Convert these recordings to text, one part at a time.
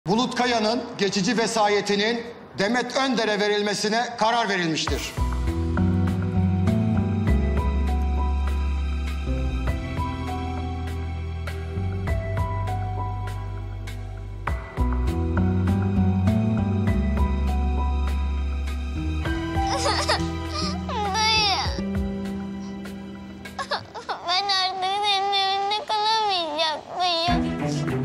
Bulut Kaya'nın geçici vesayetinin Demet Önder'e verilmesine karar verilmiştir. Ben artık senin evinde kalamayacak mıyım?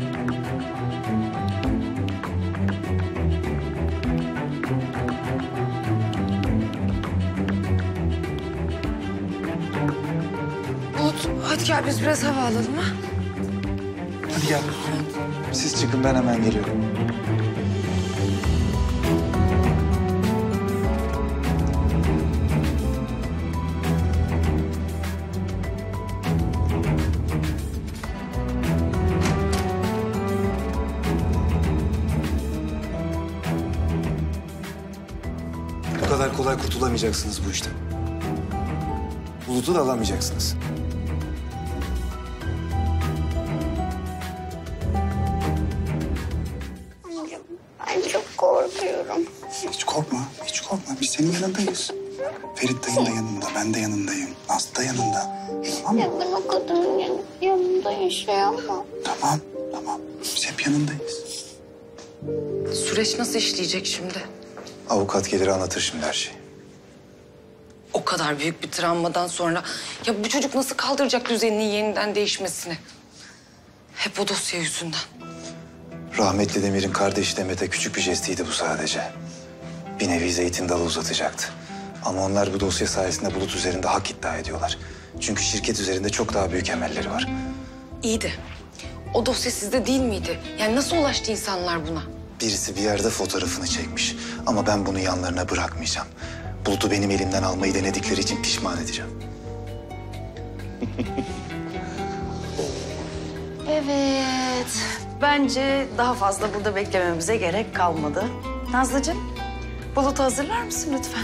Bulut, hadi gel biz biraz hava alalım ha. Hadi gel. Siz çıkın, ben hemen geliyorum. Bu kadar kolay kurtulamayacaksınız bu işten. Bulut'u da alamayacaksınız. Amcam, ben çok korkuyorum. Hiç korkma, hiç korkma. Biz senin yanındayız. Ferit dayın da yanında, ben de yanındayım. Aslı da yanında. Tamam Ya mı? ben o kadının yanında yaşayamam. Tamam, tamam. Biz hep yanındayız. Süreç nasıl işleyecek şimdi? Avukat gelir anlatır şimdi her şeyi. O kadar büyük bir travmadan sonra... Ya bu çocuk nasıl kaldıracak düzeninin yeniden değişmesini? Hep o dosya yüzünden. Rahmetli Demir'in kardeşi Demet'e küçük bir jestiydi bu sadece. Bir nevi zeytin dalı uzatacaktı. Ama onlar bu dosya sayesinde Bulut üzerinde hak iddia ediyorlar. Çünkü şirket üzerinde çok daha büyük emelleri var. İyi de o dosya sizde değil miydi? Yani nasıl ulaştı insanlar buna? Birisi bir yerde fotoğrafını çekmiş. Ama ben bunu yanlarına bırakmayacağım. Bulut'u benim elimden almayı denedikleri için pişman edeceğim. Evet. Bence daha fazla burada beklememize gerek kalmadı. Nazlıcığım, Bulut'u hazırlar mısın lütfen?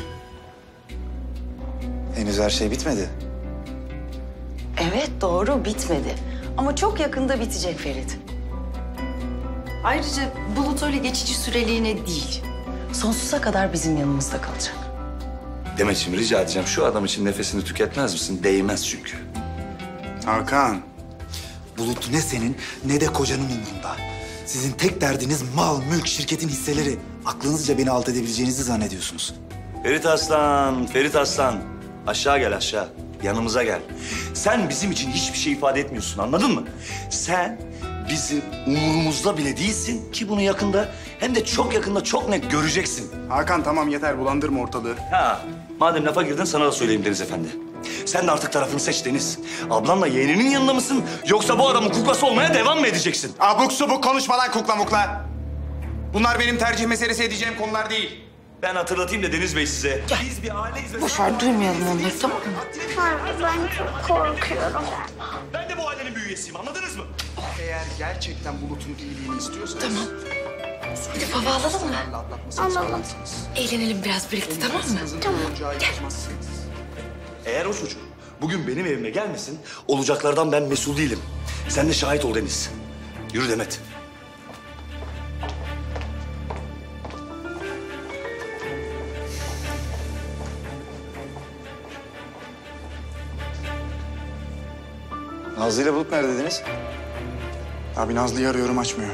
Henüz her şey bitmedi. Evet, doğru bitmedi. Ama çok yakında bitecek Ferit. Ayrıca Bulut öyle geçici süreliğine değil. Sonsuza kadar bizim yanımızda kalacak. Demetciğim rica edeceğim şu adam için nefesini tüketmez misin? Değmez çünkü. Hakan. Bulut ne senin ne de kocanın umurunda. Sizin tek derdiniz mal, mülk, şirketin hisseleri. Aklınızca beni alt edebileceğinizi zannediyorsunuz. Ferit Aslan, Ferit Aslan. Aşağı gel aşağı. Yanımıza gel. Sen bizim için hiçbir şey ifade etmiyorsun anladın mı? Sen bizim umurumuzda bile değilsin ki bunu yakında hem de çok yakında çok net göreceksin. Hakan tamam yeter bulandırma ortalığı. Ha, madem lafa girdin sana da söyleyeyim Deniz Efendi. Sen de artık tarafını seç Deniz. Ablanla yeğeninin yanında mısın yoksa bu adamın kuklası olmaya devam mı edeceksin? Abuk subuk konuşma lan kukla mukla. Bunlar benim tercih meselesi edeceğim konular değil. Ben hatırlatayım da Deniz Bey size. Biz bir aileyiz ve... Boş ver, duymayalım onları, tamam mı? Hayır, ben çok korkuyorum. Ben de bu ailenin bir üyesiyim anladınız mı? Eğer gerçekten Bulut'un iyiliğini istiyorsanız... Tamam. Gidip hava alalım mı? Alalım. Eğlenelim biraz birlikte, tamam mı? Tamam. Eğer o çocuk bugün benim evime gelmesin, olacaklardan ben mesul değilim. Sen de şahit ol Deniz. Yürü Demet. Nazlı ile Bulut nerede dediniz? Abi Nazlı'yı arıyorum açmıyor.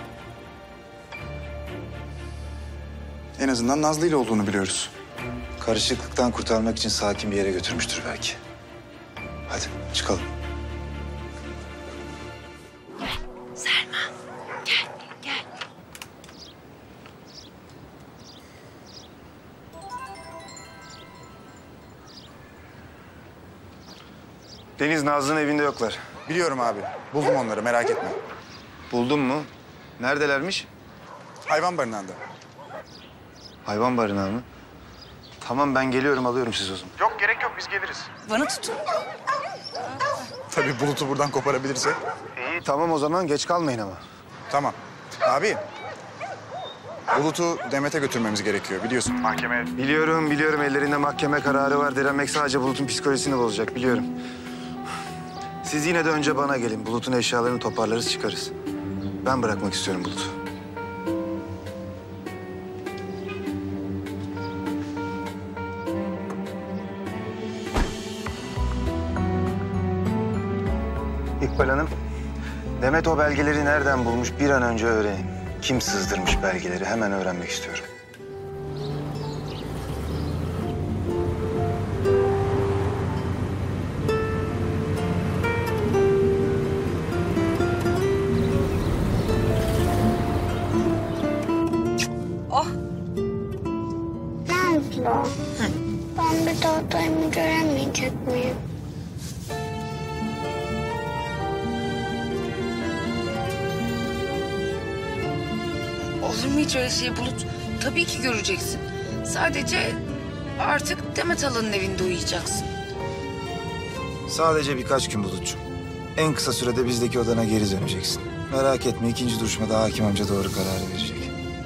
En azından Nazlı ile olduğunu biliyoruz. Karışıklıktan kurtarmak için sakin bir yere götürmüştür belki. Hadi çıkalım. Deniz, Nazlı'nın evinde yoklar. Biliyorum abi. Buldum onları merak etme. Buldun mu? Neredelermiş? Hayvan barınağında. Hayvan barınağı mı? Tamam ben geliyorum, alıyorum sizi o zaman. Yok gerek yok biz geliriz. Bana tutun. Tabii Bulut'u buradan koparabilirsek. İyi tamam o zaman, geç kalmayın ama. Tamam. Abi. Bulut'u Demet'e götürmemiz gerekiyor biliyorsun. Mahkeme. Biliyorum ellerinde mahkeme kararı var. Direnmek sadece Bulut'un psikolojisini bozacak, biliyorum. Siz yine de önce bana gelin. Bulut'un eşyalarını toparlarız çıkarız. Ben bırakmak istiyorum Bulut'u. İkbal Hanım, Demet o belgeleri nereden bulmuş bir an önce öğrenin. Kim sızdırmış belgeleri hemen öğrenmek istiyorum. Nazlı. Ben bir daha dayımı göremeyecek miyim? Olur mu hiç öyle şey Bulut? Tabii ki göreceksin. Sadece artık Demet Hala'nın evinde uyuyacaksın. Sadece birkaç gün Bulut'cum. En kısa sürede bizdeki odana geri döneceksin. Merak etme, ikinci duruşmada hakim amca doğru kararı verecek.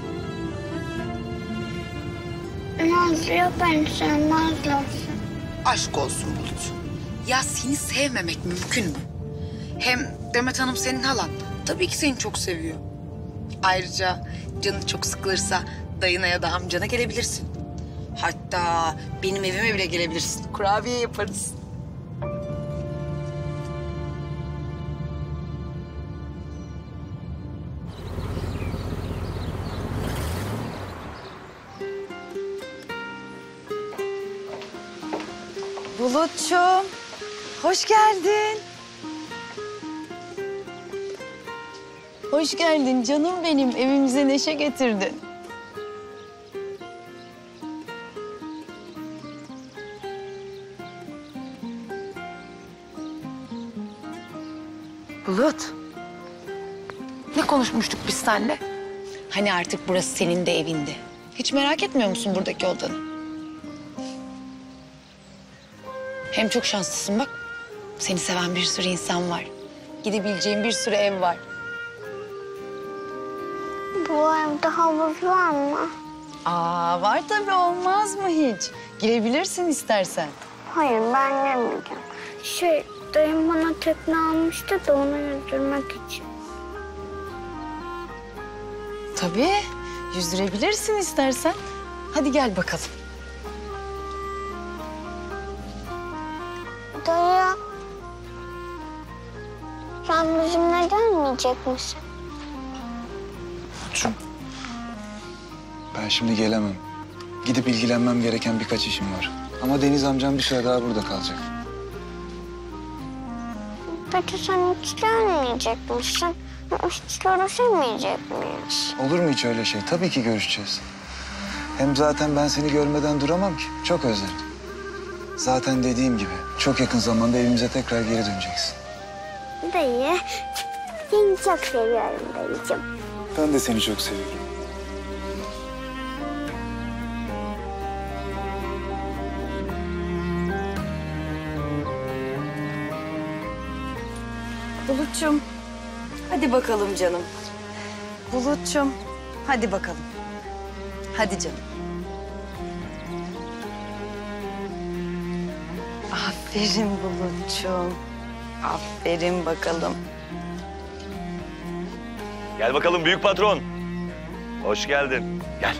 Nazlı ya ben sevmezler. Aşk olsun Bulut. Ya seni sevmemek mümkün mü? Hem Demet Hanım senin halan. Tabii ki seni çok seviyor. Ayrıca canın çok sıkılırsa dayına ya da amcana gelebilirsin. Hatta benim evime bile gelebilirsin. Kurabiye yaparız. Bulutçum, hoş geldin. Hoş geldin canım benim. Evimize neşe getirdin. Bulut. Ne konuşmuştuk biz seninle? Hani artık burası senin de evinde. Hiç merak etmiyor musun buradaki odanı? Hem çok şanslısın bak. Seni seven bir sürü insan var. Gidebileceğin bir sürü ev var. Bu evde havuz var mı? Aa, var tabii, olmaz mı hiç? Girebilirsin istersen. Hayır ben girmeyeceğim. Dayım bana tekne almıştı da onu yüzdürmek için. Tabii, yüzdürebilirsin istersen. Hadi gel bakalım. Dayı. Sen bizimle gelmeyecek misin? Bulut'cum, ben şimdi gelemem. Gidip ilgilenmem gereken birkaç işim var. Ama Deniz amcam bir süre daha burada kalacak. Peki sen hiç gelmeyecek misin? Hiç görüşemeyecek miyiz? Olur mu hiç öyle şey? Tabii ki görüşeceğiz. Hem zaten ben seni görmeden duramam ki. Çok özledim. Zaten dediğim gibi çok yakın zamanda evimize tekrar geri döneceksin. Dayı, seni çok seviyorum dayıcığım. Ben de seni çok seviyorum. Bulutçum, hadi bakalım canım. Bulutçum, hadi bakalım. Hadi canım. Aferin Bulutçum. Aferin bakalım. Gel bakalım büyük patron. Hoş geldin. Gel.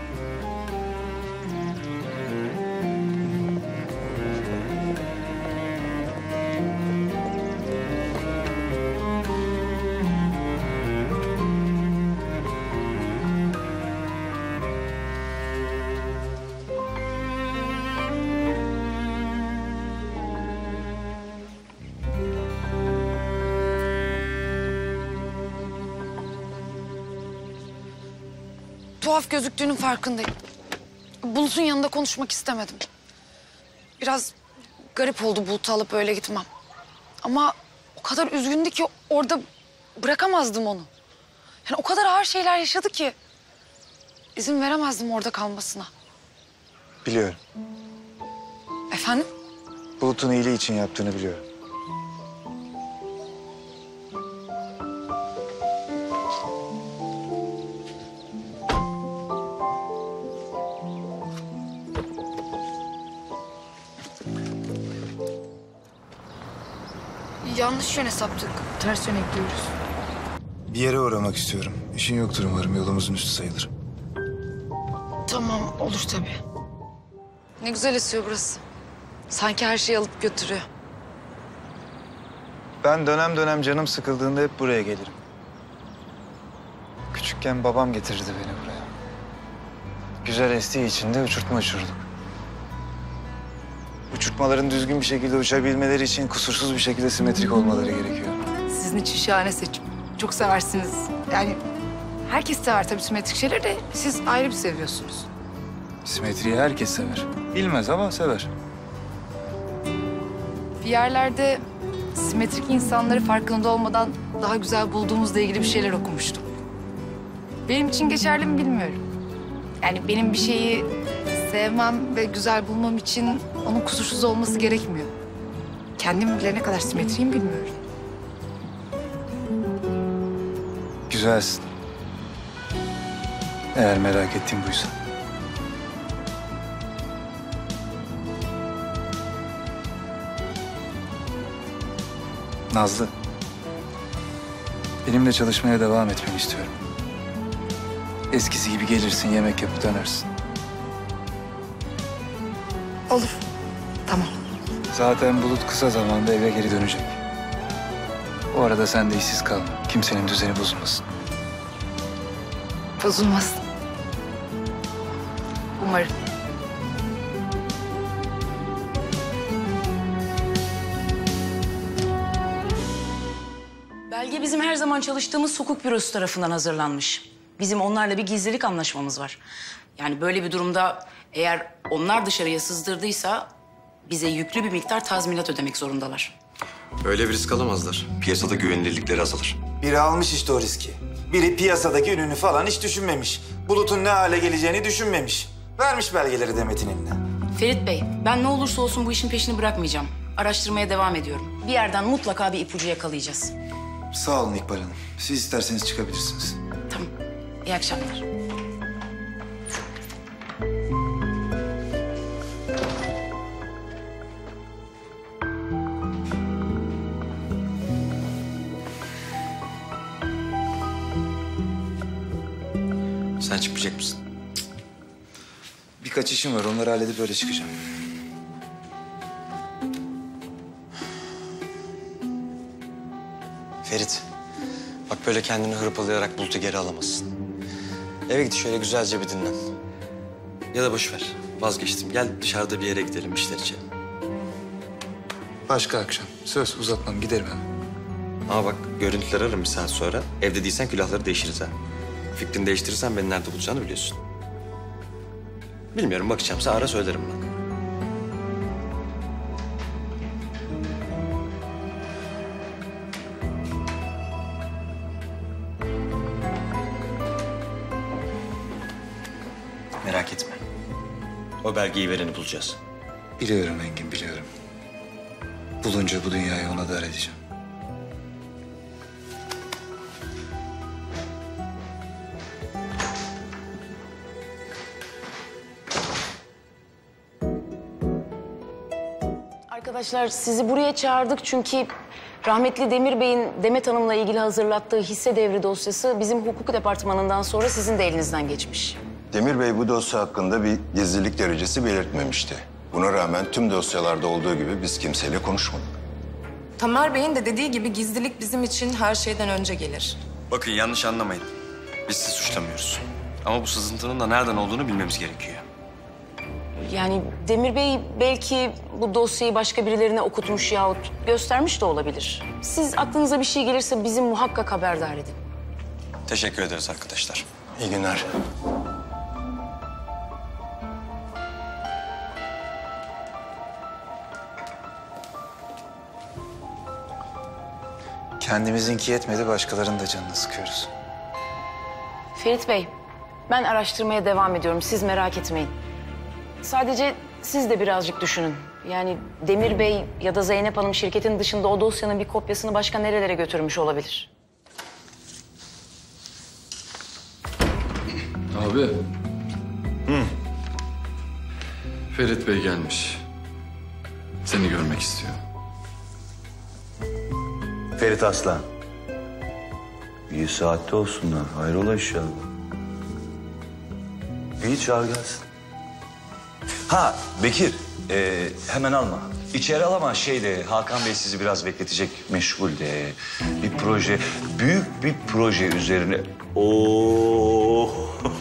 Tuhaf gözüktüğünün farkındayım. Bulut'un yanında konuşmak istemedim. Biraz garip oldu Bulut'u alıp öyle gitmem. Ama o kadar üzgündü ki orada bırakamazdım onu. Yani o kadar ağır şeyler yaşadı ki izin veremezdim orada kalmasına. Biliyorum. Efendim? Bulut'un iyiliği için yaptığını biliyorum. Yanlış yöne saptık. Ters yöne gidiyoruz. Bir yere uğramak istiyorum. İşin yoktur umarım. Yolumuzun üstü sayılır. Tamam, olur tabii. Ne güzel esiyor burası. Sanki her şeyi alıp götürüyor. Ben dönem dönem canım sıkıldığında hep buraya gelirim. Küçükken babam getirirdi beni buraya. Güzel estiği için de uçurtma uçurduk. Uçurtmaların düzgün bir şekilde uçabilmeleri için kusursuz bir şekilde simetrik olmaları gerekiyor. Sizin için şahane seçim. Çok seversiniz. Yani herkes sever tabii simetrik şeyleri de siz ayrı bir seviyorsunuz. Simetriyi herkes sever. Bilmez ama sever. Bir yerlerde simetrik insanları farkında olmadan daha güzel bulduğumuzla ilgili bir şeyler okumuştum. Benim için geçerli mi bilmiyorum. Yani benim bir şeyi sevmem ve güzel bulmam için onun kusursuz olması gerekmiyor. Kendim bile ne kadar simetriyim bilmiyorum. Güzelsin. Eğer merak ettiğin buysa. Nazlı. Benimle çalışmaya devam etmeni istiyorum. Eskisi gibi gelirsin, yemek yapıp dönersin. Olur. Tamam. Zaten Bulut kısa zamanda eve geri dönecek. O arada sen de işsiz kalma. Kimsenin düzeni bozulmasın. Bozulmaz. Umarım. Belge bizim her zaman çalıştığımız hukuk bürosu tarafından hazırlanmış. Bizim onlarla bir gizlilik anlaşmamız var. Yani böyle bir durumda eğer onlar dışarıya sızdırdıysa bize yüklü bir miktar tazminat ödemek zorundalar. Öyle bir risk alamazlar. Piyasada güvenilirlikleri azalır. Biri almış işte o riski. Biri piyasadaki ününü falan hiç düşünmemiş. Bulut'un ne hale geleceğini düşünmemiş. Vermiş belgeleri Demet'in eline. Ferit Bey, ben ne olursa olsun bu işin peşini bırakmayacağım. Araştırmaya devam ediyorum. Bir yerden mutlaka bir ipucu yakalayacağız. Sağ olun İkbal Hanım. Siz isterseniz çıkabilirsiniz. Tamam. İyi akşamlar. Sen çıkmayacak mısın? Birkaç işim var. Onları halledip öyle çıkacağım. Ferit, bak böyle kendini hırpalayarak Bulut'u geri alamazsın. Eve git şöyle güzelce bir dinlen. Ya da boş ver. Vazgeçtim. Gel dışarıda bir yere gidelim, işler içelim. Başka akşam. Söz uzatmam. Giderim hemen. Ama bak görüntüler ararım bir saat sonra. Evde değilsen külahları değişiriz ha. Fikrini değiştirirsen beni nerede bulacağını biliyorsun. Bilmiyorum, bakacağımsa ara söylerim bak. Merak etme. O belgeyi vereni bulacağız. Biliyorum Engin, biliyorum. Bulunca bu dünyayı ona dar edeceğim. Arkadaşlar sizi buraya çağırdık çünkü rahmetli Demir Bey'in Demet Hanım'la ilgili hazırlattığı hisse devri dosyası bizim hukuk departmanından sonra sizin de elinizden geçmiş. Demir Bey bu dosya hakkında bir gizlilik derecesi belirtmemişti. Buna rağmen tüm dosyalarda olduğu gibi biz kimseyle konuşmadık. Tamer Bey'in de dediği gibi gizlilik bizim için her şeyden önce gelir. Bakın yanlış anlamayın. Biz sizi suçlamıyoruz. Ama bu sızıntının da nereden olduğunu bilmemiz gerekiyor. Yani Demir Bey belki bu dosyayı başka birilerine okutmuş yahut göstermiş de olabilir. Siz aklınıza bir şey gelirse bizi muhakkak haberdar edin. Teşekkür ederiz arkadaşlar. İyi günler. Kendimizinki yetmedi, başkalarının da canını sıkıyoruz. Ferit Bey, ben araştırmaya devam ediyorum. Siz merak etmeyin. Sadece siz de birazcık düşünün. Yani Demir Bey ya da Zeynep Hanım şirketin dışında o dosyanın bir kopyasını başka nerelere götürmüş olabilir? Abi. Ferit Bey gelmiş. Seni görmek istiyor. Ferit Aslan. İyi saatte olsunlar. Hayrola inşallah. İyi çağır gelsin. Ha Bekir, hemen alma. İçeri al ama Hakan Bey sizi biraz bekletecek, meşgul de. Bir proje, büyük bir proje üzerine. Oo.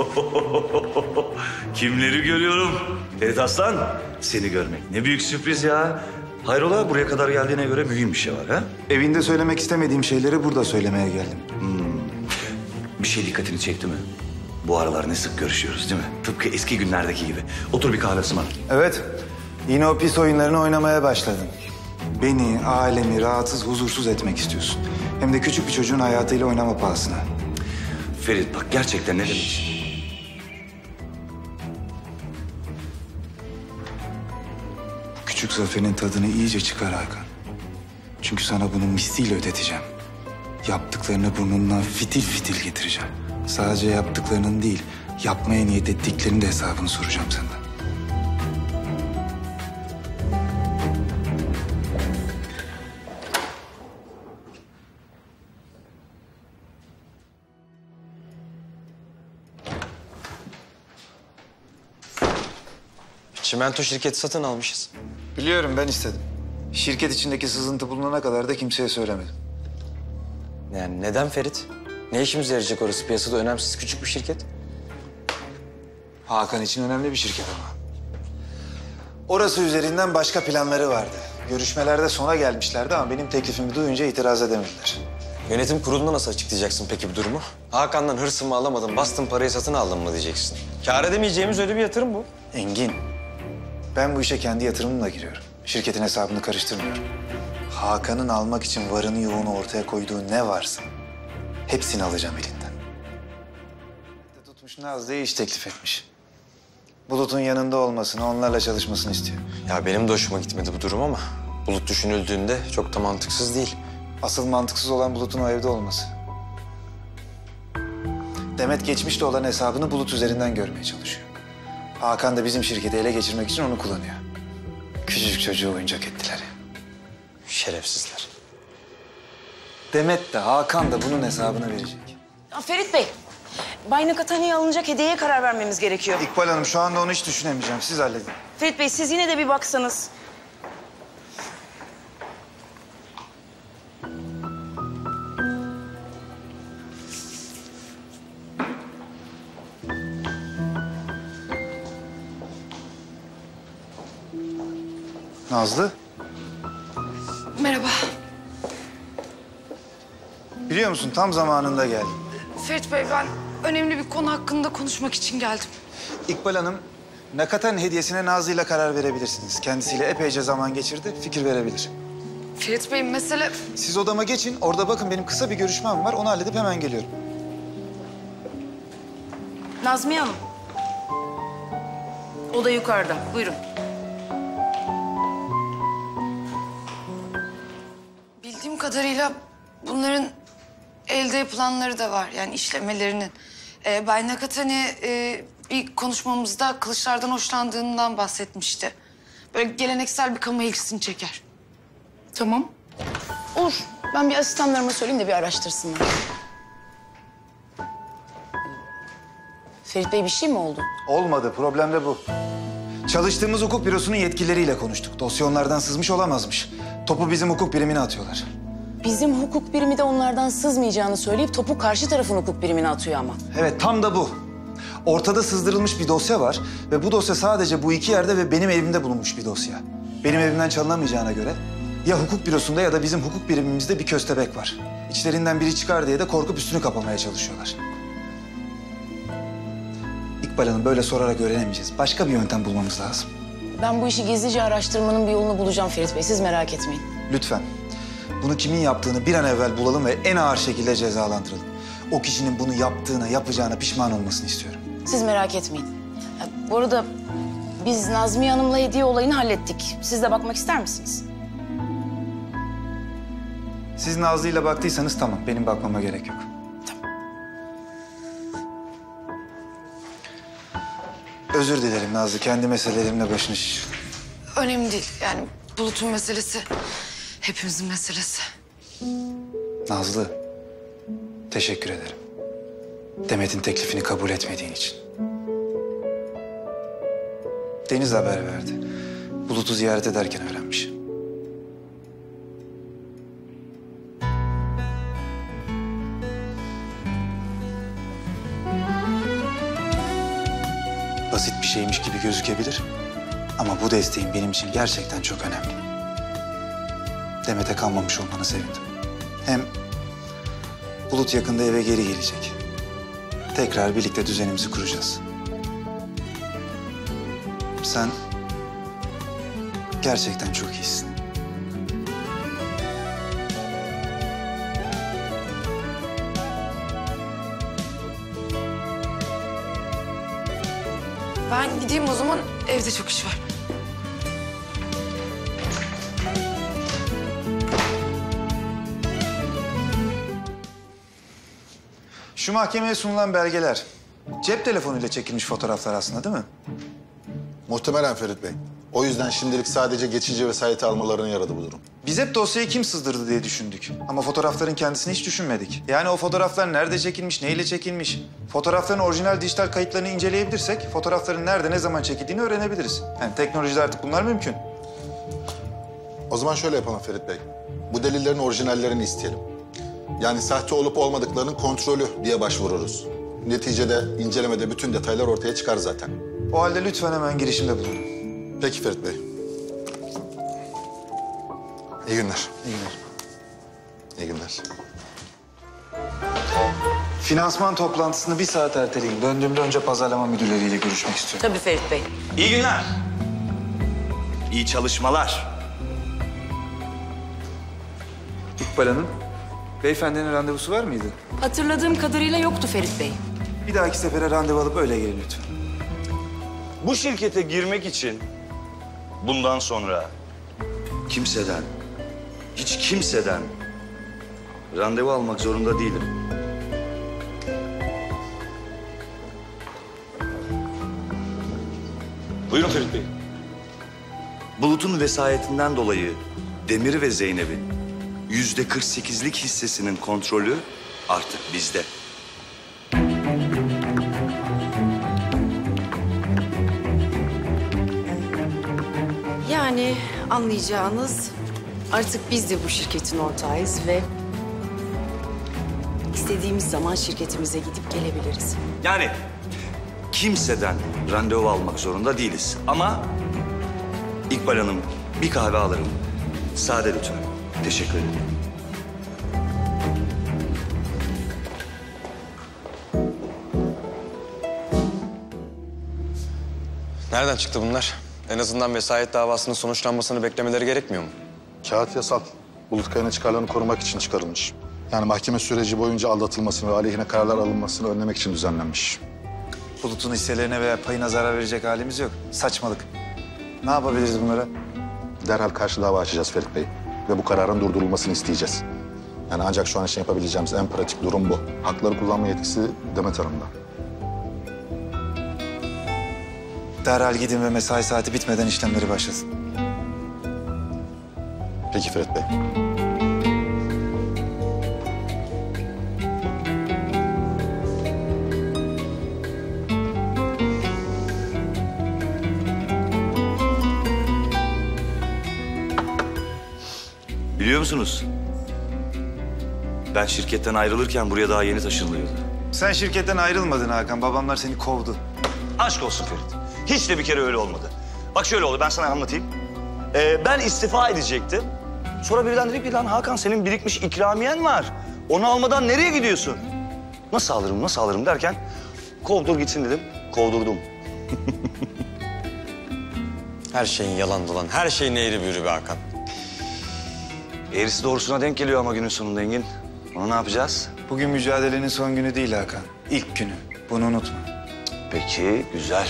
Kimleri görüyorum? Ferit Aslan, seni görmek ne büyük sürpriz ya. Hayrola, buraya kadar geldiğine göre mühim bir şey var ha? Evinde söylemek istemediğim şeyleri burada söylemeye geldim. Bir şey dikkatini çekti mi? Bu aralar ne sık görüşüyoruz değil mi? Tıpkı eski günlerdeki gibi. Otur bir kahve ısmarla. Evet, yine o pis oyunlarını oynamaya başladın. Beni, ailemi rahatsız, huzursuz etmek istiyorsun. Hem de küçük bir çocuğun hayatıyla oynama pahasına. Ferit bak gerçekten ne demek? Küçük zaferin tadını iyice çıkar Hakan. Çünkü sana bunu misliyle ödeteceğim. Yaptıklarını burnundan fitil fitil getireceğim. Sadece yaptıklarının değil, yapmaya niyet ettiklerinin de hesabını soracağım senden. Çimento şirketi satın almışız. Biliyorum, ben istedim. Şirket içindeki sızıntı bulunana kadar da kimseye söylemedim. Yani neden Ferit? Ne işimize yarayacak orası? Piyasada önemsiz küçük bir şirket. Hakan için önemli bir şirket ama. Orası üzerinden başka planları vardı. Görüşmelerde sona gelmişlerdi ama benim teklifimi duyunca itiraz edemediler. Yönetim kurulunda nasıl açıklayacaksın peki bu durumu? Hakan'dan hırsımı alamadım, bastım parayı satın aldım mı diyeceksin? Kâr edemeyeceğimiz öyle bir yatırım bu. Engin, ben bu işe kendi yatırımımla giriyorum. Şirketin hesabını karıştırmıyorum. Hakan'ın almak için varını yoğunu ortaya koyduğu ne varsa hepsini alacağım elinden. Tutmuş Nazlı'ya iş teklif etmiş. Bulut'un yanında olmasını, onlarla çalışmasını istiyor. Ya benim de hoşuma gitmedi bu durum ama Bulut düşünüldüğünde çok da mantıksız değil. Asıl mantıksız olan Bulut'un o evde olması. Demet geçmişte olan hesabını Bulut üzerinden görmeye çalışıyor. Hakan da bizim şirketi ele geçirmek için onu kullanıyor. Küçücük çocuğu oyuncak ettiler ya. Şerefsizler. Demet de Hakan da bunun hesabını verecek. Ferit Bey, Bay Nakatani'ye alınacak hediyeye karar vermemiz gerekiyor. İkbal Hanım, şu anda onu hiç düşünemeyeceğim. Siz halledin. Ferit Bey, siz yine de bir baksanız. Nazlı, Merhaba. biliyor musun tam zamanında geldin. Ferit Bey, ben önemli bir konu hakkında konuşmak için geldim. İkbal Hanım, Nakatan hediyesine Nazlı ile karar verebilirsiniz. Kendisiyle epeyce zaman geçirdi, fikir verebilir. Ferit Bey, mesele... Siz odama geçin, orada bakın benim kısa bir görüşmem var. Onu halledip hemen geliyorum. Nazmiye Hanım. Oda yukarıda. Buyurun. Bildiğim kadarıyla bunların elde yapılanları da var. Yani işlemelerinin. Bay Nakatani bir konuşmamızda kılıçlardan hoşlandığından bahsetmişti. Böyle geleneksel bir kamu ilgisini çeker. Tamam. Olur. Ben bir asistanlarıma söyleyeyim de bir araştırsınlar. Ferit Bey, bir şey mi oldu? Olmadı, problem de bu. Çalıştığımız hukuk bürosunun yetkilileriyle konuştuk. Dosya onlardan sızmış olamazmış. Topu bizim hukuk birimine atıyorlar. Bizim hukuk birimi de onlardan sızmayacağını söyleyip topu karşı tarafın hukuk birimine atıyor ama. Evet, tam da bu. Ortada sızdırılmış bir dosya var ve bu dosya sadece bu iki yerde ve benim evimde bulunmuş bir dosya. Benim evimden çalınamayacağına göre ya hukuk bürosunda ya da bizim hukuk birimimizde bir köstebek var. İçlerinden biri çıkar diye de korkup üstünü kapamaya çalışıyorlar. İkbal Hanım, böyle sorarak öğrenemeyeceğiz. Başka bir yöntem bulmamız lazım. Ben bu işi gizlice araştırmanın bir yolunu bulacağım Ferit Bey. Siz merak etmeyin. Lütfen. Bunu kimin yaptığını bir an evvel bulalım ve en ağır şekilde cezalandıralım. O kişinin bunu yaptığına, yapacağına pişman olmasını istiyorum. Siz merak etmeyin. Bu arada biz Nazmiye Hanım'la hediye olayını hallettik. Siz de bakmak ister misiniz? Siz Nazlı'yla baktıysanız tamam. Benim bakmama gerek yok. Özür dilerim Nazlı. Kendi meselelerimle başını şiş. Önemli değil. Yani Bulut'un meselesi hepimizin meselesi. Nazlı, teşekkür ederim. Demet'in teklifini kabul etmediğin için. Deniz haber verdi. Bulut'u ziyaret ederken öğrenmiş. Basit bir şeymiş gibi gözükebilir. Ama bu desteğin benim için gerçekten çok önemli. Demet'e kalmamış olmana sevindim. Hem Bulut yakında eve geri gelecek. Tekrar birlikte düzenimizi kuracağız. Sen gerçekten çok iyisin. Ben gideyim o zaman, evde çok iş var. Şu mahkemeye sunulan belgeler cep telefonuyla çekilmiş fotoğraflar aslında değil mi? Muhtemelen Ferit Bey. O yüzden şimdilik sadece geçici vesayeti almalarına yaradı bu durum. Biz hep dosyayı kim sızdırdı diye düşündük. Ama fotoğrafların kendisini hiç düşünmedik. Yani o fotoğraflar nerede çekilmiş, neyle çekilmiş? Fotoğrafların orijinal dijital kayıtlarını inceleyebilirsek fotoğrafların nerede, ne zaman çekildiğini öğrenebiliriz. Yani teknolojide artık bunlar mümkün. O zaman şöyle yapalım Ferit Bey. Bu delillerin orijinallerini isteyelim. Yani sahte olup olmadıklarının kontrolü diye başvururuz. Neticede incelemede bütün detaylar ortaya çıkar zaten. O halde lütfen hemen girişimde bulunun. Peki Ferit Bey. İyi günler. İyi günler. İyi günler. Finansman toplantısını 1 saat erteleyin. Döndüğümde önce pazarlama müdürleriyle görüşmek istiyorum. Tabii Ferit Bey. İyi günler. İyi çalışmalar. İkbal Hanım, beyefendinin randevusu var mıydı? Hatırladığım kadarıyla yoktu Ferit Bey. Bir dahaki sefere randevu alıp öyle gelin lütfen. Bu şirkete girmek için bundan sonra kimseden, hiç kimseden randevu almak zorunda değilim. Buyurun Ferit Bey. Bulut'un vesayetinden dolayı Demir ve Zeynep'in %48'lik hissesinin kontrolü artık bizde. Yani anlayacağınız artık biz de bu şirketin ortağıyız ve istediğimiz zaman şirketimize gidip gelebiliriz. Yani kimseden randevu almak zorunda değiliz. Ama İkbal Hanım bir kahve alırım. Sade lütfen. Teşekkür ederim. Nereden çıktı bunlar? En azından vesayet davasının sonuçlanmasını beklemeleri gerekmiyor mu? Kağıt yasal. Bulut Kaya'nın çıkarlarını korumak için çıkarılmış. Yani mahkeme süreci boyunca aldatılmasını ve aleyhine kararlar alınmasını önlemek için düzenlenmiş. Bulut'un hisselerine veya payına zarar verecek halimiz yok. Saçmalık. Ne yapabiliriz bunlara? Derhal karşı dava açacağız Ferit Bey. Ve bu kararın durdurulmasını isteyeceğiz. Yani ancak şu an için yapabileceğimiz en pratik durum bu. Hakları kullanma yetkisi Demet Hanım'da. Derhal gidin ve mesai saati bitmeden işlemleri başlasın. Peki Ferit Bey. Biliyor musunuz? Ben şirketten ayrılırken buraya daha yeni taşınılıyordu. Sen şirketten ayrılmadın Hakan. Babamlar seni kovdu. Aşk olsun Ferit. Hiç de bir kere öyle olmadı. Bak şöyle oldu, ben sana anlatayım. Ben istifa edecektim. Sonra birden dedi ki, lan Hakan senin birikmiş ikramiyen var. Onu almadan nereye gidiyorsun? Nasıl alırım derken kovdur gitsin dedim. Kovdurdum. Her şeyin yalan dolan, her şeyin eğri büğrü be Hakan. Eğrisi doğrusuna denk geliyor ama günün sonunda Engin. Onu ne yapacağız? Bugün mücadelenin son günü değil Hakan. İlk günü. Bunu unutma. Peki, güzel.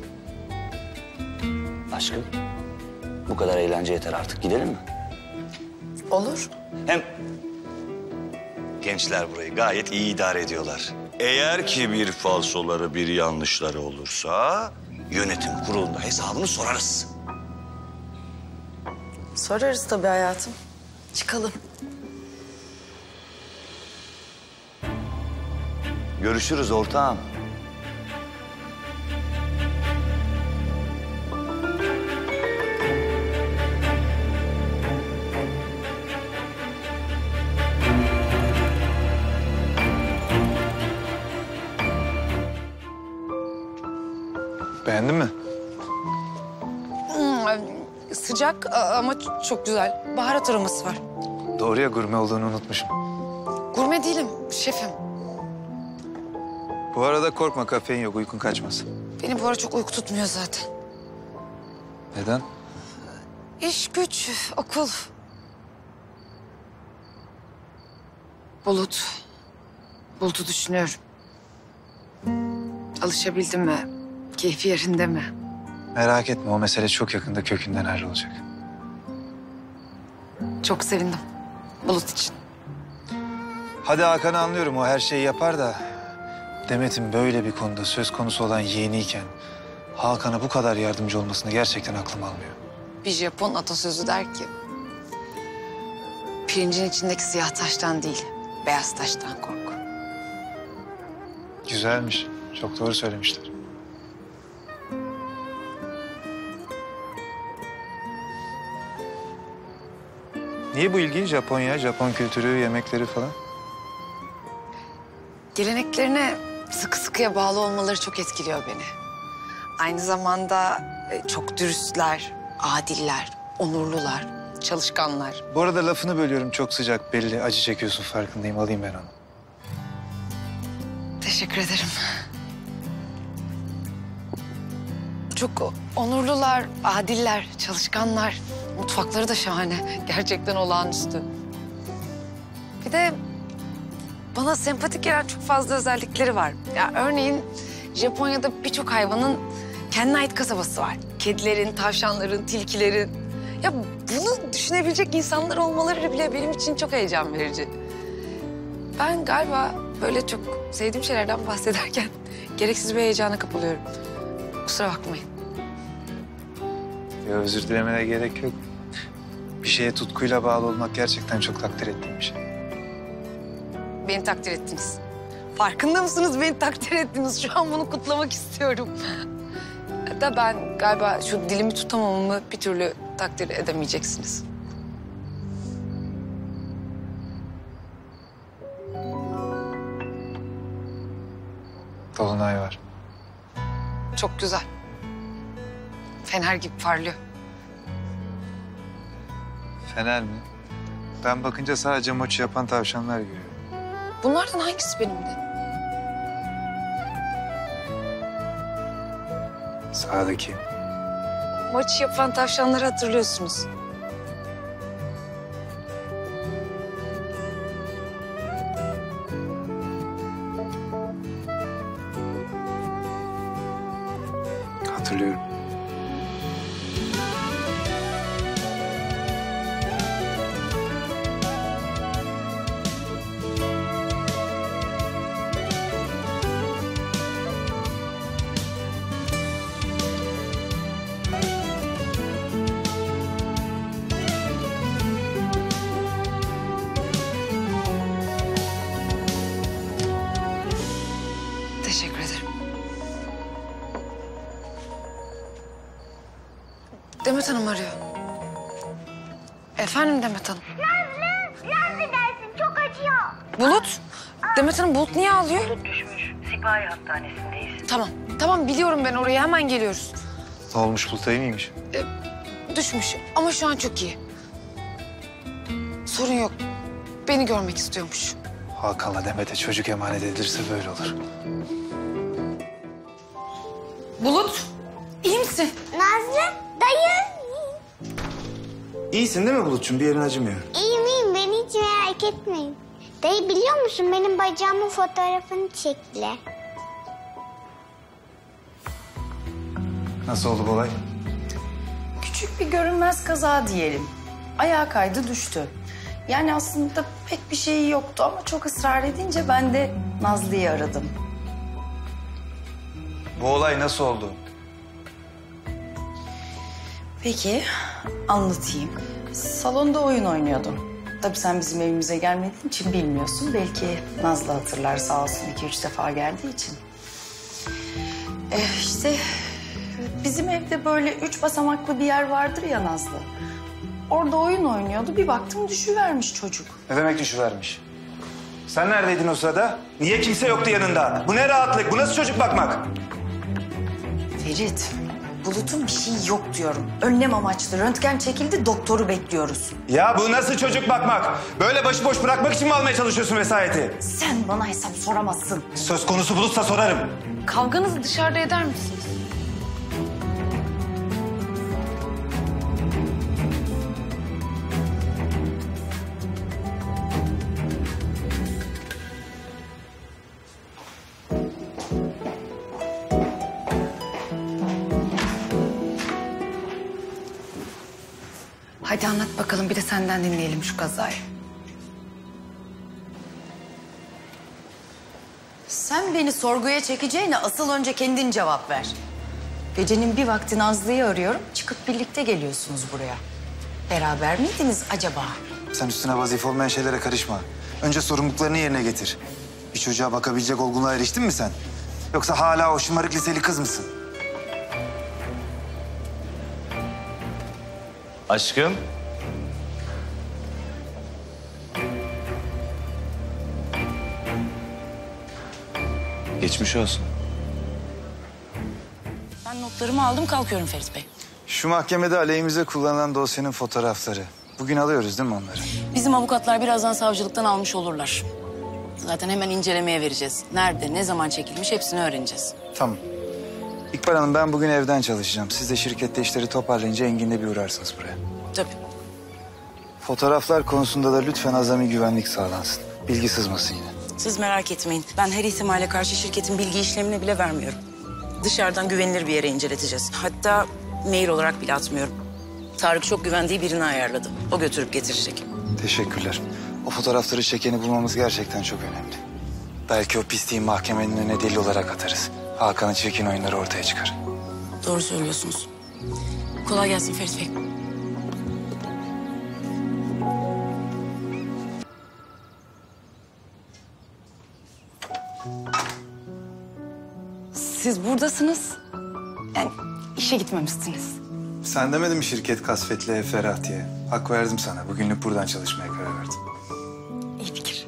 Aşkım, bu kadar eğlence yeter artık. Gidelim mi? Olur. Hem gençler burayı gayet iyi idare ediyorlar. Eğer ki bir falsoları, bir yanlışları olursa yönetim kurulunda hesabını sorarız. Sorarız tabii hayatım. Çıkalım. Görüşürüz ortağım. Beğendin mi? Sıcak ama çok güzel. Baharat aroması var. Doğru ya, gurme olduğunu unutmuşum. Gurme değilim, şefim. Bu arada korkma, kafein yok, uykun kaçmaz. Beni bu ara çok uyku tutmuyor zaten. Neden? İş, güç, okul. Bulut'u düşünüyorum. Alışabildim mi? Keyfi yerinde mi? Merak etme, o mesele çok yakında kökünden hallolacak. Çok sevindim Bulut için. Hadi Hakan'ı anlıyorum, o her şeyi yapar da... Demet'in böyle bir konuda söz konusu olan yeğeniyken... Hakan'a bu kadar yardımcı olmasını gerçekten aklım almıyor. Bir Japon atasözü der ki... Pirincin içindeki siyah taştan değil, beyaz taştan kork. Güzelmiş, çok doğru söylemişler. Niye bu ilgi? Japonya, Japon kültürü, yemekleri falan? Geleneklerine sıkı sıkıya bağlı olmaları çok etkiliyor beni. Aynı zamanda çok dürüstler, adiller, onurlular, çalışkanlar. Bu arada lafını bölüyorum, çok sıcak belli. Acı çekiyorsun, farkındayım. Alayım ben onu. Teşekkür ederim. Çok onurlular, adiller, çalışkanlar. Mutfakları da şahane. Gerçekten olağanüstü. Bir de bana sempatik gelen çok fazla özellikleri var. Ya örneğin Japonya'da birçok hayvanın kendine ait kasabası var. Kedilerin, tavşanların, tilkilerin. Ya bunu düşünebilecek insanlar olmaları bile benim için çok heyecan verici. Ben galiba böyle çok sevdiğim şeylerden bahsederken gereksiz bir heyecana kapılıyorum. Kusura bakmayın. Ya özür dilemene gerek yok. Bir şeye tutkuyla bağlı olmak gerçekten çok takdir ettiğim bir şey. Beni takdir ettiniz. Farkında mısınız beni takdir ettiniz? Şu an bunu kutlamak istiyorum. Da ben galiba şu dilimi tutamamamı bir türlü takdir edemeyeceksiniz. Dolunay var. Çok güzel. Fener gibi parlıyor. Fener mi? Ben bakınca sadece moçi yapan tavşanlar görüyorum. Bunlardan hangisi benimdi? Sağdaki. Maçı yapan tavşanları hatırlıyorsunuz. Hatırlıyorum. Teşekkür ederim. Demet Hanım arıyor. Efendim Demet Hanım. Nazlı dersin çok acıyor. Bulut. Demet Hanım Bulut niye ağlıyor? Bulut düşmüş. Sipahi hastanesindeyiz. Tamam biliyorum ben oraya hemen geliyoruz. Ne olmuş, Bulut'a iyi miymiş? Düşmüş ama şu an çok iyi. Sorun yok. Beni görmek istiyormuş. Hakan'la Demet'e çocuk emanet edilirse böyle olur. Bulut, iyi misin? Nazlı dayı. İyisin değil mi Bulut'cum? Bir yerin acımıyor. İyiyim beni hiç merak etmeyin. Dayı biliyor musun benim bacağımın fotoğrafını çektiler. Nasıl oldu bu olay? Küçük bir görünmez kaza diyelim. Ayağa kaydı düştü. Yani aslında pek bir şeyi yoktu ama çok ısrar edince ben de Nazlı'yı aradım. Bu olay nasıl oldu? Peki, anlatayım. Salonda oyun oynuyordum. Tabii sen bizim evimize gelmediğin için bilmiyorsun. Belki Nazlı hatırlar sağ olsun 2-3 defa geldiği için. İşte bizim evde böyle 3 basamaklı bir yer vardır ya Nazlı. Orada oyun oynuyordu. Bir baktım düşüvermiş çocuk. Ne demek düşüvermiş? Sen neredeydin o sırada? Niye kimse yoktu yanında? Bu ne rahatlık? Bu nasıl çocuk bakmak? Ferit, Bulut'un bir şey yok diyorum. Önlem amaçlı röntgen çekildi, doktoru bekliyoruz. Ya bu nasıl çocuk bakmak? Böyle başıboş bırakmak için mi almaya çalışıyorsun vesayeti? Sen bana hesap soramazsın. Söz konusu Bulut'sa sorarım. Kavganızı dışarıda eder misiniz? Hadi anlat bakalım, bir de senden dinleyelim şu kazayı. Sen beni sorguya çekeceğine asıl önce kendin cevap ver. Gecenin bir vakti Nazlı'yı arıyorum, çıkıp birlikte geliyorsunuz buraya. Beraber miydiniz acaba? Sen üstüne vazife olmayan şeylere karışma. Önce sorumluluklarını yerine getir. Bir çocuğa bakabilecek olgunluğa eriştin mi sen? Yoksa hala o şımarık liseli kız mısın? Aşkım. Geçmiş olsun. Ben notlarımı aldım, kalkıyorum Ferit Bey. Şu mahkemede aleyhimize kullanılan dosyanın fotoğrafları. Bugün alıyoruz değil mi onları? Bizim avukatlar birazdan savcılıktan almış olurlar. Zaten hemen incelemeye vereceğiz. Nerede, ne zaman çekilmiş hepsini öğreneceğiz. Tamam. İkbal Hanım, ben bugün evden çalışacağım. Siz de şirkette işleri toparlayınca Engin'le bir uğrarsınız buraya. Tabii. Fotoğraflar konusunda da lütfen azami güvenlik sağlansın. Bilgi sızmasın yine. Siz merak etmeyin. Ben her ihtimale karşı şirketin bilgi işlemini bile vermiyorum. Dışarıdan güvenilir bir yere inceleteceğiz. Hatta mail olarak bile atmıyorum. Tarık çok güvendiği birini ayarladı. O götürüp getirecek. Teşekkürler. O fotoğrafları çekeni bulmamız gerçekten çok önemli. Belki o pisliği mahkemenin önüne delil olarak atarız. Hakan'ın çirkin oyunları ortaya çıkar. Doğru söylüyorsunuz. Kolay gelsin Ferit Bey. Siz buradasınız. Yani işe gitmemişsiniz. Sen demedin mi şirket kasvetli ferah diye? Hak verdim sana. Bugünlük buradan çalışmaya karar verdim. İyi fikir.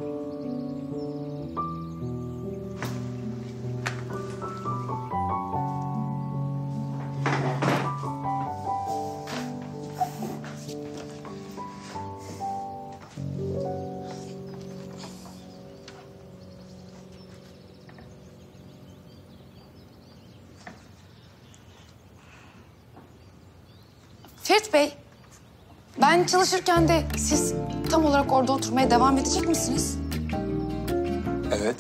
Ferit Bey, ben çalışırken de siz tam olarak orada oturmaya devam edecek misiniz? Evet.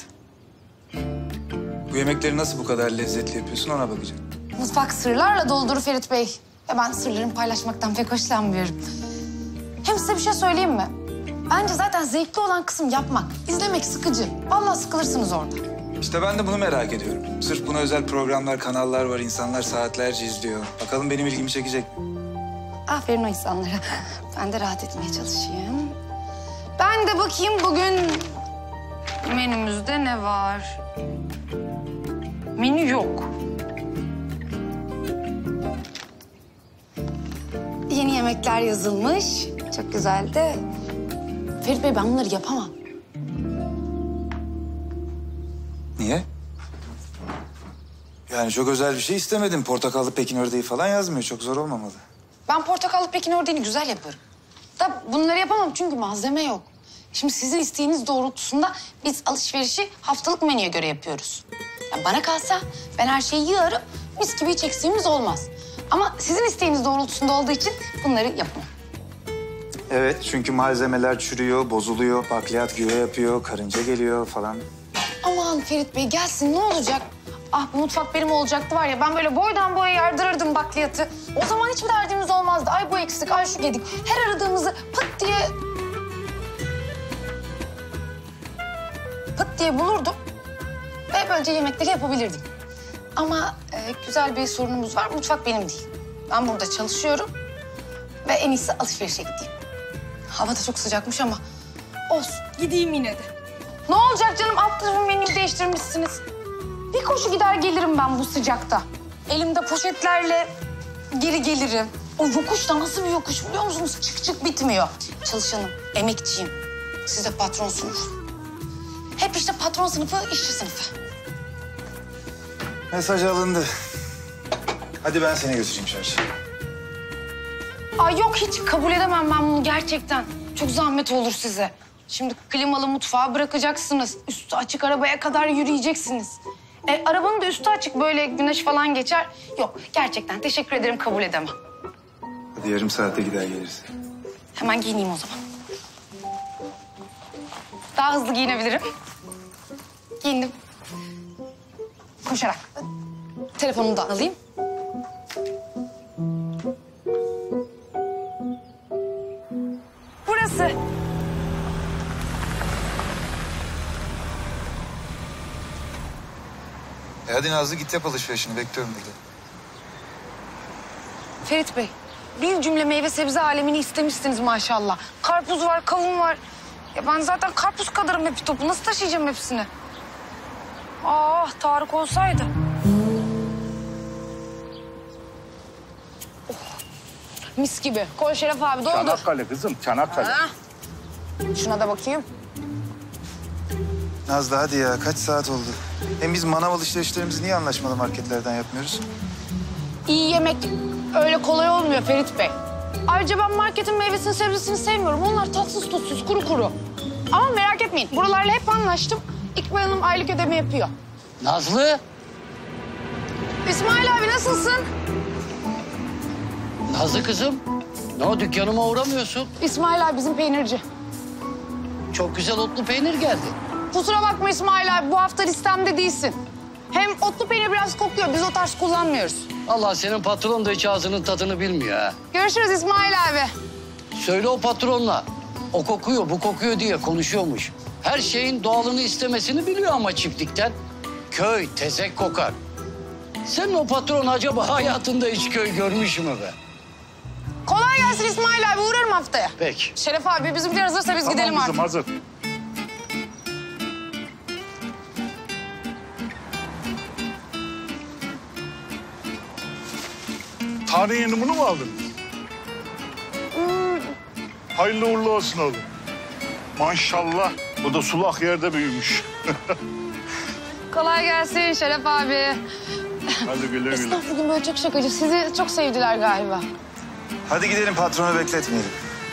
Bu yemekleri nasıl bu kadar lezzetli yapıyorsun ona bakacağım. Mutfak sırlarla doldur Ferit Bey. Ve ben sırlarımı paylaşmaktan pek hoşlanmıyorum. Hem size bir şey söyleyeyim mi? Bence zaten zevkli olan kısım yapmak. İzlemek sıkıcı. Vallahi sıkılırsınız orada. İşte ben de bunu merak ediyorum. Sırf buna özel programlar, kanallar var. İnsanlar saatlerce izliyor. Bakalım benim ilgimi çekecek mi? Aferin o insanlara. Ben de rahat etmeye çalışayım. Ben de bakayım bugün menümüzde ne var? Menü yok. Yeni yemekler yazılmış. Çok güzel de. Ferit Bey, ben bunları yapamam. Niye? Yani çok özel bir şey istemedim. Portakallı Pekin ördeği falan yazmıyor. Çok zor olmamalı. Ben portakallı Pekin ördeğini güzel yaparım. Da bunları yapamam çünkü malzeme yok. Şimdi sizin isteğiniz doğrultusunda biz alışverişi haftalık menüye göre yapıyoruz. Yani bana kalsa ben her şeyi yığarım, mis gibi hiç eksiğimiz olmaz. Ama sizin isteğiniz doğrultusunda olduğu için bunları yapamam. Evet, çünkü malzemeler çürüyor, bozuluyor, bakliyat güve yapıyor, karınca geliyor falan. Aman Ferit Bey gelsin, ne olacak? Ah, bu mutfak benim olacaktı var ya, ben böyle boydan boya yardırırdım bakliyatı. O zaman hiçbir derdimiz olmazdı. Ay bu eksik, ay şu gedik. Her aradığımızı pıt diye bulurdum. Ve böylece yemekleri yapabilirdim. Ama güzel bir sorunumuz var. Mutfak benim değil. Ben burada çalışıyorum. Ve en iyisi alışverişe gideyim. Hava da çok sıcakmış ama olsun. Gideyim yine de. Ne olacak canım? Alt tarafı menüyü değiştirmişsiniz. Bir koşu gider gelirim ben bu sıcakta. Elimde poşetlerle geri gelirim. O yokuş da nasıl bir yokuş biliyor musunuz? Çık çık bitmiyor. Çalışanım, emekçiyim. Siz de patronsunuz. Hep işte patron sınıfı, işçi sınıfı. Mesaj alındı. Hadi ben seni götüreyim çarşıya. Ay yok, hiç kabul edemem ben bunu gerçekten. Çok zahmet olur size. Şimdi klimalı mutfağı bırakacaksınız. Üstü açık arabaya kadar yürüyeceksiniz. Arabanın da üstü açık, böyle güneş falan geçer. Yok, gerçekten teşekkür ederim, kabul edemem. Hadi yarım saate gider geliriz. Hemen giyineyim o zaman. Daha hızlı giyinebilirim. Giyindim. Koşarak. Telefonumu da alayım. Burası. Hadi Nazlı git yap alışverişini. Bekliyorum burada. Ferit Bey, bir cümle meyve sebze alemini istemişsiniz maşallah. Karpuz var, kavun var. Ya ben zaten karpuz kadarım hep topu. Nasıl taşıyacağım hepsini? Ah, Tarık olsaydı. Oh, mis gibi. Koy Şeref abi, doldur. Çanakkale kızım, Çanakkale. Ha. Şuna da bakayım. Nazlı hadi ya. Kaç saat oldu? Hem biz manav alışverişlerimizi niye anlaşmalı marketlerden yapmıyoruz? İyi yemek öyle kolay olmuyor Ferit Bey. Ayrıca ben marketin meyvesini sebzesini sevmiyorum. Onlar tatsız tutsuz, kuru kuru. Ama merak etmeyin, buralarla hep anlaştım. İkbal Hanım aylık ödeme yapıyor. Nazlı. İsmail abi nasılsın? Nazlı kızım. Ne o, dükkanıma uğramıyorsun? İsmail abi bizim peynirci. Çok güzel otlu peynir geldi. Kusura bakma İsmail abi, bu hafta listemde değilsin. Hem otlu peynir biraz kokuyor, biz o tarz kullanmıyoruz. Allah, senin patron da hiç ağzının tadını bilmiyor ha. Görüşürüz İsmail abi. Söyle o patronla. O kokuyor, bu kokuyor diye konuşuyormuş. Her şeyin doğalını istemesini biliyor ama çiftlikten. Köy tezek kokar. Senin o patron acaba hayatında hiç köy görmüş mü be? Kolay gelsin İsmail abi, uğrarım haftaya. Peki. Şeref abi, bizimkiler hazırsa biz gidelim Tamam artık. kızım, hazır. Tane yeni bunu mu aldın? Hayırlı uğurlu olsun oğlum. Maşallah, bu da sulak yerde büyümüş. Kolay gelsin Şeref abi. Hadi güle güle. Esnaf bugün böyle çok şakacı. Sizi çok sevdiler galiba. Hadi gidelim, patronu bekletmeyelim.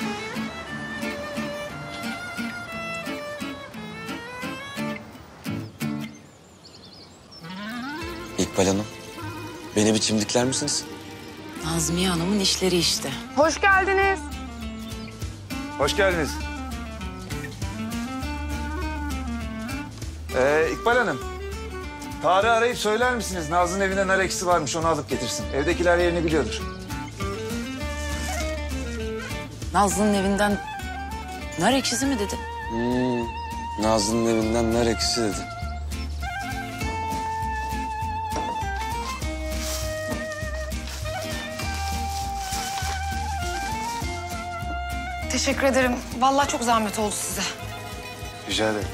İkbal Hanım, beni bir çimdikler misiniz? Nazmiye Hanım'ın işleri işte. Hoş geldiniz. Hoş geldiniz. İkbal Hanım, Tarık'ı arayıp söyler misiniz? Nazlı'nın evinde nar ekşisi varmış, onu alıp getirsin. Evdekiler yerini biliyordur. Nazlı'nın evinden nar ekşisi mi dedi? Nazlı'nın evinden nar ekşisi dedi. Teşekkür ederim. Vallahi çok zahmet oldu size. Rica ederim.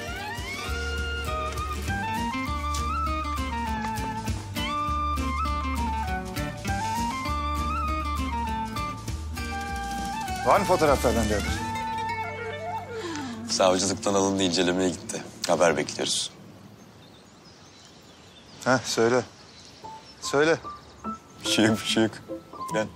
Var mı fotoğraflardan bir haber? Savcılıktan alındı, incelemeye gitti. Haber bekliyoruz. Heh, söyle. Söyle. Bir şey yok, bir şey yok. Gel.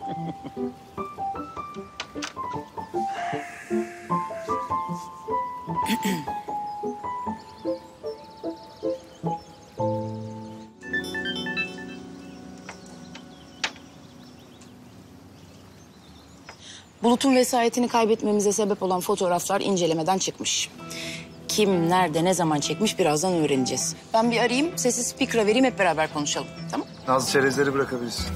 Bulut'un vesayetini kaybetmemize sebep olan fotoğraflar incelemeden çıkmış. Kim, nerede, ne zaman çekmiş birazdan öğreneceğiz. Ben bir arayayım, sesi speaker'a vereyim, hep beraber konuşalım. Tamam? Nazlı, çerezleri bırakabilirsin.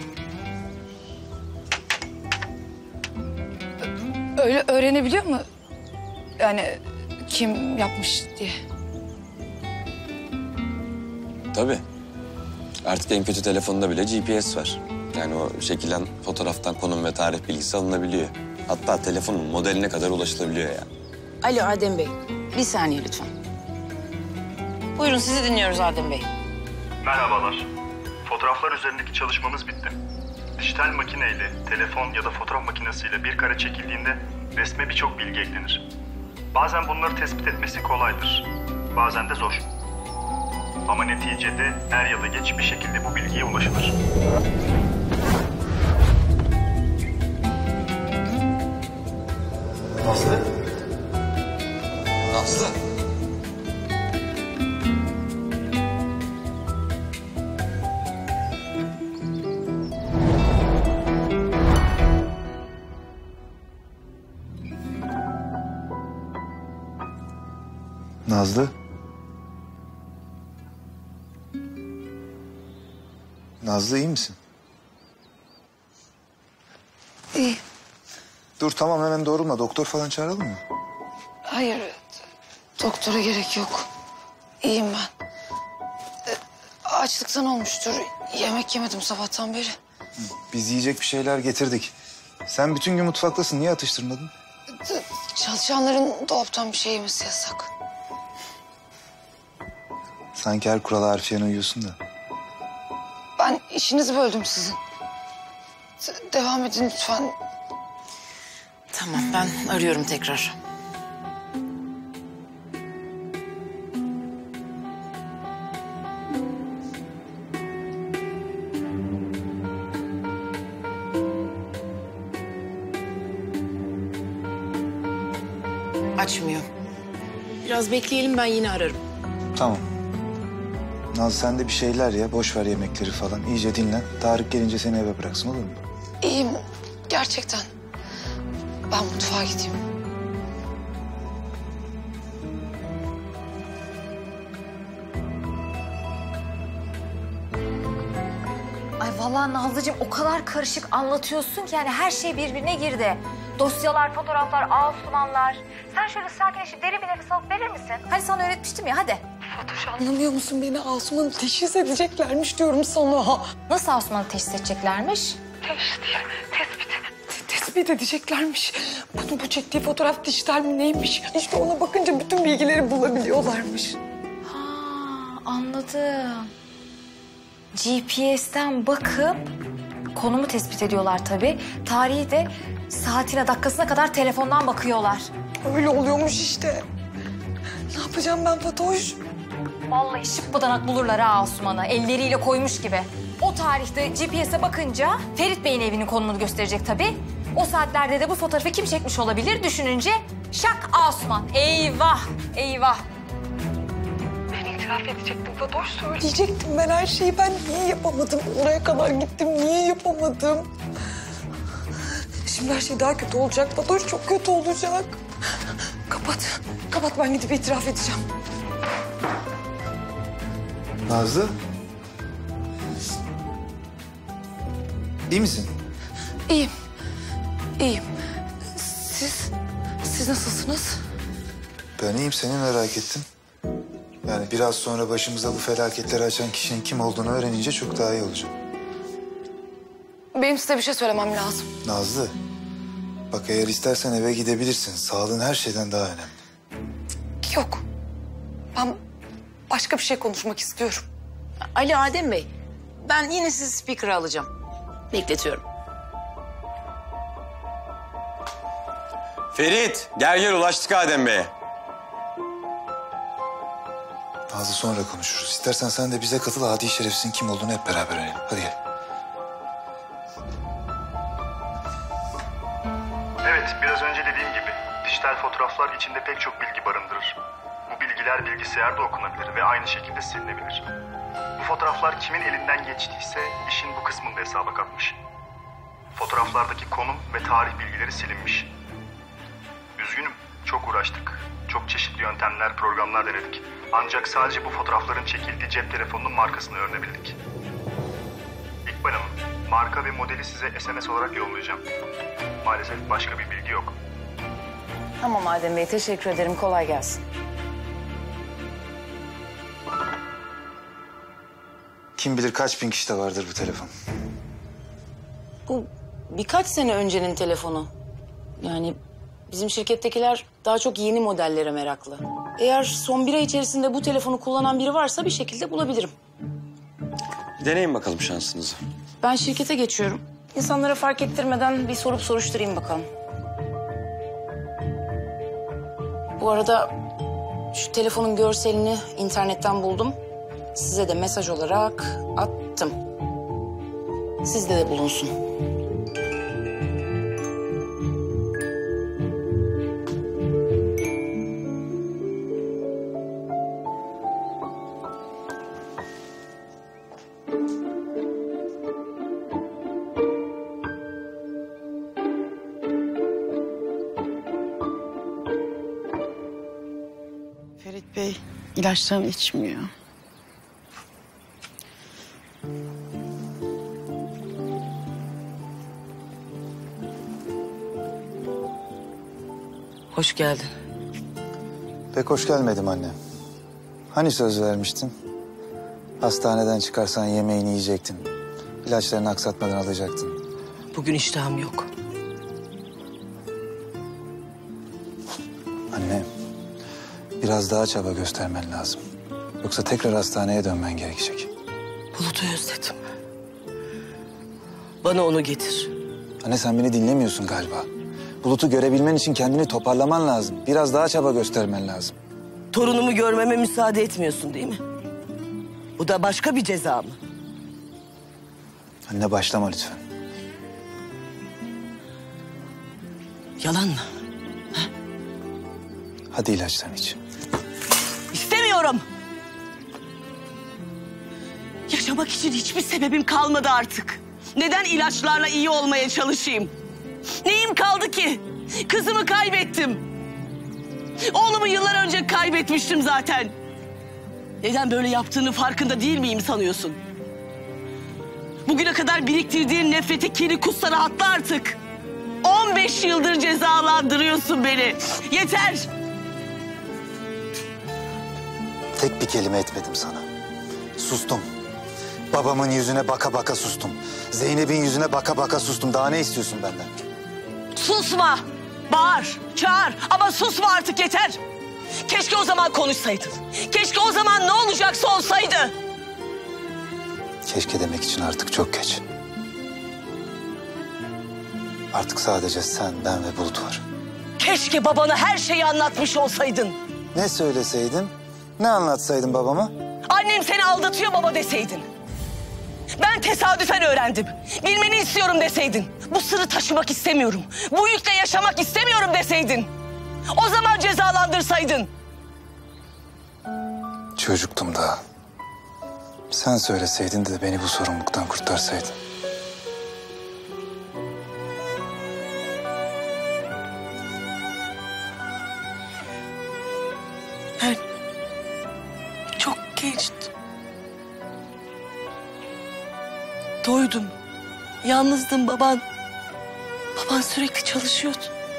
Öyle öğrenebiliyor mu? Yani kim yapmış diye. Tabii. Artık en kötü telefonunda bile GPS var. Yani o çekilen fotoğraftan konum ve tarih bilgisi alınabiliyor. Hatta telefonun modeline kadar ulaşılabiliyor yani. Alo Adem Bey, bir saniye lütfen. Buyurun, sizi dinliyoruz Adem Bey. Merhabalar. Fotoğraflar üzerindeki çalışmamız bitti. Dijital makineyle, telefon ya da fotoğraf makinesiyle bir kare çekildiğinde resme birçok bilgi eklenir. Bazen bunları tespit etmesi kolaydır. Bazen de zor. Ama neticede er ya da geç bir şekilde bu bilgiye ulaşılır. Nazlı? Nazlı? Nazlı? Nazlı iyi misin? İyi. Dur tamam hemen doğrulma. Doktor falan çağıralım mı? Hayır, doktora gerek yok. İyiyim ben. Açlıktan olmuştur. Yemek yemedim sabahtan beri. Biz yiyecek bir şeyler getirdik. Sen bütün gün mutfaktasın. Niye atıştırmadın? Çalışanların dolaptan bir şey yemesi yasak. Sanki her kurala harfiyen uyuyorsun da. Ben işinizi böldüm sizin. Devam edin lütfen. Tamam ben arıyorum tekrar. Açmıyor. Biraz bekleyelim ben yine ararım. Tamam. Nazlı sen de bir şeyler ye. Boş ver yemekleri falan. İyice dinlen. Tarık gelince seni eve bıraksın olur mu? İyiyim gerçekten. Ben mutfağa gideyim. Ay vallahi Nazlıcığım o kadar karışık anlatıyorsun ki yani her şey birbirine girdi. Dosyalar, fotoğraflar, Asumanlar. Sen şöyle sakinleşip derin bir nefes alıp verir misin? Hani sana öğretmiştim ya hadi. Fatoş anlamıyor musun beni? Asuman'ı teşhis edeceklermiş diyorum sana. Nasıl Asuman'ı teşhis edeceklermiş? Tespit edeceklermiş. Bunun bu çektiği fotoğraf dijital mi neymiş? İşte ona bakınca bütün bilgileri bulabiliyorlarmış. Ha anladım. GPS'ten bakıp konumu tespit ediyorlar tabii. Tarihi de saatine dakikasına kadar telefondan bakıyorlar. Öyle oluyormuş işte. Ne yapacağım ben Fatoş? Vallahi şıppıdanak bulurlar ha Asuman'ı. Elleriyle koymuş gibi. O tarihte GPS'e bakınca Ferit Bey'in evinin konumunu gösterecek tabii. O saatlerde de bu fotoğrafı kim çekmiş olabilir düşününce şak Asuman. Eyvah, eyvah. Ben itiraf edecektim Fatoş. Söyleyecektim ben her şeyi. Ben niye yapamadım? Oraya kadar gittim. Niye yapamadım? Şimdi her şey daha kötü olacak Fatoş. Çok kötü olacak. Kapat. Kapat ben gidip itiraf edeceğim. Nazlı? İyi misin? İyiyim. İyiyim. Siz nasılsınız? Ben iyiyim seni merak ettim. Yani biraz sonra başımıza bu felaketleri açan kişinin kim olduğunu öğrenince çok daha iyi olacak. Benim size bir şey söylemem lazım. Nazlı, bak eğer istersen eve gidebilirsin. Sağlığın her şeyden daha önemli. Yok. Ben başka bir şey konuşmak istiyorum. Ali Adem Bey, ben yine sizi speaker'a alacağım. Bekletiyorum. Ferit, gel ulaştık Adem Bey'e. Nazlı sonra konuşuruz. İstersen sen de bize katıl. Adi şerefsizin kim olduğunu hep beraber öğrenelim. Hadi gel. Evet, biraz önce dediğim gibi dijital fotoğraflar içinde pek çok bilgi barındırır. Bu bilgiler bilgisayarda okunabilir ve aynı şekilde silinebilir. Bu fotoğraflar kimin elinden geçtiyse işin bu kısmında hesaba katmış. Fotoğraflardaki konum ve tarih bilgileri silinmiş. Üzgünüm, çok uğraştık. Çok çeşitli yöntemler, programlar denedik. Ancak sadece bu fotoğrafların çekildiği cep telefonunun markasını öğrenebildik. İkbal Hanım, marka ve modeli size SMS olarak yollayacağım. Maalesef başka bir bilgi yok. Tamam Adem Bey, teşekkür ederim. Kolay gelsin. Kim bilir kaç bin kişide vardır bu telefon. Bu birkaç sene öncenin telefonu. Yani bizim şirkettekiler daha çok yeni modellere meraklı. Eğer son bir ay içerisinde bu telefonu kullanan biri varsa bir şekilde bulabilirim. Deneyin bakalım şansınızı. Ben şirkete geçiyorum. İnsanlara fark ettirmeden bir sorup soruşturayım bakalım. Bu arada şu telefonun görselini internetten buldum. Size de mesaj olarak attım. Sizde de bulunsun. Ferit Bey ilaçlarını içmiyor. Hoş geldin. Pek hoş gelmedim anne. Hani söz vermiştin? Hastaneden çıkarsan yemeğini yiyecektin. İlaçlarını aksatmadan alacaktın. Bugün iştahım yok. Anne, biraz daha çaba göstermen lazım. Yoksa tekrar hastaneye dönmen gerekecek. Bulut'u özledim. Bana onu getir. Anne sen beni dinlemiyorsun galiba. Bulut'u görebilmen için kendini toparlaman lazım. Biraz daha çaba göstermen lazım. Torunumu görmeme müsaade etmiyorsun değil mi? Bu da başka bir ceza mı? Anne başlama lütfen. Yalan mı? Hadi ilaçlarını iç. İstemiyorum. Yaşamak için hiçbir sebebim kalmadı artık. Neden ilaçlarla iyi olmaya çalışayım? Neyim kaldı ki? Kızımı kaybettim. Oğlumu yıllar önce kaybetmiştim zaten. Neden böyle yaptığının farkında değil miyim sanıyorsun? Bugüne kadar biriktirdiğin nefreti, kini kussa rahatla artık. 15 yıldır cezalandırıyorsun beni. Yeter. Tek bir kelime etmedim sana. Sustum. Babamın yüzüne baka baka sustum. Zeynep'in yüzüne baka baka sustum. Daha ne istiyorsun benden? Susma. Bağır, çağır ama susma artık yeter. Keşke o zaman konuşsaydın. Keşke o zaman ne olacaksa olsaydı. Keşke demek için artık çok geç. Artık sadece sen, ben ve Bulut var. Keşke babana her şeyi anlatmış olsaydın. Ne söyleseydin, ne anlatsaydın babama? Annem seni aldatıyor baba deseydin. Ben tesadüfen öğrendim. Bilmeni istiyorum deseydin. Bu sırrı taşımak istemiyorum. Bu yükle yaşamak istemiyorum deseydin. O zaman cezalandırsaydın. Çocuktum daha. Sen söyleseydin de beni bu sorumluluktan kurtarsaydın. Ben çok gençtim. Doydum. Yalnızdım baban. Baban sürekli çalışıyordu.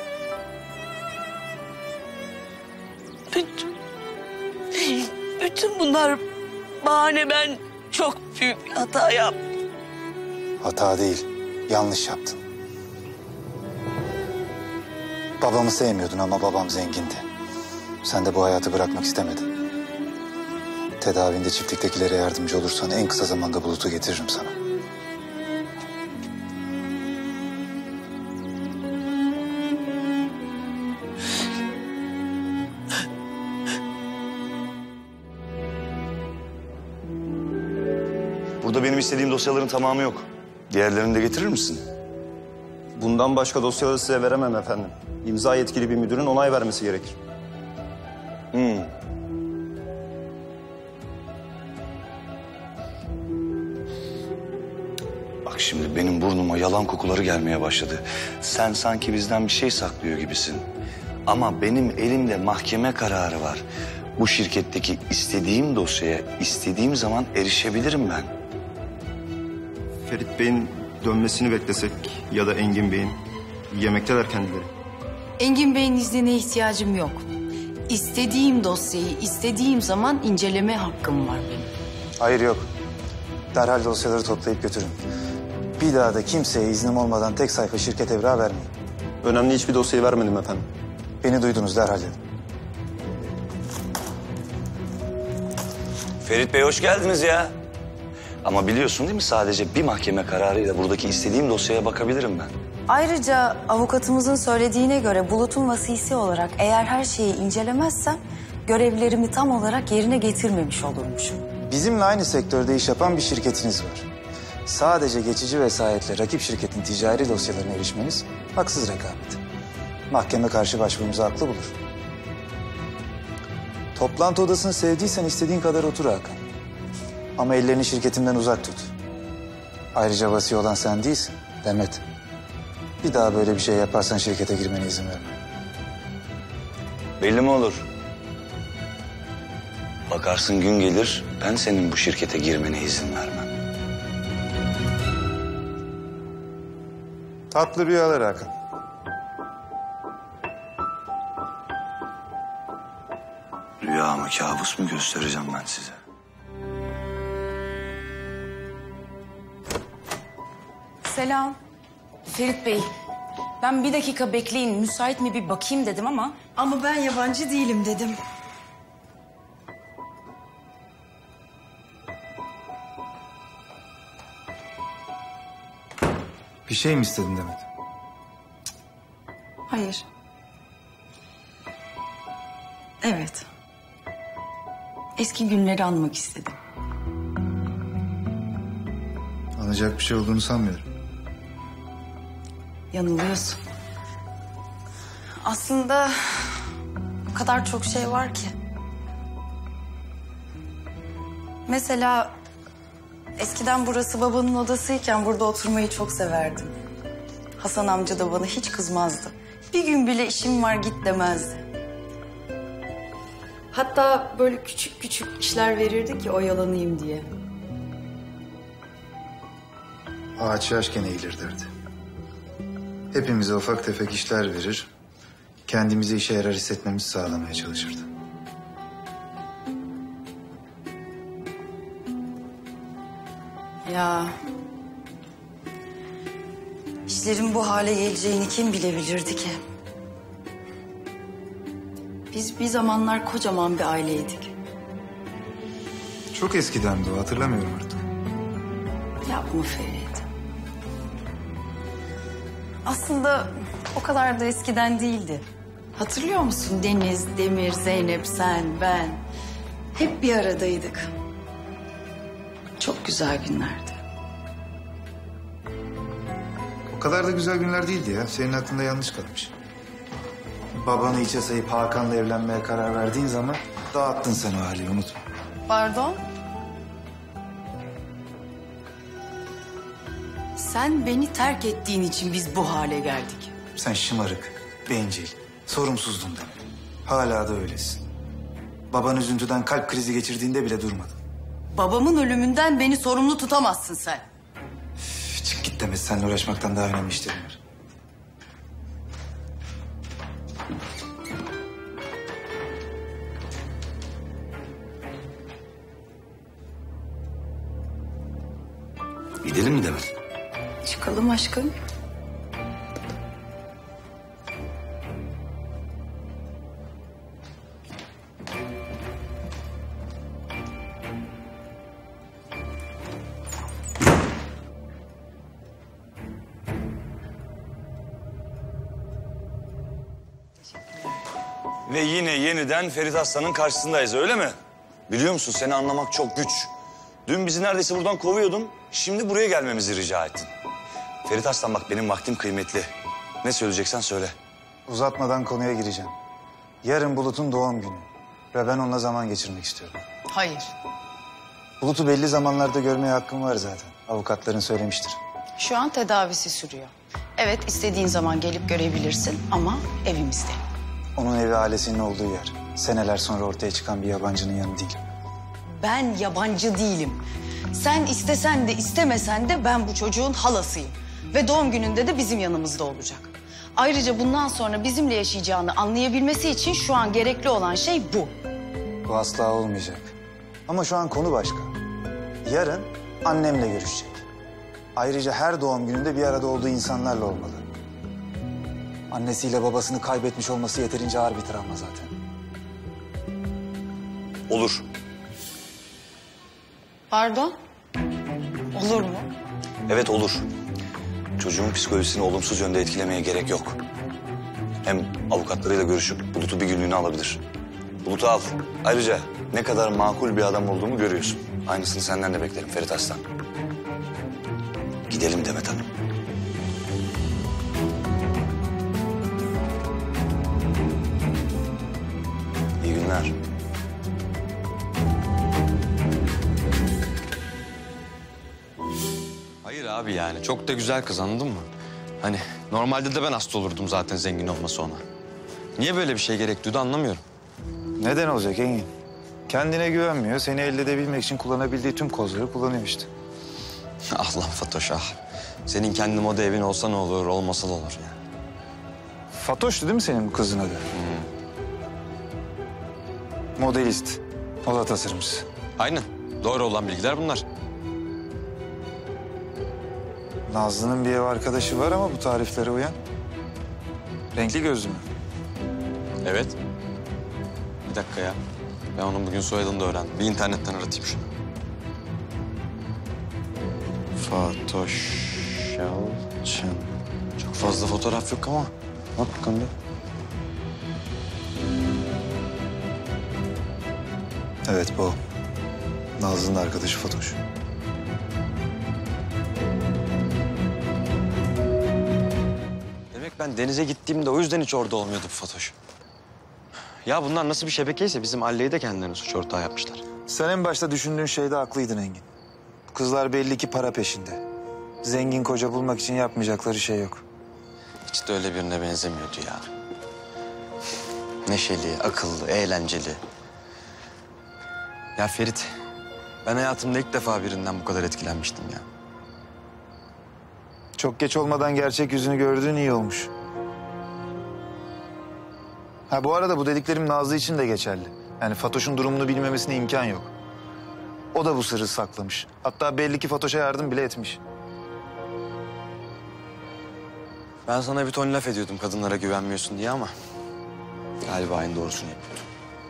Bütün bunlar bahane, ben çok büyük bir hata yaptım. Hata değil, yanlış yaptın. Babamı sevmiyordun ama babam zengindi. Sen de bu hayatı bırakmak istemedin. Tedavinde çiftliktekilere yardımcı olursan en kısa zamanda Bulut'u getiririm sana. Burada benim istediğim dosyaların tamamı yok. Diğerlerini de getirir misin? Bundan başka dosyaları size veremem efendim. İmza yetkili bir müdürün onay vermesi gerekir. Bak şimdi benim burnuma yalan kokuları gelmeye başladı. Sen sanki bizden bir şey saklıyor gibisin. Ama benim elimde mahkeme kararı var. Bu şirketteki istediğim dosyaya istediğim zaman erişebilirim ben. Ferit Bey'in dönmesini beklesek ya da Engin Bey'in. Yemekteler kendileri. Engin Bey'in iznine ihtiyacım yok. İstediğim dosyayı istediğim zaman inceleme hakkım var benim. Hayır yok. Derhal dosyaları toplayıp götürün. Bir daha da kimseye iznim olmadan tek sayfa şirket evrağı vermeyin. Önemli hiçbir dosyayı vermedim efendim. Beni duydunuz, derhal dedim. Ferit Bey hoş geldiniz ya. Ama biliyorsun değil mi sadece bir mahkeme kararıyla buradaki istediğim dosyaya bakabilirim ben. Ayrıca avukatımızın söylediğine göre Bulut'un vasisi olarak eğer her şeyi incelemezsem görevlerimi tam olarak yerine getirmemiş olurmuşum. Bizimle aynı sektörde iş yapan bir şirketiniz var. Sadece geçici vesayetle rakip şirketin ticari dosyalarına erişmeniz haksız rekabet. Mahkeme karşı başvurumuzu haklı bulur. Toplantı odasını sevdiysen istediğin kadar otur Hakan. Ama ellerini şirketimden uzak tut. Ayrıca vasi olan sen değilsin, Demet. Bir daha böyle bir şey yaparsan şirkete girmene izin vermem. Belli mi olur? Bakarsın gün gelir ben senin bu şirkete girmene izin vermem. Tatlı rüyalar Hakan. Rüya mı kabus mu göstereceğim ben size. Selam. Ferit Bey, ben bir dakika bekleyin, müsait mi bir bakayım dedim ama... Ama ben yabancı değilim dedim. Bir şey mi istedin Demet? Hayır. Evet. Eski günleri anmak istedim. Anlayacak bir şey olduğunu sanmıyorum. Yanılıyorsun. Aslında o kadar çok şey var ki. Mesela eskiden burası babanın odasıyken burada oturmayı çok severdim. Hasan amca da bana hiç kızmazdı. Bir gün bile işim var git demezdi. Hatta böyle küçük küçük işler verirdi ki oyalanayım diye. Ağaç yaşken eğilir derdi. Hepimize ufak tefek işler verir, kendimizi işe yarar hissetmemizi sağlamaya çalışırdı. Ya... İşlerin bu hale geleceğini kim bilebilirdi ki? Biz bir zamanlar kocaman bir aileydik. Çok eskidendi o, hatırlamıyorum artık. Yapma Ferit. Aslında o kadar da eskiden değildi. Hatırlıyor musun? Deniz, Demir, Zeynep, sen, ben. Hep bir aradaydık. Çok güzel günlerdi. O kadar da güzel günler değildi ya. Senin aklında yanlış kalmış. Babanı içe sayıp Hakan'la evlenmeye karar verdiğin zaman dağıttın sen o hali, unutma. Pardon? Sen beni terk ettiğin için biz bu hale geldik. Sen şımarık, bencil, sorumsuzdun demek. Hala da öylesin. Baban üzüntüden kalp krizi geçirdiğinde bile durmadın. Babamın ölümünden beni sorumlu tutamazsın sen. Üf, çık git Demet, seninle uğraşmaktan daha önemli işlerim var. Gidelim mi Demet? Çıkalım aşkım. Ve yine yeniden Ferit Aslan'ın karşısındayız, öyle mi? Biliyor musun, seni anlamak çok güç. Dün bizi neredeyse buradan kovuyordun, şimdi buraya gelmemizi rica ettin. Ferit Aslan bak, benim vaktim kıymetli. Ne söyleyeceksen söyle. Uzatmadan konuya gireceğim. Yarın Bulut'un doğum günü ve ben onunla zaman geçirmek istiyorum. Hayır. Bulut'u belli zamanlarda görmeye hakkım var zaten. Avukatların söylemiştir. Şu an tedavisi sürüyor. Evet, istediğin zaman gelip görebilirsin ama evimizde. Onun evi ailesinin olduğu yer. Seneler sonra ortaya çıkan bir yabancının yanı değil. Ben yabancı değilim. Sen istesen de istemesen de ben bu çocuğun halasıyım. Ve doğum gününde de bizim yanımızda olacak. Ayrıca bundan sonra bizimle yaşayacağını anlayabilmesi için şu an gerekli olan şey bu. Bu asla olmayacak. Ama şu an konu başka. Yarın annemle görüşecek. Ayrıca her doğum gününde bir arada olduğu insanlarla olmalı. Annesiyle babasını kaybetmiş olması yeterince ağır bir travma zaten. Olur. Pardon? Olur mu? Evet, olur. Çocuğun psikolojisini olumsuz yönde etkilemeye gerek yok. Hem avukatlarıyla görüşüp Bulut'u bir günlüğüne alabilir. Bulut'u al. Ayrıca ne kadar makul bir adam olduğumu görüyorsun. Aynısını senden de beklerim Ferit Aslan. Gidelim Demet Hanım. İyi günler. Hayır abi yani çok da güzel kız anladın mı? Hani normalde de ben hasta olurdum zaten zengin olması ona. Niye böyle bir şey gerek duydu anlamıyorum. Neden olacak Engin? Kendine güvenmiyor. Seni elde edebilmek için kullanabildiği tüm kozları kullanıyor işte. Ah lan Fatoş ah. Senin kendi moda evin olsa ne olur, olmasa da olur ya. Fatoş'tu değil mi senin bu kızın adı? Modelist. Oda tasarımcısı. Aynen. Doğru olan bilgiler bunlar. Nazlı'nın bir ev arkadaşı var ama bu tariflere uyan. Renkli gözlü mü? Evet. Bir dakika ya. Ben onun bugün soyadını da öğrendim. Bir internetten aratayım şunu. Fatoş Yalçın. Çok fazla fotoğraf yok ama. Bak bakalım bir. Evet bu. Nazlı'nın arkadaşı Fatoş. Demek ben denize gittiğimde o yüzden hiç orada olmuyordu bu Fatoş. Ya bunlar nasıl bir şebekeyse bizim Ali'yi de kendilerine suç ortağı yapmışlar. Sen en başta düşündüğün şeyde haklıydın Engin. Kızlar belli ki para peşinde. Zengin koca bulmak için yapmayacakları şey yok. Hiç de öyle birine benzemiyordu ya. Neşeli, akıllı, eğlenceli. Ya Ferit, ben hayatımda ilk defa birinden bu kadar etkilenmiştim ya. Çok geç olmadan gerçek yüzünü gördüğün iyi olmuş. Ha bu arada bu dediklerim Nazlı için de geçerli. Yani Fatoş'un durumunu bilmemesine imkan yok. O da bu sırrı saklamış. Hatta belli ki Fatoş'a yardım bile etmiş. Ben sana bir ton laf ediyordum kadınlara güvenmiyorsun diye ama... galiba aynı doğrusunu yapıyordum.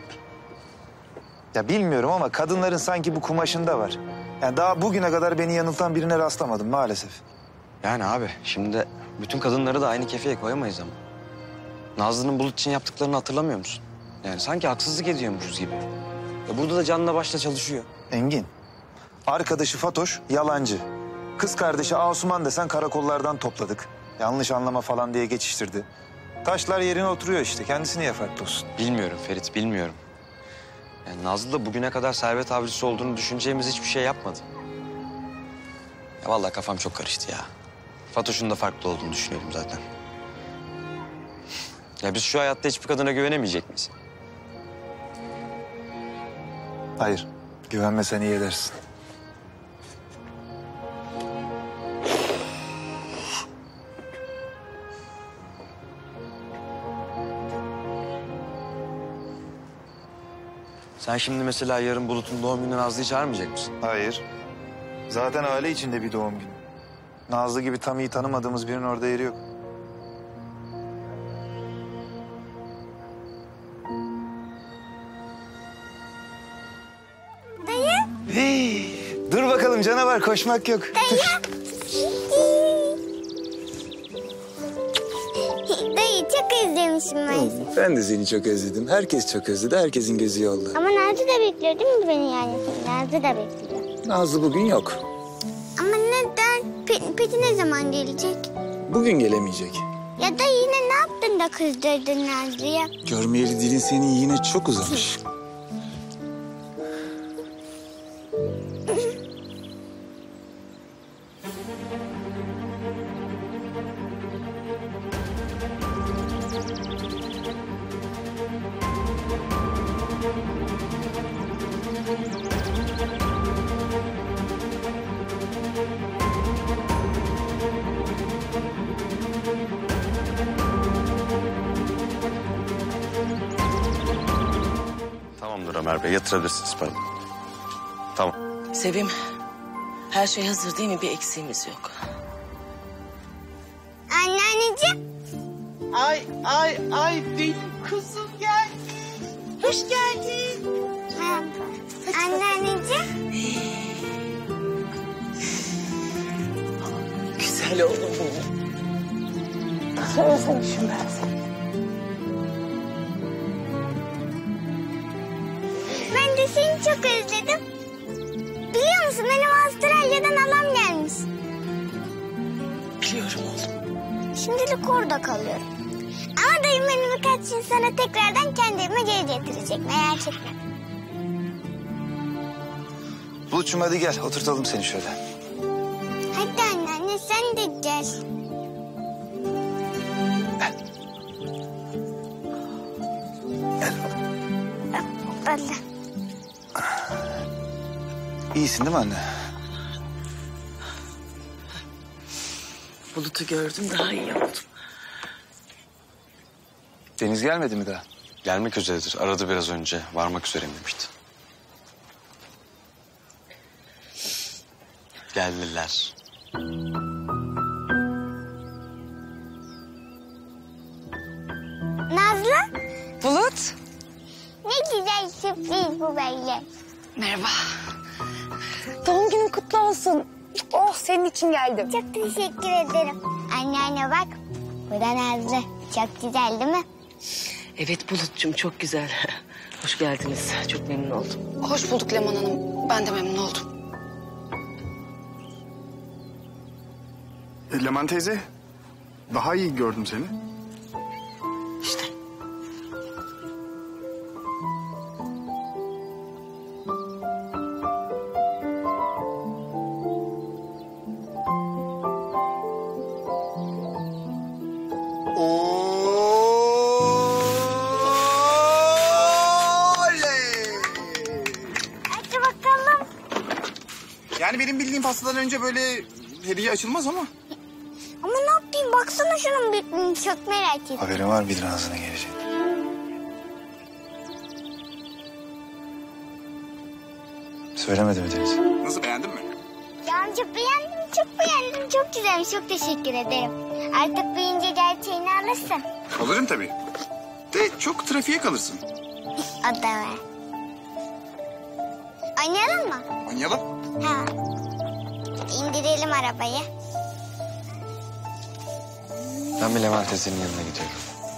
Ya bilmiyorum ama kadınların sanki bu kumaşında var. Yani daha bugüne kadar beni yanıltan birine rastlamadım maalesef. Yani abi şimdi bütün kadınları da aynı kefeye koyamayız ama. Nazlı'nın Bulut için yaptıklarını hatırlamıyor musun? Yani sanki haksızlık ediyormuşuz gibi. Ya burada da canla başla çalışıyor. Engin, arkadaşı Fatoş yalancı. Kız kardeşi Asuman desen karakollardan topladık. Yanlış anlama falan diye geçiştirdi. Taşlar yerine oturuyor işte. Kendisi niye farklı olsun? Bilmiyorum Ferit, bilmiyorum. Yani Nazlı da bugüne kadar servet avcısı olduğunu düşüneceğimiz hiçbir şey yapmadı. Ya vallahi kafam çok karıştı ya. Fatoş'un da farklı olduğunu düşünüyorum zaten. Ya biz şu hayatta hiçbir kadına güvenemeyecek miyiz? Hayır, güvenmesen iyi edersin. Sen şimdi mesela yarın Bulut'un doğum gününe Nazlı'yı çağırmayacak mısın? Hayır. Zaten aile içinde bir doğum günü. Nazlı gibi tam iyi tanımadığımız birinin orada yeri yok. Dayı. Hey, dur bakalım canavar, koşmak yok. Dayı. Dayı çok özlemişim ben. Ben de seni çok özledim. Herkes çok özledi. Herkesin gözü yolda. Ama Nazlı da bekliyor değil mi beni yani? Nazlı da bekliyor. Nazlı bugün yok. Ama neden? Peki ne zaman gelecek? Bugün gelemeyecek. Ya da yine ne yaptın da kızdırdın Nazlı'ya? Görmeyeli dilin senin yine çok uzamış. Tamamdır Ömer Bey, yatırabilirsiniz paramı. Tamam. Sevim, her şey hazır değil mi? Bir eksiğimiz yok. Anneanneciğim. Ay benim kızım gel. Hoş geldin. Merhaba. Anneanneciğim. Güzel oğlum benim. Nasıl özlemişim ben seni. Ben de seni çok özledim. Biliyorum oğlum. Şimdilik orada kalıyorum. Ama dayım beni birkaç gün sonra tekrardan kendi evime geri getirecek. Merak etme. Bulut'cum hadi gel oturtalım seni şöyle. Hadi anneanne sen de gel. Hoppala. İyisin değil mi anne? Bulut'u gördüm daha iyi oldum. Deniz gelmedi mi daha? Gelmek üzeredir. Aradı biraz önce. Varmak üzereyim demişti. Geldiler. Nazlı? Bulut. Ne güzel sürpriz bu böyle. Merhaba. Doğum günün kutlu olsun. Oh senin için geldim. Çok teşekkür ederim. Anneanne bak. Bu da Nazlı. Çok güzel değil mi? Evet Bulut'cum çok güzel. Hoş geldiniz. Çok memnun oldum. Hoş bulduk Leman Hanım. Ben de memnun oldum. Leman teyze, daha iyi gördüm seni. İşte. Hadi bakalım. Yani benim bildiğim pastadan önce böyle hediye açılmaz ama. Ama ne yapayım? Baksana şunun büyüklüğünü. Çok merak ettim. Haberin var mıydı ağzına gelecek? Söylemedi mi Deniz? Nasıl, beğendin mi? Ya çok beğendim, çok beğendim. Çok güzelmiş, çok teşekkür ederim. Artık büyüyünce gerçeğini alırsın. Alırım tabii. De çok trafiğe kalırsın. O da var. Oynayalım mı? Oynayalım. Ha. İndirelim arabayı. Ben bir Leman teyzenin yanına gidiyorum.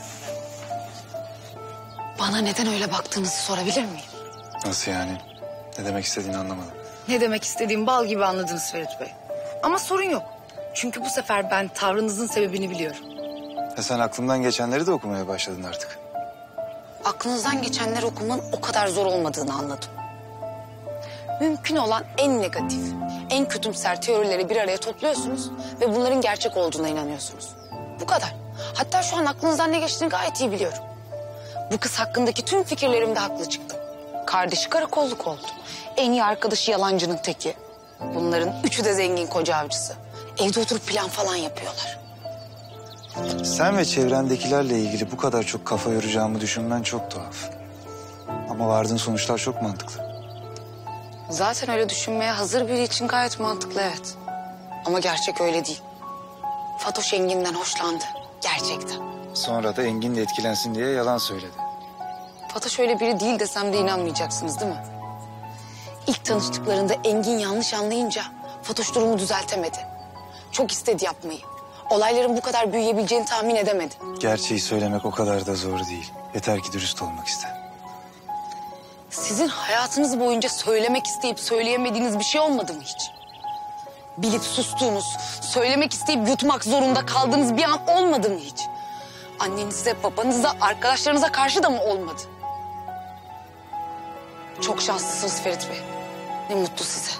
Bana neden öyle baktığınızı sorabilir miyim? Nasıl yani? Ne demek istediğini anlamadım. Ne demek istediğim bal gibi anladınız Ferit Bey. Ama sorun yok. Çünkü bu sefer ben tavrınızın sebebini biliyorum. Ya sen aklından geçenleri de okumaya başladın artık. Aklınızdan geçenleri okumanın o kadar zor olmadığını anladım. Mümkün olan en negatif, en kötümser teorileri bir araya topluyorsunuz ve bunların gerçek olduğuna inanıyorsunuz. Bu kadar. Hatta şu an aklınızdan ne geçtiğini gayet iyi biliyorum. Bu kız hakkındaki tüm fikirlerimde haklı çıktım. Kardeşi karakolluk oldu. En iyi arkadaşı yalancının teki. Bunların üçü de zengin koca avcısı. Evde oturup plan falan yapıyorlar. Sen ve çevrendekilerle ilgili bu kadar çok kafa yoracağımı düşünmen çok tuhaf. Ama vardığın sonuçlar çok mantıklı. Zaten öyle düşünmeye hazır biri için gayet mantıklı, evet. Ama gerçek öyle değil. Fatoş Engin'den hoşlandı. Gerçekten. Sonra da Engin de etkilensin diye yalan söyledi. Fatoş öyle biri değil desem de inanmayacaksınız değil mi? İlk tanıştıklarında Engin yanlış anlayınca Fatoş durumu düzeltemedi. Çok istedi yapmayı. Olayların bu kadar büyüyebileceğini tahmin edemedi. Gerçeği söylemek o kadar da zor değil. Yeter ki dürüst olmak iste. Sizin hayatınız boyunca söylemek isteyip söyleyemediğiniz bir şey olmadı mı hiç? Bilip sustuğunuz, söylemek isteyip yutmak zorunda kaldığınız bir an olmadı mı hiç? Annenize, babanıza, arkadaşlarınıza karşı da mı olmadı? Çok şanslısınız Ferit Bey. Ne mutlu size.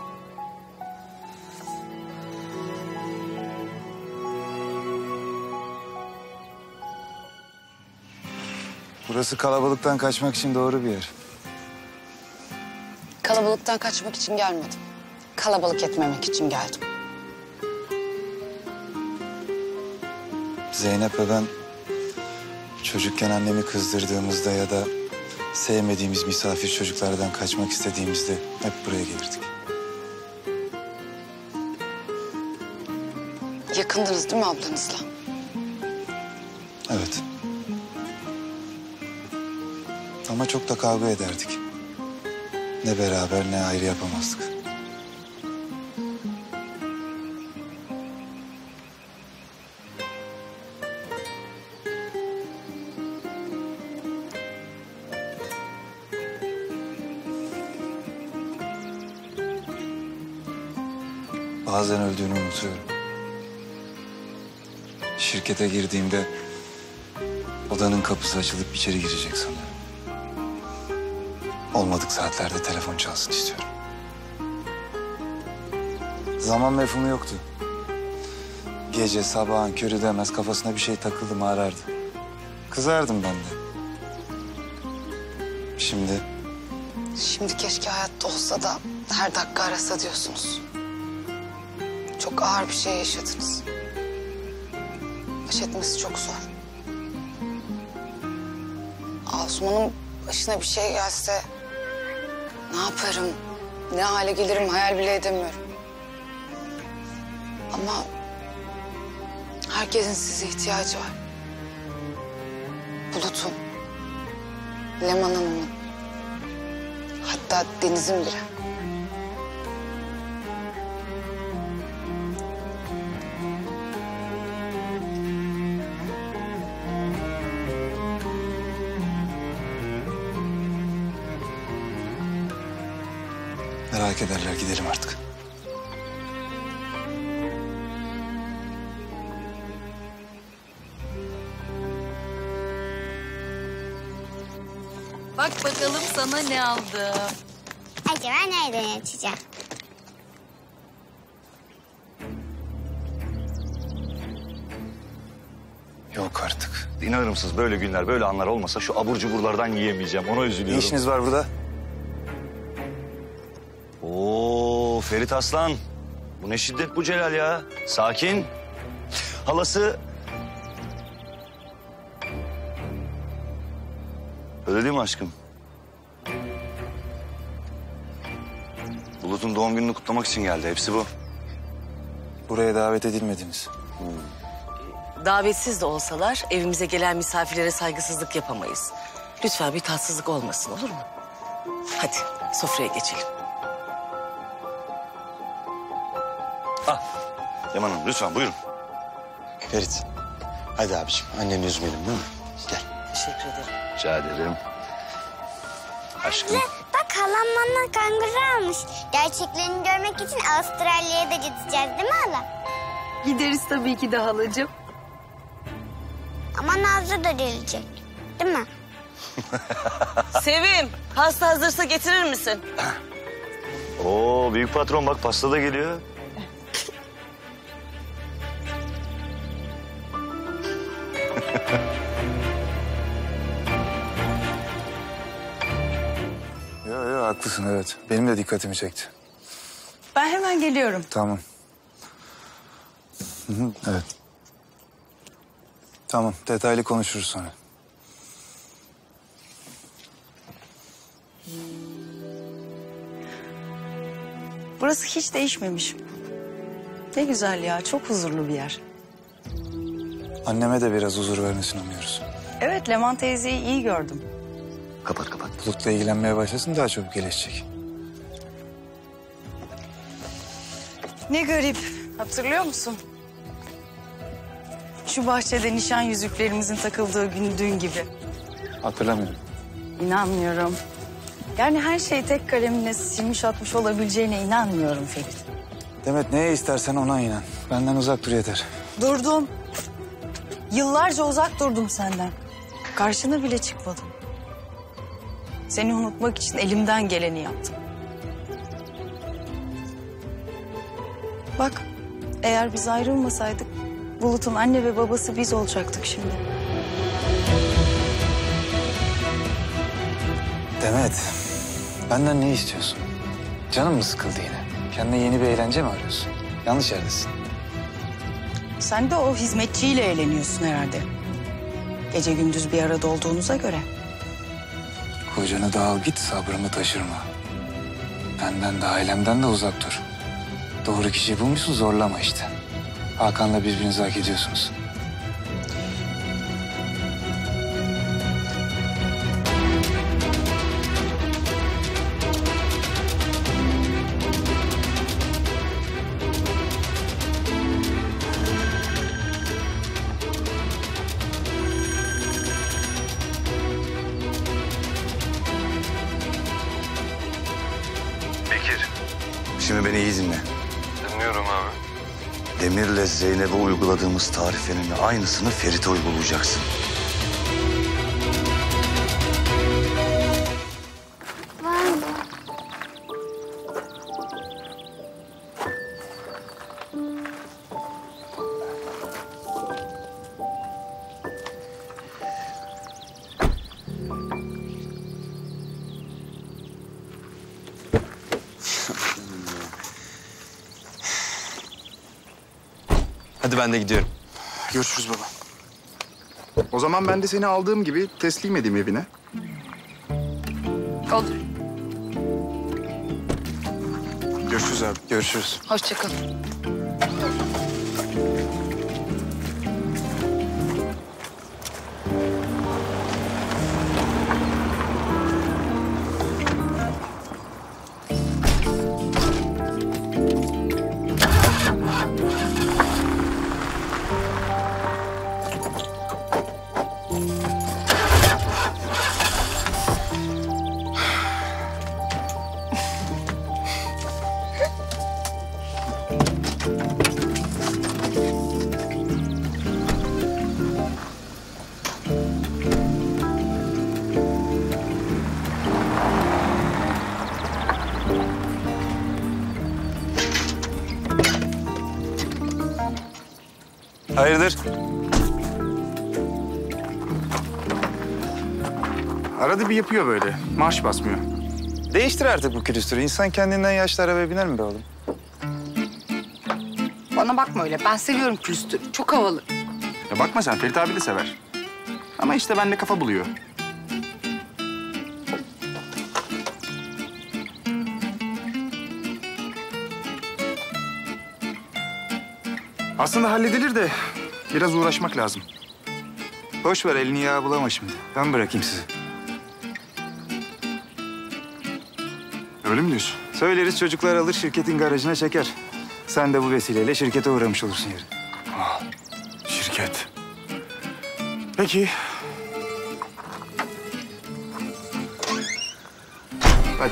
Burası kalabalıktan kaçmak için doğru bir yer. Kalabalıktan kaçmak için gelmedim. Kalabalık etmemek için geldim. Zeynep ve ben çocukken annemi kızdırdığımızda ya da sevmediğimiz misafir çocuklardan kaçmak istediğimizde hep buraya gelirdik. Yakındınız değil mi ablanızla? Evet. Ama çok da kavga ederdik. Ne beraber ne ayrı yapamazdık. Bazen öldüğünü unutuyorum. Şirkete girdiğimde odanın kapısı açılıp içeri girecek sanıyorum. Olmadık saatlerde telefon çalsın istiyorum. Zaman mefhumu yoktu. Gece sabahın körü demez kafasına bir şey takıldı mı arardı. Kızardım ben de. Şimdi keşke hayatta olsa da her dakika arasa diyorsunuz. Çok ağır bir şey yaşadınız. Baş etmesi çok zor. Asuman'ın başına bir şey gelse ne yaparım, ne hale gelirim hayal bile edemiyorum. Ama herkesin size ihtiyacı var. Bulut'un, Leman Hanım'ın, hatta Deniz'in bile. Merak ederler, gidelim artık. Bak bakalım sana ne aldım. Acaba nereden açacağım? Yok artık. İnanır mısınız böyle günler, böyle anlar olmasa şu abur cuburlardan yiyemeyeceğim. Ona üzülüyorum. Ne işiniz var burada? Oo Ferit Aslan. Bu ne şiddet bu Celal ya. Sakin. Halası... Öyle değil mi aşkım? Bulut'un doğum gününü kutlamak için geldi. Hepsi bu. Buraya davet edilmediniz. Davetsiz de olsalar evimize gelen misafirlere saygısızlık yapamayız. Lütfen bir tatsızlık olmasın, olur mu? Hadi sofraya geçelim. Leman Hanım lütfen buyurun. Ferit, hadi abiciğim. Anneni üzmeyelim değil mi? Gel. Teşekkür ederim. Rica ederim. Aşkım. Bak halam bana kanguru almış. Gerçeklerini görmek için Avustralya'ya da gideceğiz değil mi hala? Gideriz tabii ki de halacığım. Ama Nazlı da gelecek değil mi? Sevim, pasta hazırsa getirir misin? Oo büyük patron bak pasta da geliyor. Yo haklısın, evet. Benim de dikkatimi çekti. Ben hemen geliyorum. Tamam. Hı, evet. Tamam, detaylı konuşuruz sonra. Burası hiç değişmemiş. Ne güzel ya, çok huzurlu bir yer. Anneme de biraz huzur vermesini umuyoruz. Evet, Leman teyzeyi iyi gördüm. Kapat. Bulut'la ilgilenmeye başlasın, daha çabuk iyileşecek. Ne garip, hatırlıyor musun? Şu bahçede nişan yüzüklerimizin takıldığı gün dün gibi. Hatırlamıyorum. İnanmıyorum. Yani her şeyi tek kalemle silmiş atmış olabileceğine inanmıyorum Ferit. Demet, neye istersen ona inan. Benden uzak dur yeter. Durdum. Yıllarca uzak durdum senden. Karşına bile çıkmadım. Seni unutmak için elimden geleni yaptım. Bak, eğer biz ayrılmasaydık Bulut'un anne ve babası biz olacaktık şimdi. Demet, benden ne istiyorsun? Canın mı sıkıldı yine? Kendine yeni bir eğlence mi arıyorsun? Yanlış yerdesin. Sen de o hizmetçiyle eğleniyorsun herhalde. Gece gündüz bir arada olduğunuza göre. Kocanı da al git, sabrımı taşırma. Benden de ailemden de uzak dur. Doğru kişiyi bulmuşsun, zorlama işte. Hakan'la birbirinizi hak ediyorsunuz. Bekir. Şimdi beni iyi dinle. Dinliyorum abi. Demir'le Zeynep'e uyguladığımız tarifenin aynısını Ferit'e uygulayacaksın. Var mı? Hadi ben de gidiyorum. Görüşürüz baba. O zaman ben de seni aldığım gibi teslim edeyim evine. Olur. Görüşürüz abi. Görüşürüz. Hoşça kal. Hayırdır? Arada bir yapıyor böyle. Marş basmıyor. Değiştir artık bu külüstürü. İnsan kendinden yaşlı arabaya biner mi be oğlum? Bana bakma öyle. Ben seviyorum külüstür. Çok havalı. Ya bakma sen, Ferit abi de sever. Ama işte bende kafa buluyor. Aslında halledilir de biraz uğraşmak lazım. Boş ver, elini yağ bulama şimdi. Ben bırakayım sizi. Öyle mi diyorsun? Söyleriz, çocuklar alır şirketin garajına çeker. Sen de bu vesileyle şirkete uğramış olursun yarın. Şirket. Peki. Hadi.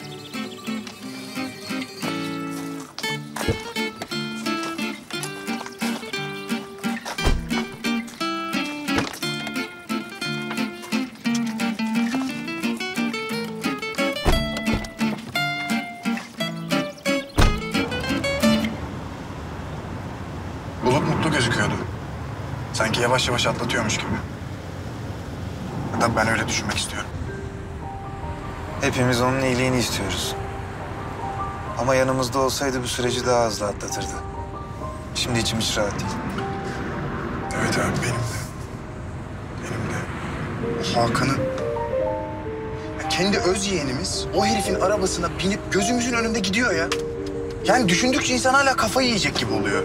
Bulut mutlu gözüküyordu. Sanki yavaş yavaş atlatıyormuş gibi. Ya da ben öyle düşünmek istiyorum. Hepimiz onun iyiliğini istiyoruz. Ama yanımızda olsaydı bu süreci daha hızlı atlatırdı. Şimdi içim hiç rahat değil. Evet abi, benim de. Benim de. O Hakan'ın... Ya kendi öz yeğenimiz o herifin arabasına binip gözümüzün önünde gidiyor ya. Yani düşündükçe insan hala kafayı yiyecek gibi oluyor.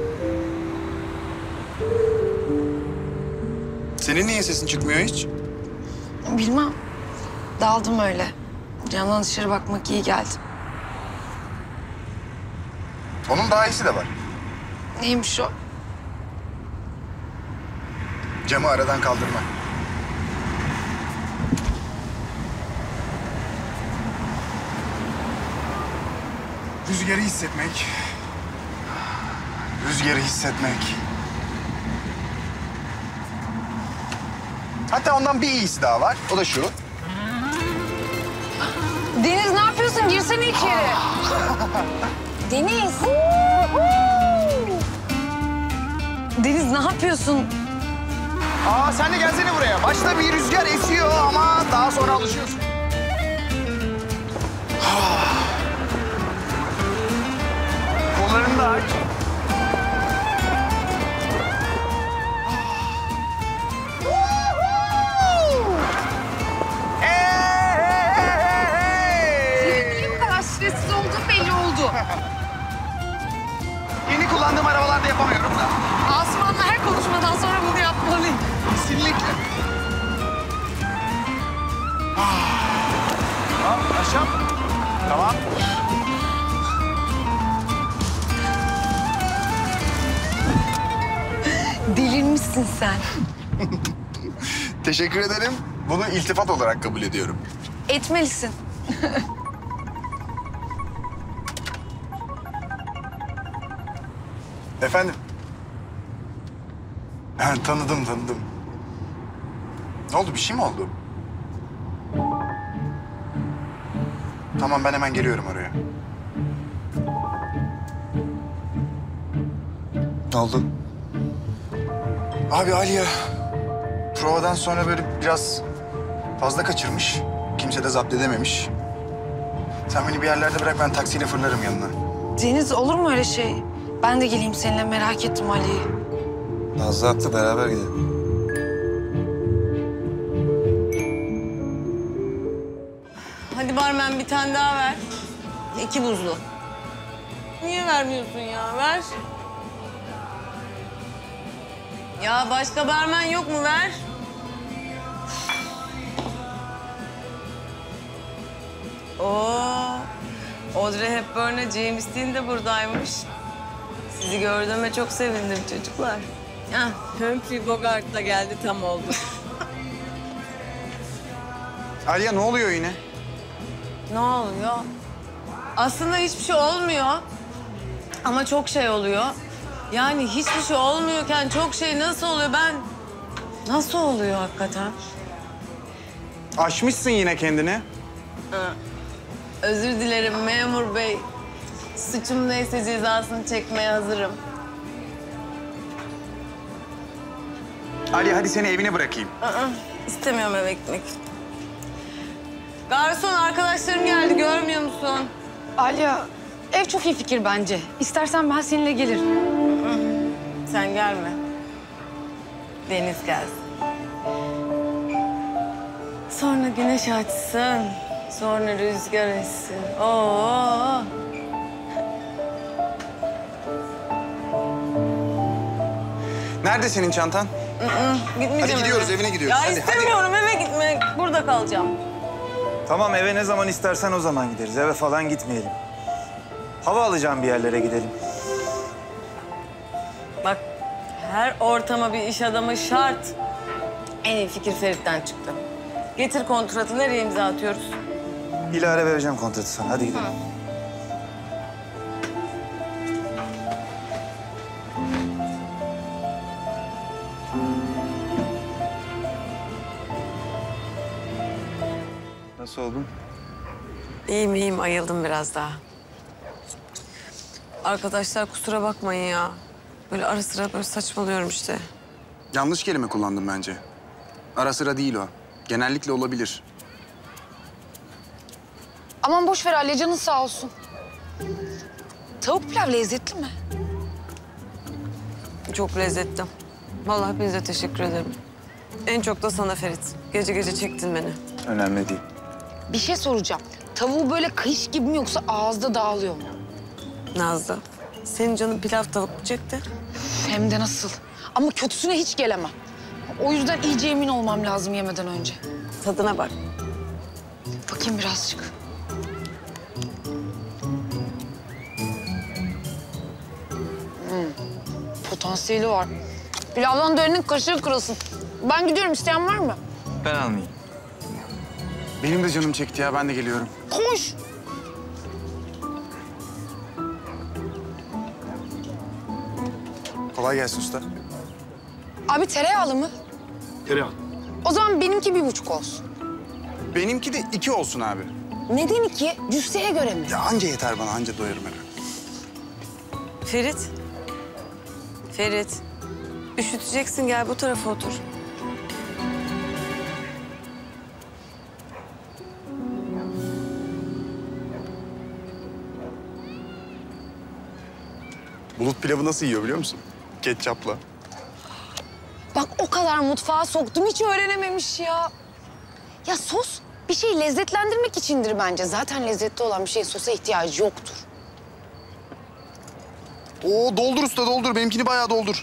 Senin niye sesin çıkmıyor hiç? Bilmem. Daldım öyle. Camdan dışarı bakmak iyi geldi. Onun daha iyisi de var. Neymiş o? Camı aradan kaldırma. Rüzgarı hissetmek. Rüzgarı hissetmek. Hatta ondan bir iyisi daha var. O da şu. Deniz ne yapıyorsun? Girsene içeri. Deniz. Deniz ne yapıyorsun? Aa, sen de gelsene buraya. Başta bir rüzgar esiyor ama daha sonra alışıyorsun. Kollarını da aç. Niye bu kadar stressiz olduğum belli oldu. Yeni kullandığım arabalarda yapamıyorum da. Asuman'la her konuşmadan sonra bunu yapmalıyım. Kesinlikle. Tamam, aşağı. Tamam. Delirmişsin sen. Teşekkür ederim. Bunu iltifat olarak kabul ediyorum. Etmelisin. Efendim? Ha, tanıdım. Ne oldu? Bir şey mi oldu? Tamam, ben hemen geliyorum oraya. Ne oldu? Abi Aliye provadan sonra böyle biraz fazla kaçırmış. Kimse de zapt edememiş. Sen beni bir yerlerde bırak, ben taksiyle fırlarım yanına. Deniz, olur mu öyle şey? Ben de geleyim seninle, merak ettim Ali'yi. Nazlı haklı, beraber gidelim. Hadi barmen bir tane daha ver. 2 buzlu. Niye vermiyorsun ya? Ver. Ya başka barmen yok mu? Ver. Oo, Audrey Hepburn'la James Dean de buradaymış. Sizi gördüğüme çok sevindim çocuklar. Hah, Humphrey Bogart da geldi, tam oldu. Aliye ne oluyor yine? Ne oluyor? Aslında hiçbir şey olmuyor. Ama çok şey oluyor. Yani hiçbir şey olmuyorken çok şey nasıl oluyor? Nasıl oluyor hakikaten? Aşmışsın yine kendini. Özür dilerim memur bey. Suçum neyse cezasını çekmeye hazırım. Ali hadi seni evine bırakayım. İstemiyorum eve gitmek. Garson, arkadaşlarım geldi, görmüyor musun? Alya, ev çok iyi fikir bence. İstersen ben seninle gelirim. Sen gelme. Deniz gelsin. Sonra güneş açsın. Sonra rüzgar essin. Oo. Nerede senin çantan? Gitmeyeceğim. Hadi gidiyoruz, eve. evine gidiyoruz. Ya Hadi, istemiyorum eve gitmek. Burada kalacağım. Tamam, eve ne zaman istersen o zaman gideriz. Eve falan gitmeyelim. Hava alacağım, bir yerlere gidelim. Bak, her ortama bir iş adamı şart. En iyi fikir Ferit'ten çıktı. Getir kontratı, nereye imza atıyoruz? Bilahare vereceğim kontratı sana. Hadi gidelim. Nasıl oldun? İyiyim, ayıldım biraz daha. Arkadaşlar kusura bakmayın ya. Böyle ara sıra böyle saçmalıyorum işte. Yanlış kelime kullandım bence. Ara sıra değil o. Genellikle olabilir. Aman boş ver Ali, canın sağ olsun. Tavuk pilav lezzetli mi? Çok lezzetli. Vallahi hepinize teşekkür ederim. En çok da sana Ferit. Gece gece çektin beni. Önemli değil. Bir şey soracağım. Tavuğu böyle kayış gibi mi yoksa ağızda dağılıyor mu? Nazlı, senin canın pilav tavuk mu çekti? Hem de nasıl. Ama kötüsüne hiç gelemem. O yüzden iyice emin olmam lazım yemeden önce. Tadına bak. Bakayım birazcık. Potansiyeli var. Pilavdan dönenin kaşığı kırılsın. Ben gidiyorum, isteyen var mı? Ben almayayım. Benim de canım çekti ya, ben de geliyorum. Koş. Kolay gelsin usta. Abi tereyağlı mı? Tereyağı. O zaman benimki 1,5 olsun. Benimki de 2 olsun abi. Neden 2? Cüsseye göre mi? Ya anca yeter bana, anca doyarım eve. Ferit. Ferit. Üşüteceksin, gel bu tarafa otur. Bulut pilavı nasıl yiyor biliyor musun? Ketçapla. Bak o kadar mutfağa soktum, hiç öğrenememiş ya. Ya sos bir şeyi lezzetlendirmek içindir bence. Zaten lezzetli olan bir şeyin sosa ihtiyacı yoktur. Oo doldur usta, doldur. Benimkini bayağı doldur.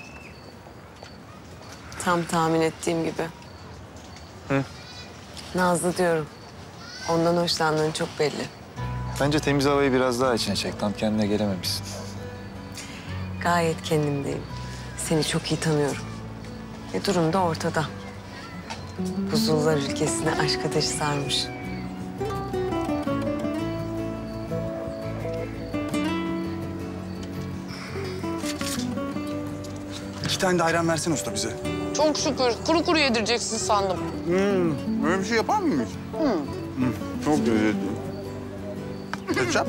Tam tahmin ettiğim gibi. Hı? Nazlı diyorum. Ondan hoşlandığın çok belli. Bence temiz havayı biraz daha içine çek. Tam kendine gelememişsin. Gayet kendimdeyim. Seni çok iyi tanıyorum. Durum da ortada. Buzullar ülkesine aşk ateşi sarmış. 2 tane de ayran versene usta bize. Çok şükür. Kuru kuru yedireceksin sandım. Öyle bir şey yapar mıyız? Çok lezzetli. Ketçap.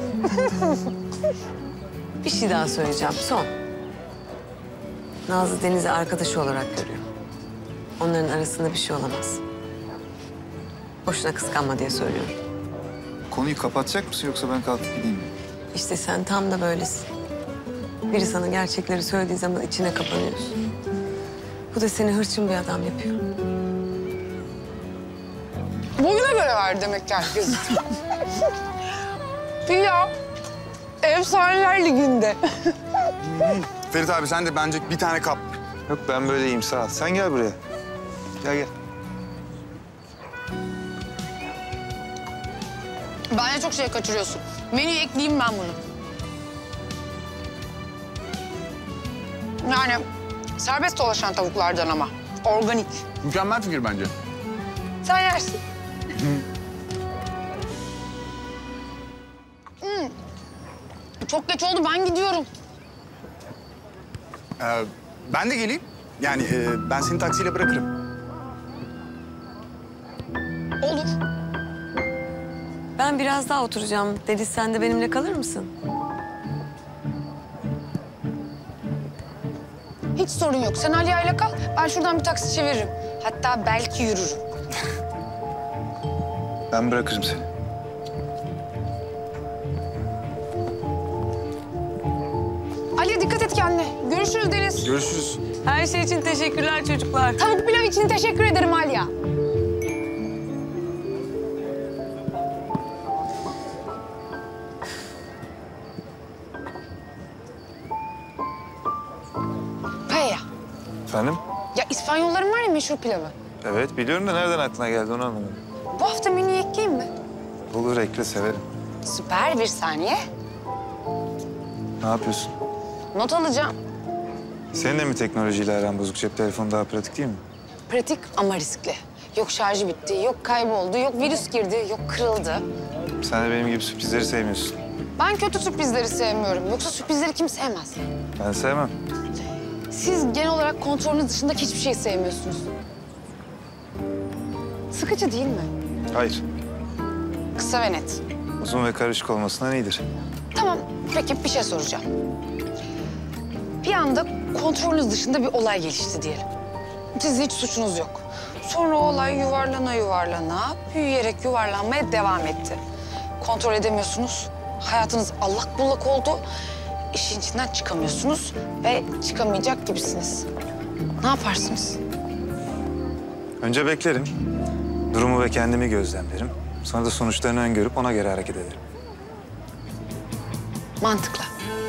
Bir şey daha söyleyeceğim. Son. Nazlı Deniz'i arkadaşı olarak görüyor. Onların arasında bir şey olamaz. Boşuna kıskanma diye söylüyorum. Konuyu kapatacak mısın yoksa ben kalkıp gideyim mi? İşte sen tam da böylesin. Biri sana gerçekleri söylediği zaman içine kapanıyorsun. Bu da seni hırçın bir adam yapıyor. Boyuna göre ver demek ki herkes. Pilav. Efsaneler Ligi'nde. Ferit abi sen de bence bir tane kap. Yok ben böyle iyiyim sağ ol. Sen gel buraya. Gel. Bence çok şey kaçırıyorsun. Menüye ekleyeyim ben bunu. Yani serbest dolaşan tavuklardan ama. Organik. Mükemmel fikir bence. Sen yersin. Çok geç oldu, ben gidiyorum. Ben de geleyim. Yani ben seni taksiyle bırakırım. Olur. Ben biraz daha oturacağım. Deniz sen de benimle kalır mısın? Hiç sorun yok. Sen Aliye ile kal. Ben şuradan bir taksi çeviririm. Hatta belki yürürüm. Ben bırakırım seni. Aliye dikkat et kendine. Görüşürüz Deniz. Görüşürüz. Her şey için teşekkürler çocuklar. Tavuk pilav için teşekkür ederim Aliye. Paella. Efendim? Ya İspanyolların var ya meşhur pilavı. Evet biliyorum da nereden aklına geldi onu anlamadım. Bu hafta menüye ekleyeyim mi? Olur ekle severim. Süper, bir saniye. Ne yapıyorsun? Not alacağım. Senin de mi teknolojiyle aran bozuk? Cep telefonu daha pratik değil mi? Pratik ama riskli. Yok şarjı bitti, yok kayboldu, yok virüs girdi, yok kırıldı. Sen de benim gibi sürprizleri sevmiyorsun. Ben kötü sürprizleri sevmiyorum. Yoksa sürprizleri kim sevmez? Ben sevmem. Siz genel olarak kontrolünüz dışındaki hiçbir şey sevmiyorsunuz. Sıkıcı değil mi? Hayır. Kısa ve net. Uzun ve karışık olmasından iyidir. Tamam, peki bir şey soracağım. Bir anda kontrolünüz dışında bir olay gelişti diyelim. Sizin hiç suçunuz yok. Sonra o olay yuvarlana, büyüyerek yuvarlanmaya devam etti. Kontrol edemiyorsunuz. Hayatınız allak bullak oldu. İşin içinden çıkamıyorsunuz ve çıkamayacak gibisiniz. Ne yaparsınız? Önce beklerim. Durumu ve kendimi gözlemlerim. Sonra da sonuçlarını öngörüp ona göre hareket ederim. Mantıklı.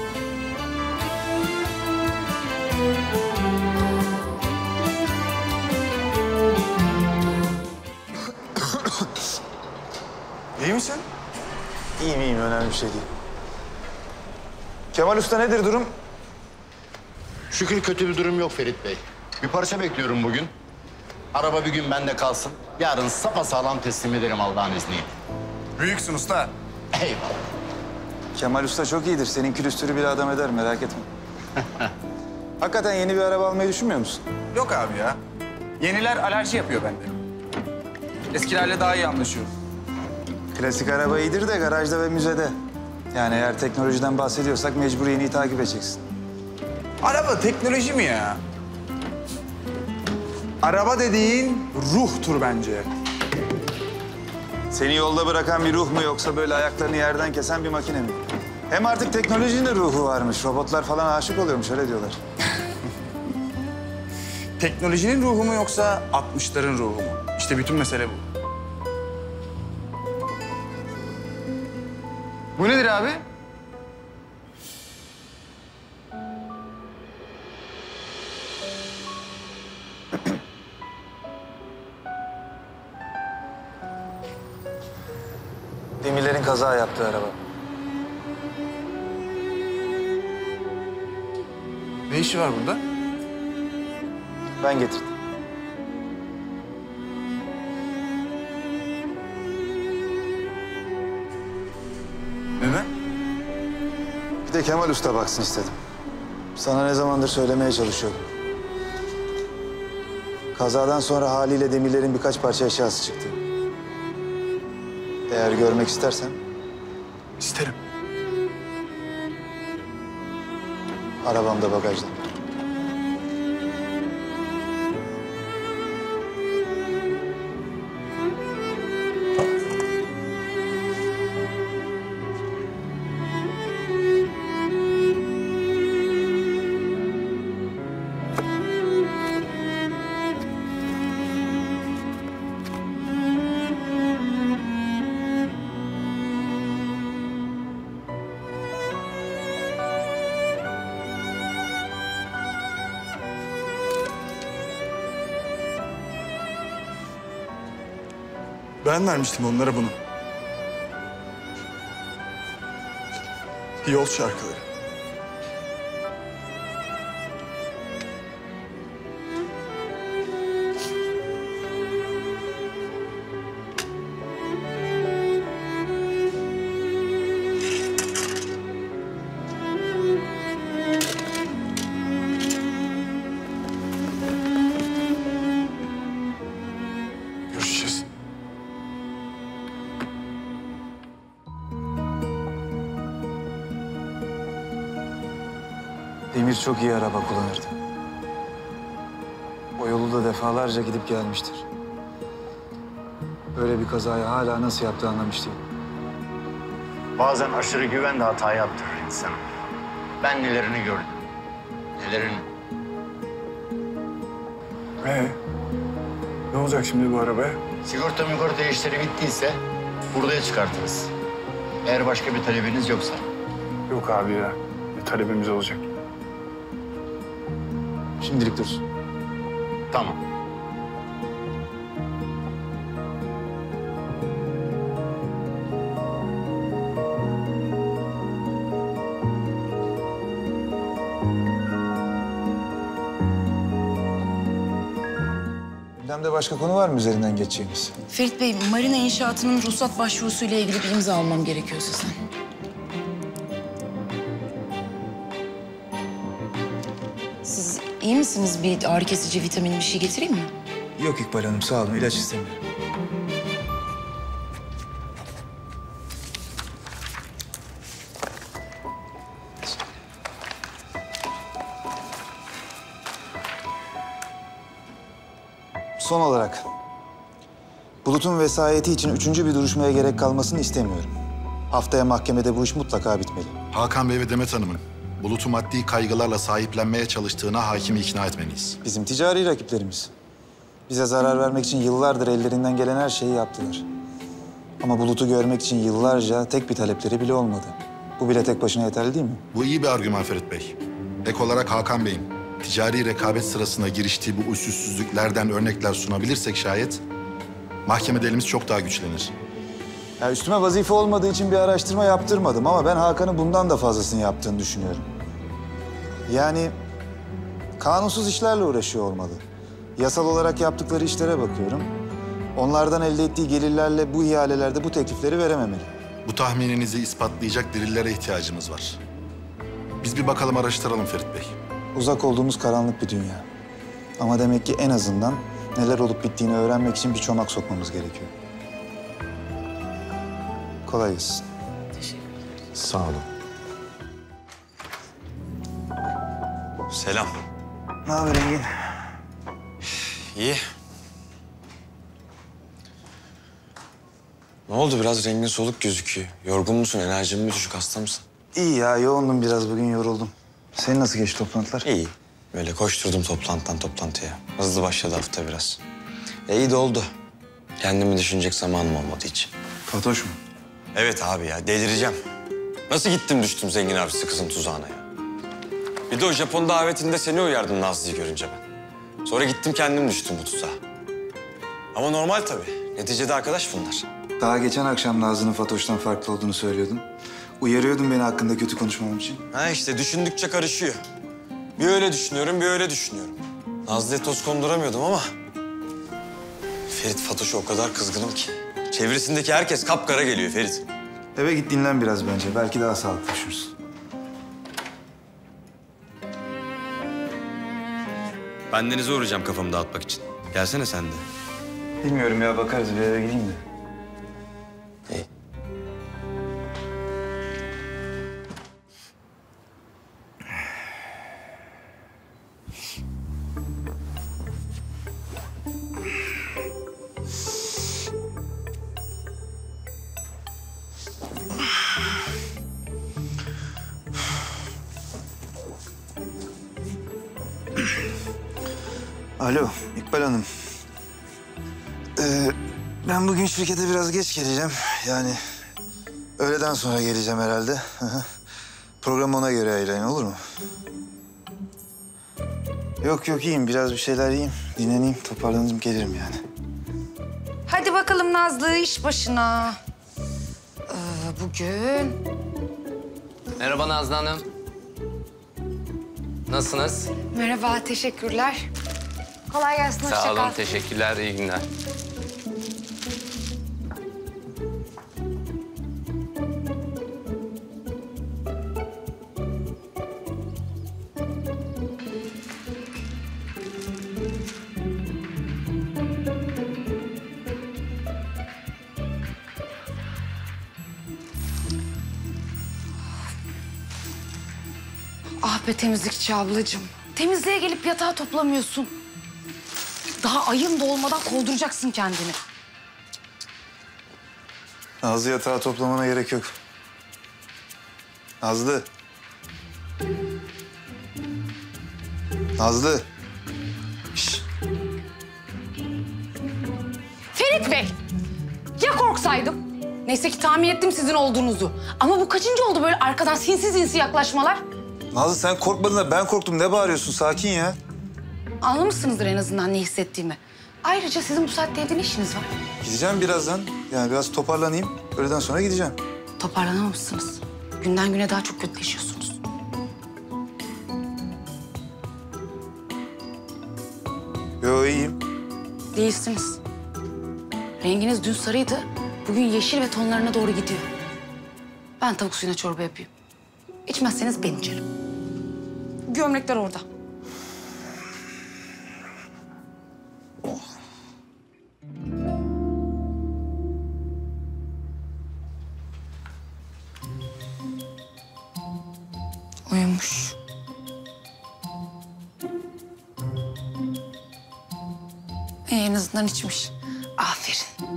İyi misin? İyiyim, önemli bir şey değil. Kemal Usta nedir durum? Şükür kötü bir durum yok Ferit Bey. Bir parça bekliyorum bugün. Araba bir gün bende kalsın. Yarın sapasağlam teslim ederim Allah'ın izniyle. Büyüksün usta. Eyvallah. Kemal Usta çok iyidir. Senin külüstürü bir adam eder, merak etme. Hakikaten yeni bir araba almayı düşünmüyor musun? Yok abi ya. Yeniler alerji yapıyor bende. Eskilerle daha iyi anlaşıyorum. Klasik araba iyidir de garajda ve müzede. Yani eğer teknolojiden bahsediyorsak mecbur yeniyi takip edeceksin. Araba teknoloji mi ya? Araba dediğin ruhtur bence. Seni yolda bırakan bir ruh mu yoksa böyle ayaklarını yerden kesen bir makine mi? Hem artık teknolojinin de ruhu varmış. Robotlar falan aşık oluyormuş, öyle diyorlar. Teknolojinin ruhu mu yoksa 60'ların ruhu mu? İşte bütün mesele bu. Bu nedir abi? Demirlerin kaza yaptığı araba. Ne işi var burada? Ben getirdim. Neden? Bir de Kemal Usta baksın istedim. Sana ne zamandır söylemeye çalışıyordum. Kazadan sonra haliyle Demirler'in birkaç parça eşyası çıktı. Eğer görmek istersen... İsterim. Arabamda bagajda. Ben vermiştim onlara bunu. Yol şarkıları. Görüşeceğiz. Demir çok iyi araba kullanırdı. O yolu da defalarca gidip gelmiştir. Böyle bir kazayı hala nasıl yaptığını anlamış değilim. Bazen aşırı güven de hata yaptırır insanı. Ben nelerini gördüm. Nelerini. Ne olacak şimdi bu arabaya? Sigorta işleri bittiyse buraya çıkartırız. Eğer başka bir talebiniz yoksa. Yok abi ya. Bir talebimiz olacak. Şimdilik dursun. Tamam. Gündemde başka konu var mı üzerinden geçeceğimiz? Ferit Bey, marina inşaatının ruhsat başvurusuyla ilgili bir imza almam gerekiyor sizden. Siz iyi misiniz? Bir ağrı kesici, vitamin bir şey getireyim mi? Yok İkbal Hanım, sağ olun. İlaç istemiyorum. Son olarak, Bulut'un vesayeti için 3. bir duruşmaya gerek kalmasını istemiyorum. Haftaya mahkemede bu iş mutlaka bitmeli. Hakan Bey ve Demet Hanım'ın Bulut'u maddi kaygılarla sahiplenmeye çalıştığına hakimi ikna etmeliyiz. Bizim ticari rakiplerimiz. Bize zarar vermek için yıllardır ellerinden gelen her şeyi yaptılar. Ama Bulut'u görmek için yıllarca tek bir talepleri bile olmadı. Bu bile tek başına yeterli değil mi? Bu iyi bir argüman Ferit Bey. Ek olarak Hakan Bey'in ticari rekabet sırasında giriştiği bu usulsüzlüklerden örnekler sunabilirsek şayet mahkemede elimiz çok daha güçlenir. Ya üstüme vazife olmadığı için bir araştırma yaptırmadım ama ben Hakan'ın bundan da fazlasını yaptığını düşünüyorum. Yani kanunsuz işlerle uğraşıyor olmalı. Yasal olarak yaptıkları işlere bakıyorum. Onlardan elde ettiği gelirlerle bu ihalelerde bu teklifleri verememeli. Bu tahmininizi ispatlayacak delillere ihtiyacımız var. Biz bir bakalım, araştıralım Ferit Bey. Uzak olduğumuz karanlık bir dünya. Ama demek ki en azından neler olup bittiğini öğrenmek için bir çomak sokmamız gerekiyor. Kolay gelsin. Sağ olun. Selam. Ne haber Engin? İyi. Ne oldu? Biraz rengin soluk gözüküyor. Yorgun musun? Enerjin mi düşük? Hasta mısın? İyi ya, yoğundum biraz bugün, yoruldum. Senin nasıl geçti toplantılar? İyi. Böyle koşturdum toplantıdan toplantıya. Hızlı başladı hafta biraz. İyi de oldu. Kendimi düşünecek zamanım olmadı hiç. Fatoş mu? Evet abi ya, delireceğim. Nasıl gittim düştüm zengin abisi kızın tuzağına ya. Bir de o Japon davetinde seni uyardım Nazlı'yı görünce ben. Sonra gittim kendim düştüm bu tuzağa. Ama normal tabii. Neticede arkadaş bunlar. Daha geçen akşam Nazlı'nın Fatoş'tan farklı olduğunu söylüyordun. Uyarıyordun beni hakkında kötü konuşmamam için. Ha işte düşündükçe karışıyor. Bir öyle düşünüyorum, bir öyle düşünüyorum. Nazlı'ya toz konduramıyordum ama... Ferit Fatoş'a o kadar kızgınım ki. Çevresindeki herkes kapkara geliyor Ferit. Eve git dinlen biraz bence. Belki daha sağlıklı düşünürsün. Ben denize uğrayacağım kafamı dağıtmak için. Gelsene sen de. Bilmiyorum ya, bakarız, bir eve gideyim de. İyi. Alo, İkbal Hanım. Ben bugün şirkete biraz geç geleceğim. Yani öğleden sonra geleceğim herhalde. Hı hı. Programı ona göre ayarlayın, olur mu? Yok iyiyim. Biraz bir şeyler yiyeyim, dinleneyim, toparlanırım, gelirim yani. Hadi bakalım Nazlı, iş başına. Bugün... Merhaba Nazlı Hanım. Nasılsınız? Merhaba, teşekkürler. Kolay gelsin, hoşça Sağ kal. olun, teşekkürler, iyi günler. Ah be temizlikçi ablacığım. Temizliğe gelip yatağı toplamıyorsun. Daha ayın dolmadan kovduracaksın kendini. Nazlı, yatağı toplamana gerek yok. Nazlı. Nazlı. Ferit Bey, ya korksaydım? Neyse ki tahmin ettim sizin olduğunuzu. Ama bu kaçıncı oldu böyle arkadan sinsi sinsi yaklaşmalar? Nazlı, sen korkmadın da ben korktum. Ne bağırıyorsun? Sakin ya. Anlamışsınızdır en azından ne hissettiğimi. Ayrıca sizin bu saatte evde ne işiniz var? Gideceğim birazdan. Yani biraz toparlanayım. Öğleden sonra gideceğim. Toparlanamamışsınız. Günden güne daha çok kötüleşiyorsunuz. Yo, iyiyim. Değilsiniz. Renginiz dün sarıydı. Bugün yeşil ve tonlarına doğru gidiyor. Ben tavuk suyuna çorba yapayım. İçmezseniz ben içerim. Gömlekler orada. Uyumuş. En azından içmiş. Aferin.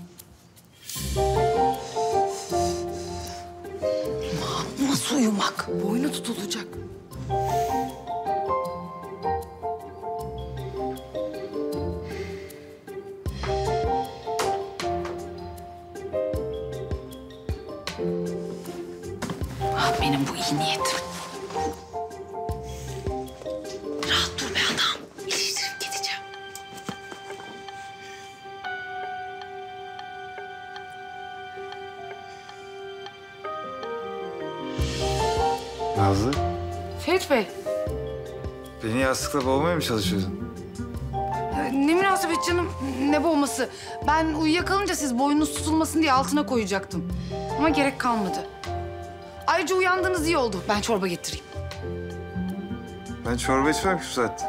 Aman, nasıl uyumak? Boynu tutulacak. Ah, benim bu iyi niyetim. Rahat dur be adam. İliştirip gideceğim. Nazlı, Ferit Bey, beni yastıkla boğmaya mı çalışıyordun? ne münasebet canım, ne boğması. Ben uyuyakalınca siz boynunuz tutulmasın diye altına koyacaktım. Ama gerek kalmadı. Ayrıca uyandığınız iyi oldu. Ben çorba getireyim. Ben çorba içmem ki bu saatte.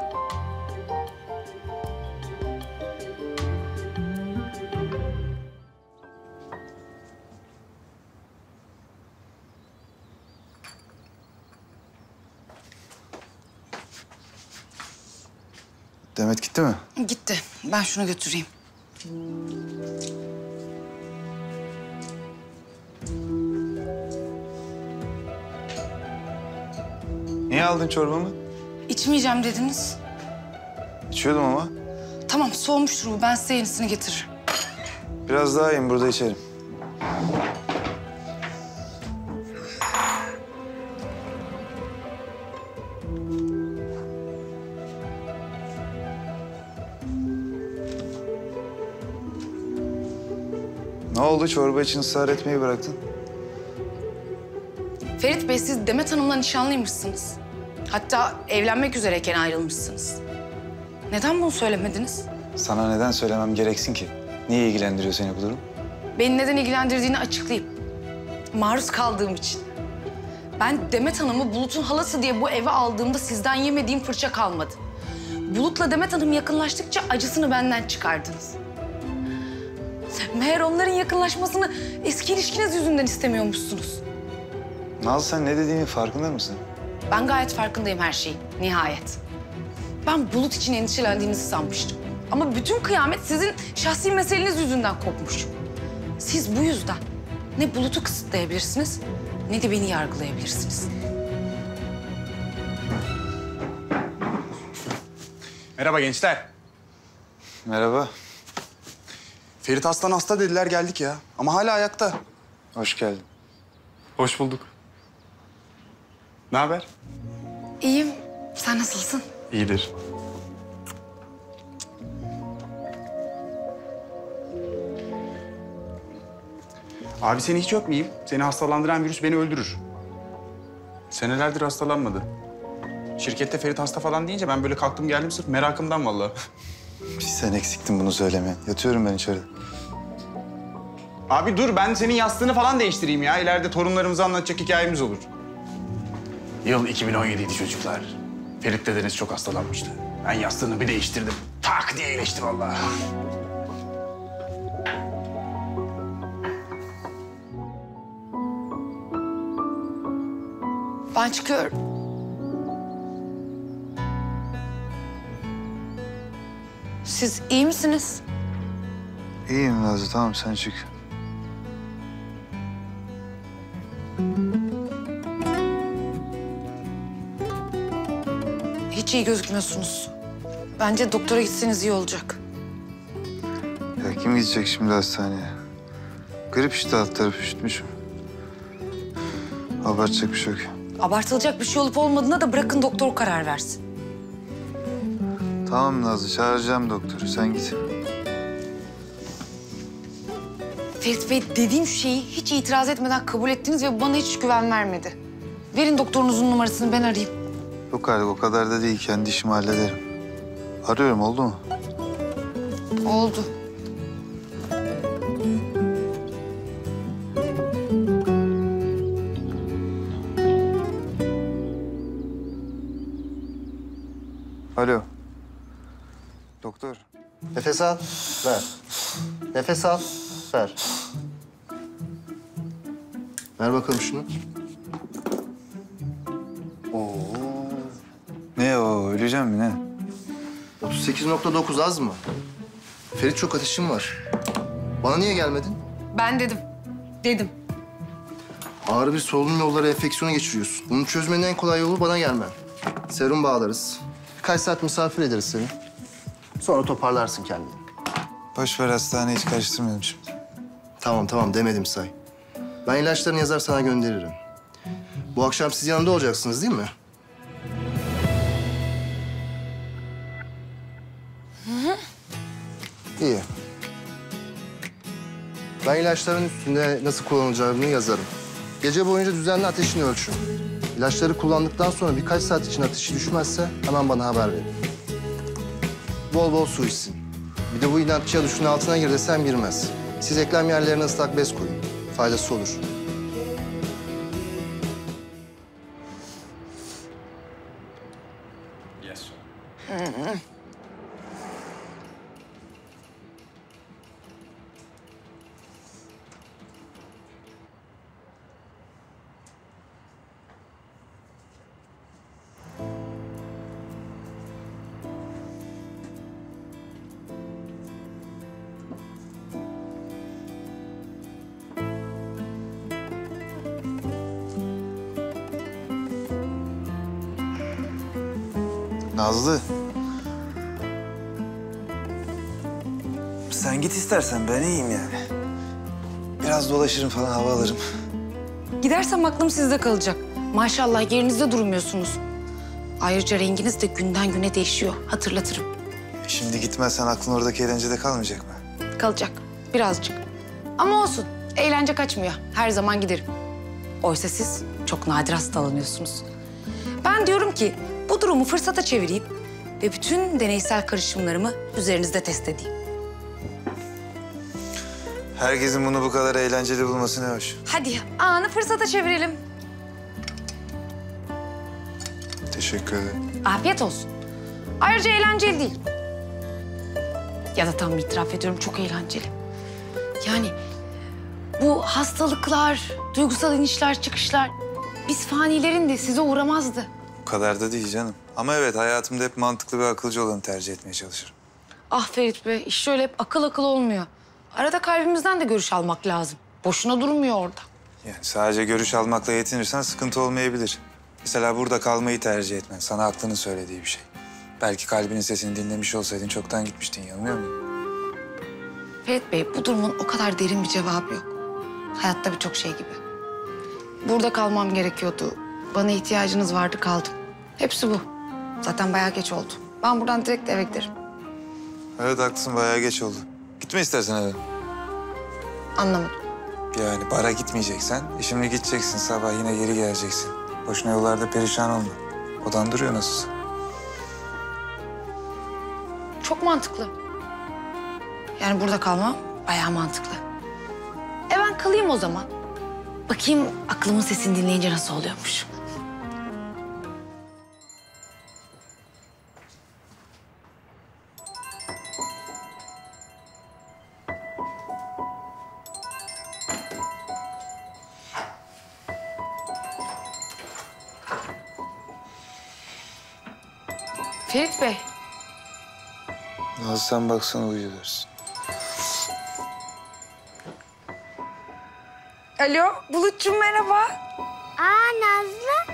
Demet gitti mi? Gitti. Ben şunu götüreyim. Niye aldın çorbamı? İçmeyeceğim dediniz. İçiyordum ama. Tamam, soğumuştur bu. Ben size yenisini getiririm. Biraz daha iyiyim, burada içerim. Ne oldu? Çorba için ısrar etmeyi bıraktın. Ferit Bey, siz Demet Hanım'la nişanlıymışsınız. Hatta evlenmek üzereyken ayrılmışsınız. Neden bunu söylemediniz? Sana neden söylemem gereksin ki? Niye ilgilendiriyor seni bu durum? Beni neden ilgilendirdiğini açıklayayım. Maruz kaldığım için. Ben Demet Hanım'ı Bulut'un halası diye bu eve aldığımda sizden yemediğim fırça kalmadı. Bulut'la Demet Hanım yakınlaştıkça acısını benden çıkardınız. Meğer onların yakınlaşmasını eski ilişkiniz yüzünden istemiyormuşsunuz. Nazlı sen ne dediğinin farkında mısın? Ben gayet farkındayım her şeyin, nihayet. Ben Bulut için endişelendiğinizi sanmıştım. Ama bütün kıyamet sizin şahsi meseleniz yüzünden kopmuş. Siz bu yüzden ne Bulut'u kısıtlayabilirsiniz ne de beni yargılayabilirsiniz. Merhaba gençler. Merhaba. Ferit Aslan hasta dediler, geldik ya. Ama hala ayakta. Hoş geldin. Hoş bulduk. Ne haber? İyiyim. Sen nasılsın? İyidir. Abi seni hiç öpmeyeyim. Seni hastalandıran virüs beni öldürür. Senelerdir hastalanmadı. Şirkette Ferit hasta falan deyince ben böyle kalktım geldim sırf merakımdan vallahi. Bir sen eksiktin bunu söylemeyen. Yatıyorum ben içeride. Abi dur, ben senin yastığını falan değiştireyim ya. İleride torunlarımıza anlatacak hikayemiz olur. Yıl 2017'ydi çocuklar. Ferit dedeniz çok hastalanmıştı. Ben yastığını bir değiştirdim. Tak diye iyileşti vallahi. Ben çıkıyorum. Siz iyi misiniz? İyiyim Nazlı, tamam sen çık. Hiç iyi gözükmüyorsunuz. Bence doktora gitseniz iyi olacak. Ya kim gidecek şimdi hastaneye? Grip işte, alt tarafı üşütmüşüm. Abartacak bir şey yok. Abartılacak bir şey olup olmadığına da bırakın doktor karar versin. Tamam Nazlı, çağıracağım doktoru. Sen git. Ferit Bey, dediğim şeyi hiç itiraz etmeden kabul ettiniz ve bana hiç güven vermedi. Verin doktorunuzun numarasını, ben arayayım. Yok artık, o kadar da değil. Kendi işimi hallederim. Arıyorum, oldu mu? Oldu. Alo. Doktor. Nefes al, ver. Nefes al, ver. Ver bakalım şunu. Ne o? Öleceğim mi ne? 38.9 az mı? Ferit, çok ateşim var. Bana niye gelmedin? Ben dedim. Ağır bir solunum yolları enfeksiyonu geçiriyorsun. Bunu çözmenin en kolay yolu bana gelmen. Serum bağlarız. Birkaç saat misafir ederiz seni. Sonra toparlarsın kendini. Boş ver, hastaneyi hiç karıştırmayalım şimdi. Tamam demedim say. Ben ilaçlarını yazar sana gönderirim. Bu akşam siz yanımda olacaksınız değil mi? İyi. Ben ilaçların üstünde nasıl kullanılacağını yazarım. Gece boyunca düzenli ateşini ölçün. İlaçları kullandıktan sonra birkaç saat için ateşi düşmezse hemen bana haber verin. Bol bol su içsin. Bir de bu inatçıya duşun altına gir desem girmez. Siz eklem yerlerine ıslak bez koyun. Faydası olur. Yes. Nazlı. Sen git istersen, ben iyiyim yani. Biraz dolaşırım falan, hava alırım. Gidersem aklım sizde kalacak. Maşallah yerinizde durmuyorsunuz. Ayrıca renginiz de günden güne değişiyor. Hatırlatırım. Şimdi gitmezsen aklın oradaki eğlencede kalmayacak mı? Kalacak. Birazcık. Ama olsun. Eğlence kaçmıyor. Her zaman giderim. Oysa siz çok nadir hastalanıyorsunuz. Ben diyorum ki bu durumu fırsata çevireyim ve bütün deneysel karışımlarımı üzerinizde test edeyim. Herkesin bunu bu kadar eğlenceli bulması ne hoş. Hadi anı fırsata çevirelim. Teşekkür ederim. Afiyet olsun. Ayrıca eğlenceli değil. Ya da tam itiraf ediyorum, çok eğlenceli. Yani bu hastalıklar, duygusal inişler, çıkışlar... Biz fanilerin de size uğramazdı. Bu kadar da değil canım. Ama evet, hayatımda hep mantıklı ve akılcı olanı tercih etmeye çalışırım. Ah Ferit Bey, iş şöyle hep akıl akıl olmuyor. Arada kalbimizden de görüş almak lazım. Boşuna durmuyor orada. Yani sadece görüş almakla yetinirsen sıkıntı olmayabilir. Mesela burada kalmayı tercih etmen, sana aklının söylediği bir şey. Belki kalbinin sesini dinlemiş olsaydın çoktan gitmiştin, yanılıyor muyum? Ferit Bey, bu durumun o kadar derin bir cevabı yok. Hayatta birçok şey gibi. Burada kalmam gerekiyordu. Bana ihtiyacınız vardı, kaldım. Hepsi bu. Zaten bayağı geç oldu. Ben buradan direkt eve giderim. Evet haklısın, bayağı geç oldu. Gitme istersen eve. Anlamadım. Yani bara gitmeyeceksen, şimdi gideceksin sabah yine geri geleceksin. Boşuna yollarda perişan olma. Odan duruyor nasılsa. Çok mantıklı. Yani burada kalmam bayağı mantıklı. Ben kalayım o zaman. Bakayım aklımın sesini dinleyince nasıl oluyormuş. Ferit Bey. Nazlı sen baksana uyuyor dersin. Alo, Bulut'cum merhaba. Nazlı.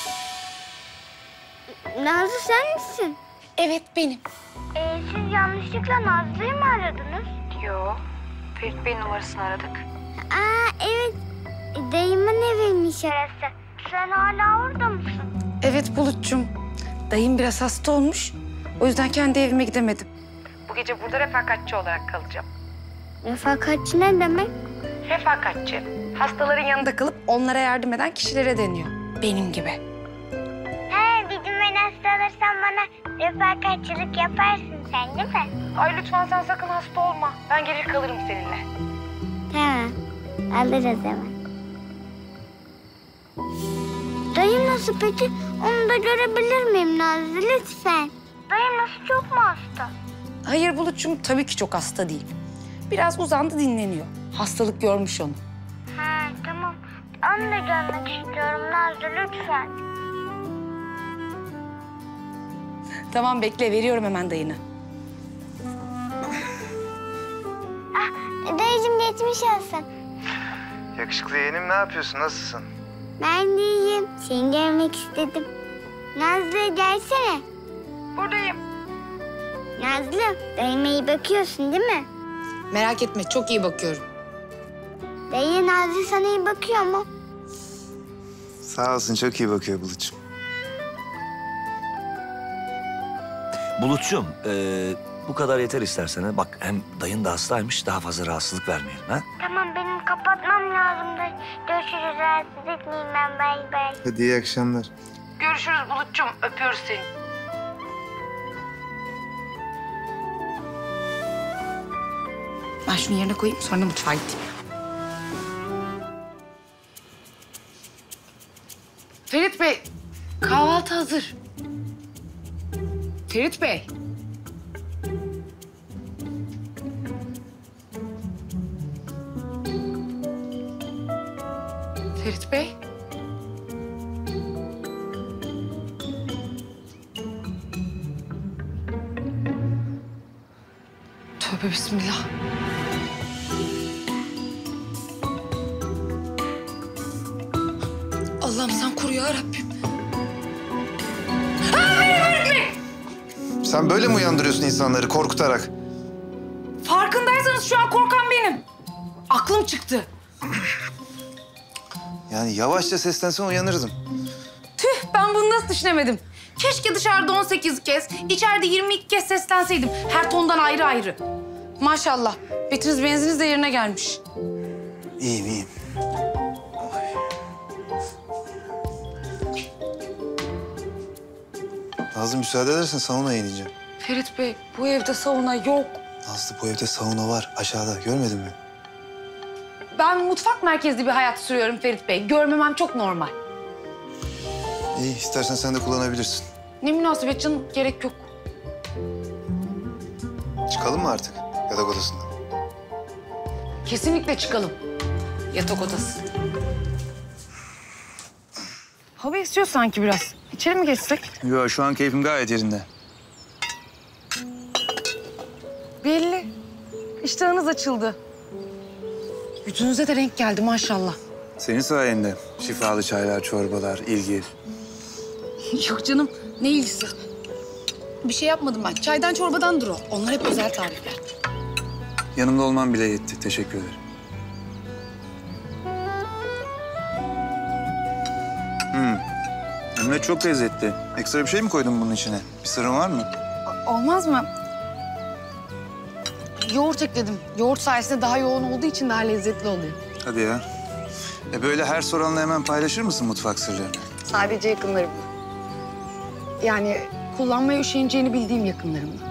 Nazlı sen misin? Evet benim. Siz yanlışlıkla Nazlı'yı mı aradınız? Yo, Ferit Bey numarasını aradık. Evet. Dayımın eviymiş orası. Sen hala orada mısın? Evet Bulut'cum. Dayım biraz hasta olmuş. O yüzden kendi evime gidemedim. Bu gece burada refakatçi olarak kalacağım. Refakatçi ne demek? Refakatçi. Hastaların yanında kalıp onlara yardım eden kişilere deniyor. Benim gibi. Bir gün ben hasta olursam bana refakatçilik yaparsın sen değil mi? Ay lütfen sen sakın hasta olma. Ben gelir kalırım seninle. Tamam. Alırız hemen. Dayım nasıl peki? Onu da görebilir miyim Nazlı lütfen? Dayım nasıl, çok mu hasta? Hayır Bulut'cum, tabii ki çok hasta değil. Biraz uzandı, dinleniyor. Hastalık görmüş onu. Tamam. Onu da görmek istiyorum Nazlı lütfen. Tamam bekle, veriyorum hemen dayını. Dayıcığım geçmiş olsun. Yakışıklı yeğenim ne yapıyorsun, nasılsın? Ben de iyiyim. Seni görmek istedim. Nazlı gelsene. Buradayım. Nazlı, dayıma iyi bakıyorsun değil mi? Merak etme, çok iyi bakıyorum. Dayı, Nazlı sana iyi bakıyor mu? Sağ olsun, çok iyi bakıyor Bulut'cum. Bulutçum, bu kadar yeter istersen. Ha? Bak hem dayın da hastaymış, daha fazla rahatsızlık vermeyelim. Ha? Tamam, benim kapatmam lazım da. Görüşürüz, rahatsız etmeyeyim ben, bay bay. Hadi iyi akşamlar. Görüşürüz Bulut'cum, öpüyoruz seni. Ben şunu yerine koyayım, sonra mutfağa gideyim. Ferit Bey, kahvaltı hazır. Ferit Bey. Ferit Bey. Tövbe bismillah. Allah'ım sen koru ya Rabbim. Sen böyle mi uyandırıyorsun insanları korkutarak? Farkındaysanız şu an korkan benim. Aklım çıktı. Yani yavaşça seslensen uyanırdım. Tüh, ben bunu nasıl düşünemedim? Keşke dışarıda 18 kez, içeride 22 kez seslenseydim. Her tondan ayrı ayrı. Maşallah, betiniz benziniz de yerine gelmiş. İyiyim, iyiyim. Nazlı müsaade edersen saunaya ineceğim. Ferit Bey, bu evde sauna yok. Nazlı bu evde sauna var aşağıda, görmedin mi? Ben mutfak merkezli bir hayat sürüyorum Ferit Bey. Görmemem çok normal. İyi, istersen sen de kullanabilirsin. Ne münasebet canım, gerek yok. Çıkalım mı artık yatak odasından? Kesinlikle çıkalım. Yatak odası. Hava esiyor sanki biraz. İçeri mi geçsek? Yok, şu an keyfim gayet yerinde. Belli. İştahınız açıldı. Yüzünüze de renk geldi maşallah. Senin sayende. Şifalı çaylar, çorbalar, ilgi. Yok canım, ne ilgisi? Bir şey yapmadım ben. Çaydan çorbadandır o. Onlar hep özel tarifler. Yanımda olman bile yetti. Teşekkür ederim. Emre çok lezzetli. Ekstra bir şey mi koydun bunun içine? Bir sırrın var mı? Olmaz mı? Yoğurt ekledim. Yoğurt sayesinde daha yoğun olduğu için daha lezzetli oluyor. Hadi ya. Böyle her soranla hemen paylaşır mısın mutfak sırlarını? Sadece yakınlarımla. Yani kullanmaya üşeneceğini bildiğim yakınlarımla.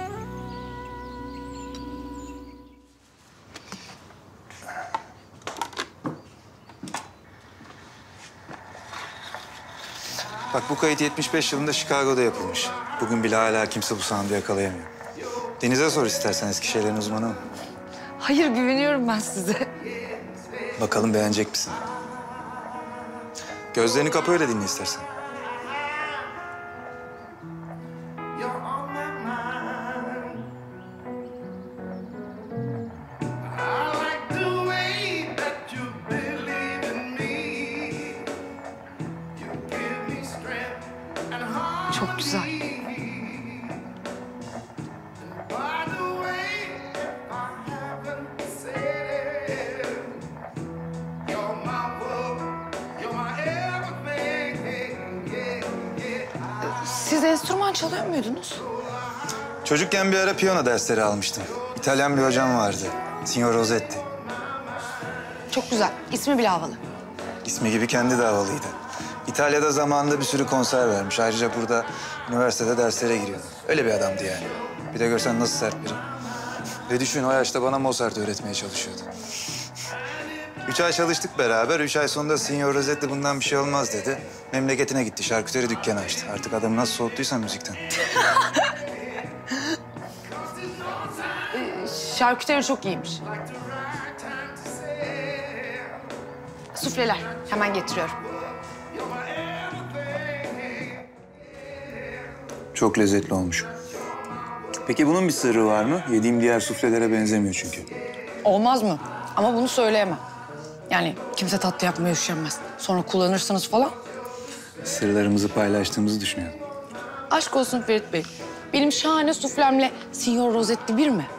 Bak bu kayıt 75 yılında Chicago'da yapılmış. Bugün bile hala kimse bu sound'u yakalayamıyor. Deniz'e sor istersen, eski şeylerin uzmanı o. Hayır, güveniyorum ben size. Bakalım beğenecek misin? Gözlerini kapa, öyle dinle istersen. Çok güzel. Siz enstrüman çalıyor muydunuz? Çocukken bir ara piyano dersleri almıştım. İtalyan bir hocam vardı. Signor Rossetti. Çok güzel. İsmi bile havalı. İsmi gibi kendi de havalıydı. İtalya'da zamanında bir sürü konser vermiş. Ayrıca burada üniversitede derslere giriyor. Öyle bir adamdı yani. Bir de görsen nasıl sert biri. Ve düşün, o yaşta bana Mozart öğretmeye çalışıyordu. 3 ay çalıştık beraber. 3 ay sonunda Signor Rossetti bundan bir şey olmaz dedi. Memleketine gitti. Şarküteri dükkanı açtı. Artık adamı nasıl soğuttuysan müzikten. Şarküteri çok iyiymiş. Sufleler. Hemen getiriyorum. Çok lezzetli olmuş. Peki bunun bir sırrı var mı? Yediğim diğer suflelere benzemiyor çünkü. Olmaz mı? Ama bunu söyleyemem. Yani kimse tatlı yapmaya üşenmez. Sonra kullanırsınız falan. Sırlarımızı paylaştığımızı düşünüyorum. Aşk olsun Ferit Bey. Benim şahane suflemle Signor Rossetti bir mi?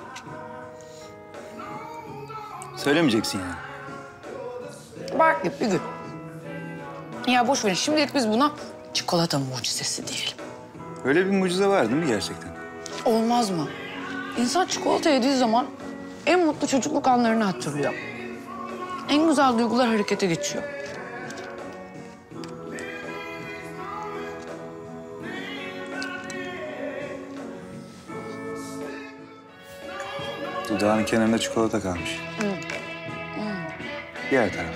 Söylemeyeceksin yani. Belki bir gün. Ya boş verin. Şimdilik biz buna çikolata mucizesi diyelim. Öyle bir mucize var değil mi gerçekten? Olmaz mı? İnsan çikolata yediği zaman en mutlu çocukluk anlarını hatırlıyor. En güzel duygular harekete geçiyor. Dudağının kenarında çikolata kalmış. Diğer taraf.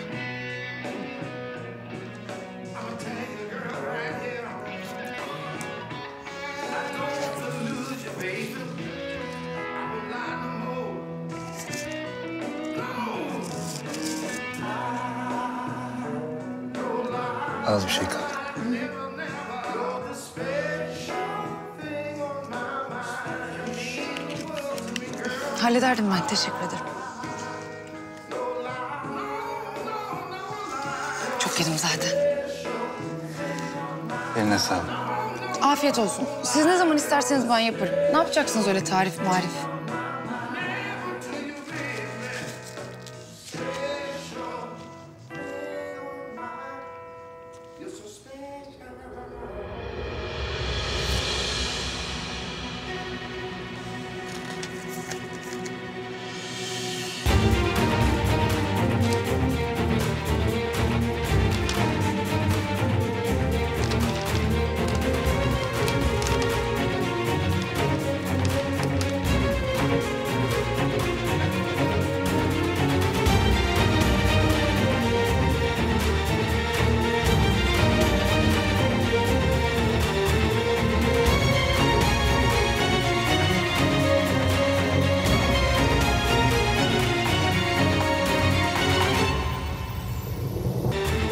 Az bir şey kaldı. Hallederdim ben. Teşekkür ederim. Çok yedim zaten. Eline sağlık. Afiyet olsun. Siz ne zaman isterseniz ben yaparım. Ne yapacaksınız öyle tarif marif?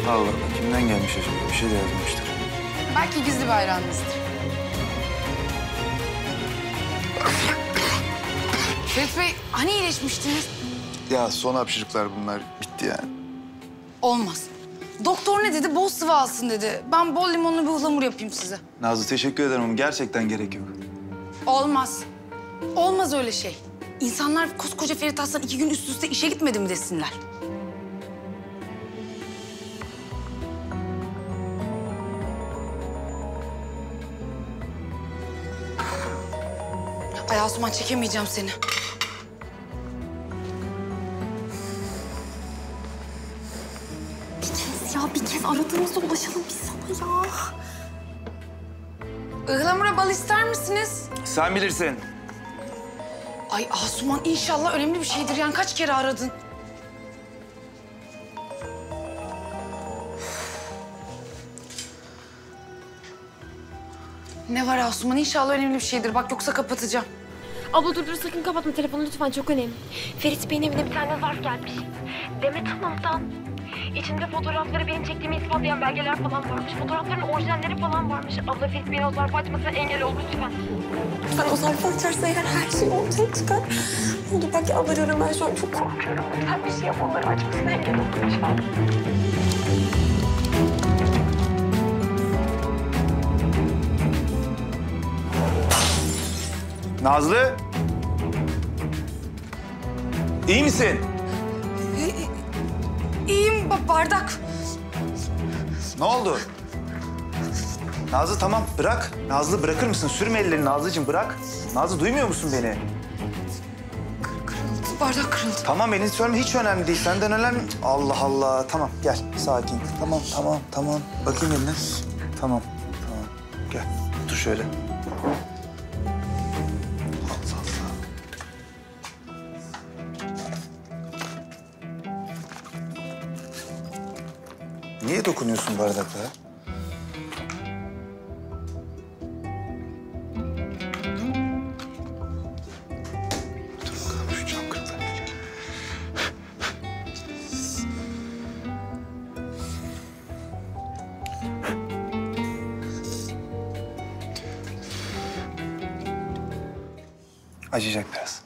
Allah Allah, kimden gelmiş acaba? Bir şey de yazmıştır. Belki gizli bir hayranınızdır. Ferit Bey, hani iyileşmiştiniz? Ya son hapşırıklar bunlar. Bitti yani. Olmaz. Doktor ne dedi? Bol sıvı alsın dedi. Ben bol limonlu bir ıhlamur yapayım size. Nazlı teşekkür ederim ama gerçekten gerek yok. Olmaz. Olmaz öyle şey. İnsanlar koskoca Ferit Aslan 2 gün üst üste işe gitmedi mi desinler. Ay Asuman, çekemeyeceğim seni. Bir kez aradığımızda ulaşalım biz sana ya. Ihlamura bal ister misiniz? Sen bilirsin. Ay Asuman, inşallah önemli bir şeydir. Yani kaç kere aradın? Ne var Asuman? İnşallah önemli bir şeydir. Bak yoksa kapatacağım. Abla dur sakın kapatma telefonu lütfen, çok önemli. Ferit Bey'in evine bir tane zarf gelmiş. Demet Hanım'dan. İçinde fotoğrafları benim çektiğimi ispatlayan belgeler falan varmış. Fotoğrafların orijinalleri falan varmış. Abla Ferit Bey'in o zarfı açmasına engel ol lütfen. Sen o zarfı açarsa eğer her şey ortaya çıkar. Ne olur bak yalvarıyorum, ben şu an çok korkuyorum. Lütfen bir şey yap, onları açmasına engel ol lütfen. Nazlı. İyi misin? İyiyim bardak. Ne oldu? Nazlı tamam bırak. Nazlı bırakır mısın? Sürme ellerini Nazlıcığım, bırak. Nazlı duymuyor musun beni? Bardak kırıldı. Tamam beni sürme, hiç önemli değil. Senden önemli. Allah Allah. Tamam gel sakin. Tamam. Bakayım eline. Tamam. Gel otur şöyle. Niye dokunuyorsun bardaklara? Dur bakalım şu cam kırıldı. Acıyacak biraz.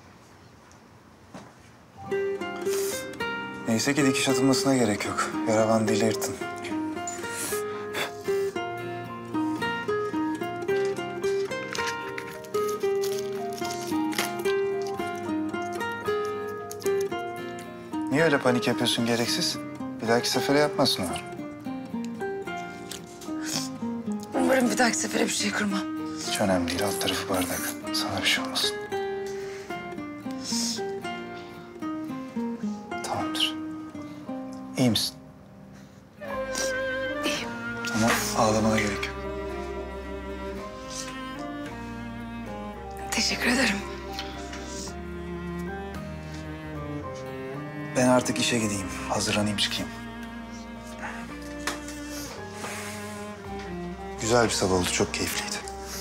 Neyse ki dikiş atılmasına gerek yok. Yara bandıyla yırtın. Niye öyle panik yapıyorsun gereksiz? Bir dahaki sefere yapmasın umarım. Umarım bir dahaki sefere bir şey kırmam. Hiç önemli değil, alt tarafı bardak. Sana bir şey olmasın. Tamamdır. İyi misin? İyiyim. Ama ağlamana gerek yok. Teşekkür ederim. Ben artık işe gideyim. Hazırlanayım çıkayım. Güzel bir sabah oldu. Çok keyifliydi.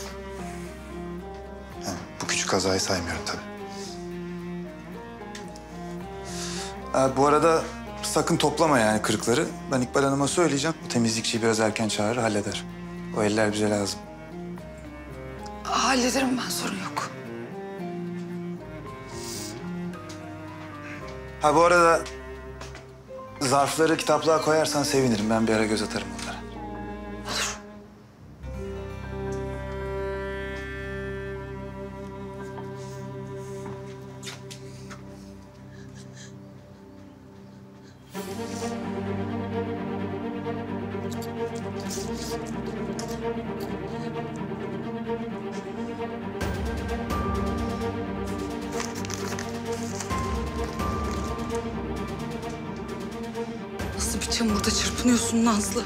Yani bu küçük kazayı saymıyorum tabii. Bu arada sakın toplama yani kırıkları. Ben İkbal Hanım'a söyleyeceğim. Bu temizlikçiyi biraz erken çağırır, halleder. O eller bize lazım. Hallederim ben, sorun yok. Ha bu arada zarfları kitaplığa koyarsan sevinirim. Ben bir ara göz atarım onlara. Olur. Nasıl bir çamurda çırpınıyorsun Nazlı?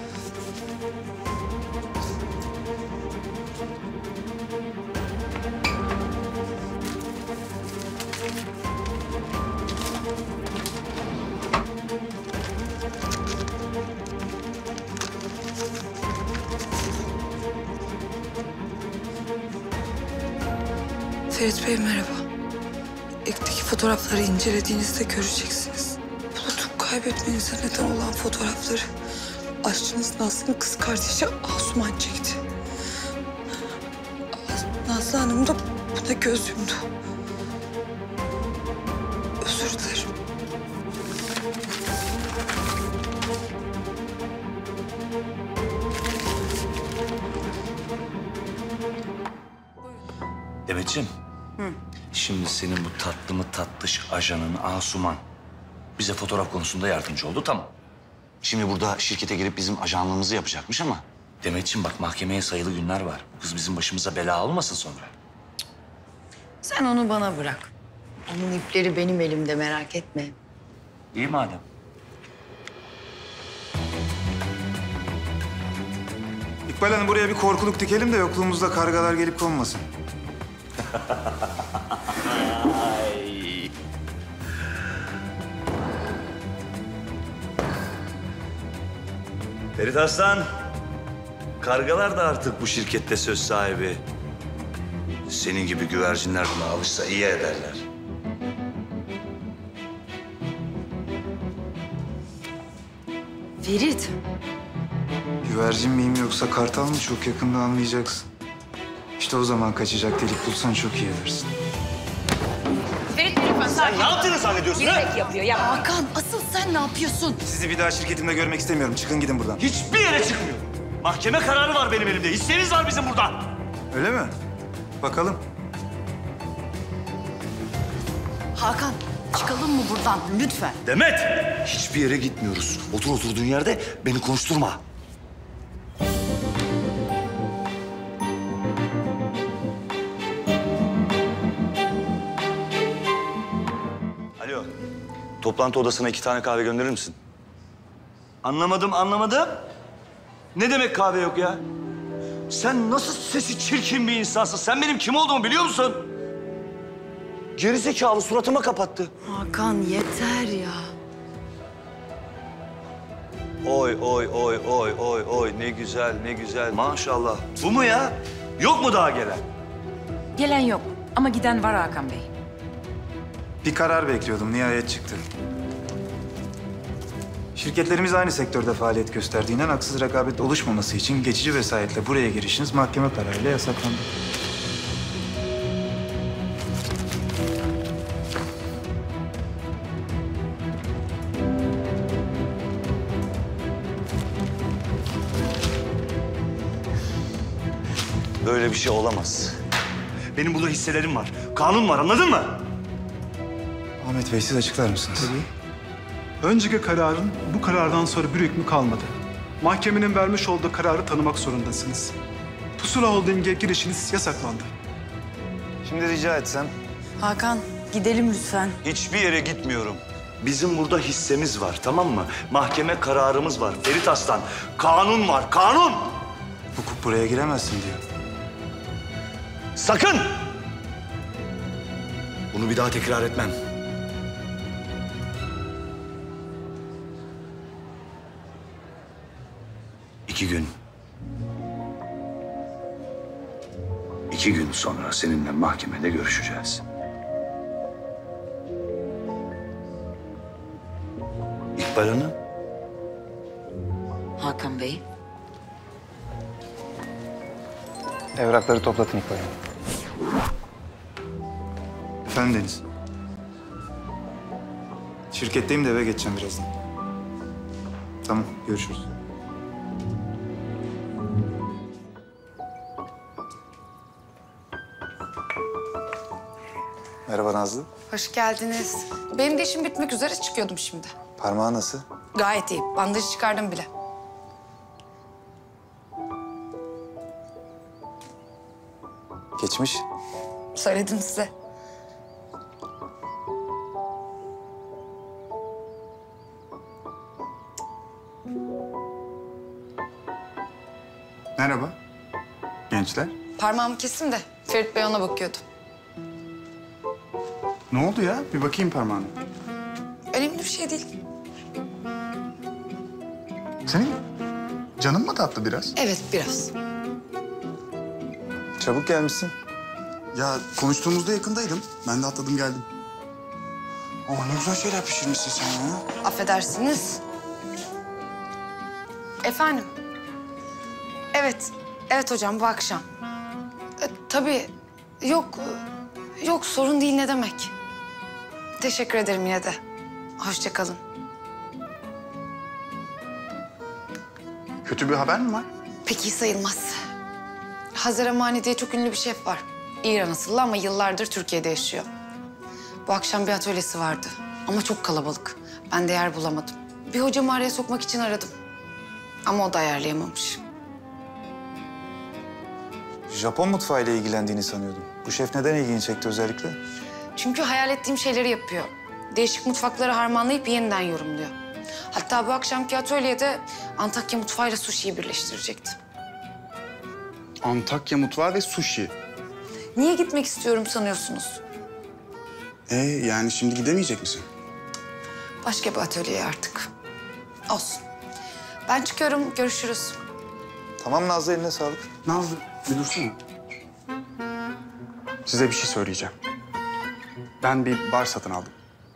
Ferit Bey merhaba. Ekteki fotoğrafları incelediğinizde göreceksiniz. Bulut'u kaybetmenize neden olan fotoğrafları aşçınız Nazlı'nın kız kardeşi Asuman çekti. Nazlı Hanım da buna göz yumdu. Özür dilerim. Demetciğim. Şimdi senin bu tatlı mı tatlış ajanın Asuman bize fotoğraf konusunda yardımcı oldu, tamam. Şimdi burada şirkete girip bizim ajanlığımızı yapacakmış ama... Demetciğim bak, mahkemeye sayılı günler var. Bu kız bizim başımıza bela olmasın sonra. Sen onu bana bırak. Onun ipleri benim elimde, merak etme. İyi madem. İkbal Hanım, buraya bir korkuluk dikelim de yokluğumuzda kargalar gelip konmasın. Ferit Aslan, kargalar da artık bu şirkette söz sahibi. Senin gibi güvercinler buna alışsa iyi ederler. Ferit. Güvercin miyim yoksa kartal mı çok yakında anlayacaksın. İşte o zaman kaçacak delik bulsan çok iyi edersin. Ferit lütfen sakin. Ne yaptığını zannediyorsun Bilerek yapıyor ya. Hakan, asıl sen ne yapıyorsun? Sizi bir daha şirketimde görmek istemiyorum. Çıkın gidin buradan. Hiçbir yere çıkmıyor. Mahkeme kararı var benim elimde. Hissemiz var bizim burada. Öyle mi? Bakalım. Hakan, çıkalım mı buradan lütfen? Demet! Hiçbir yere gitmiyoruz. Otur oturduğun yerde beni konuşturma. Alo. Toplantı odasına 2 tane kahve gönderir misin? Anlamadım. Ne demek kahve yok ya? Sen nasıl sesi çirkin bir insansın? Sen benim kim olduğumu biliyor musun? Gerizekalı, suratıma kapattı. Hakan yeter ya. Oy ne güzel maşallah. Bu mu ya? Yok mu daha gelen? Gelen yok ama giden var Hakan Bey. Bir karar bekliyordum. Nihayet çıktı. Şirketlerimiz aynı sektörde faaliyet gösterdiğinden haksız rekabet oluşmaması için geçici vesayetle buraya girişiniz mahkeme kararıyla yasaklandı. Böyle bir şey olamaz. Benim burada hisselerim var. Kanun var, anladın mı? Ahmet Bey, siz açıklar mısınız? Tabii. Önceki kararın bu karardan sonra bir hükmü kalmadı. Mahkemenin vermiş olduğu kararı tanımak zorundasınız. Pusula Holding'e girişiniz yasaklandı. Şimdi rica etsem. Hakan, gidelim lütfen. Hiçbir yere gitmiyorum. Bizim burada hissemiz var, tamam mı? Mahkeme kararımız var. Ferit Aslan, kanun var, kanun! Hukuk buraya giremezsin diyor. Sakın! Bunu bir daha tekrar etmem. İki gün sonra seninle mahkemede görüşeceğiz. İkbal Hanım. Hakan Bey. Evrakları toplatın İkbal Hanım. Efendim Deniz. Şirketteyim de eve geçeceğim birazdan. Tamam, görüşürüz. Merhaba Nazlı. Hoş geldiniz. Benim de işim bitmek üzere, çıkıyordum şimdi. Parmağı nasıl? Gayet iyi. Bandajı çıkardım bile. Geçmiş. Söyledim size. Merhaba gençler. Parmağımı kestim de Ferit Bey ona bakıyordu. Ne oldu ya? Bir bakayım parmağına. Önemli bir şey değil. Senin canın mı tatlı biraz? Evet, biraz. Çabuk gelmişsin. Ya konuştuğumuzda yakındaydım. Ben de atladım geldim. Oh, ne güzel şeyler pişirmişsin sen ya. Affedersiniz. Efendim? Evet. Evet hocam, bu akşam. Tabii. Yok sorun değil, ne demek. Teşekkür ederim yine de. Hoşça kalın. Kötü bir haber mi var? Pek iyi sayılmaz. Hazar Amani diye çok ünlü bir şef var. İran asıllı ama yıllardır Türkiye'de yaşıyor. Bu akşam bir atölyesi vardı ama çok kalabalık. Ben de yer bulamadım. Bir hocamı araya sokmak için aradım. Ama o da ayarlayamamış. Japon mutfağıyla ilgilendiğini sanıyordum. Bu şef neden ilgini çekti özellikle? Çünkü hayal ettiğim şeyleri yapıyor. Değişik mutfakları harmanlayıp yeniden yorumluyor. Hatta bu akşamki atölyede Antakya mutfağıyla sushi'yi birleştirecekti. Antakya mutfağı ve sushi. Niye gitmek istiyorum sanıyorsunuz? Yani şimdi gidemeyecek misin? Başka bir atölyeye artık. Olsun. Ben çıkıyorum, görüşürüz. Tamam Nazlı, eline sağlık. Nazlı, bir dursana. Size bir şey söyleyeceğim. Ben bir bar satın aldım.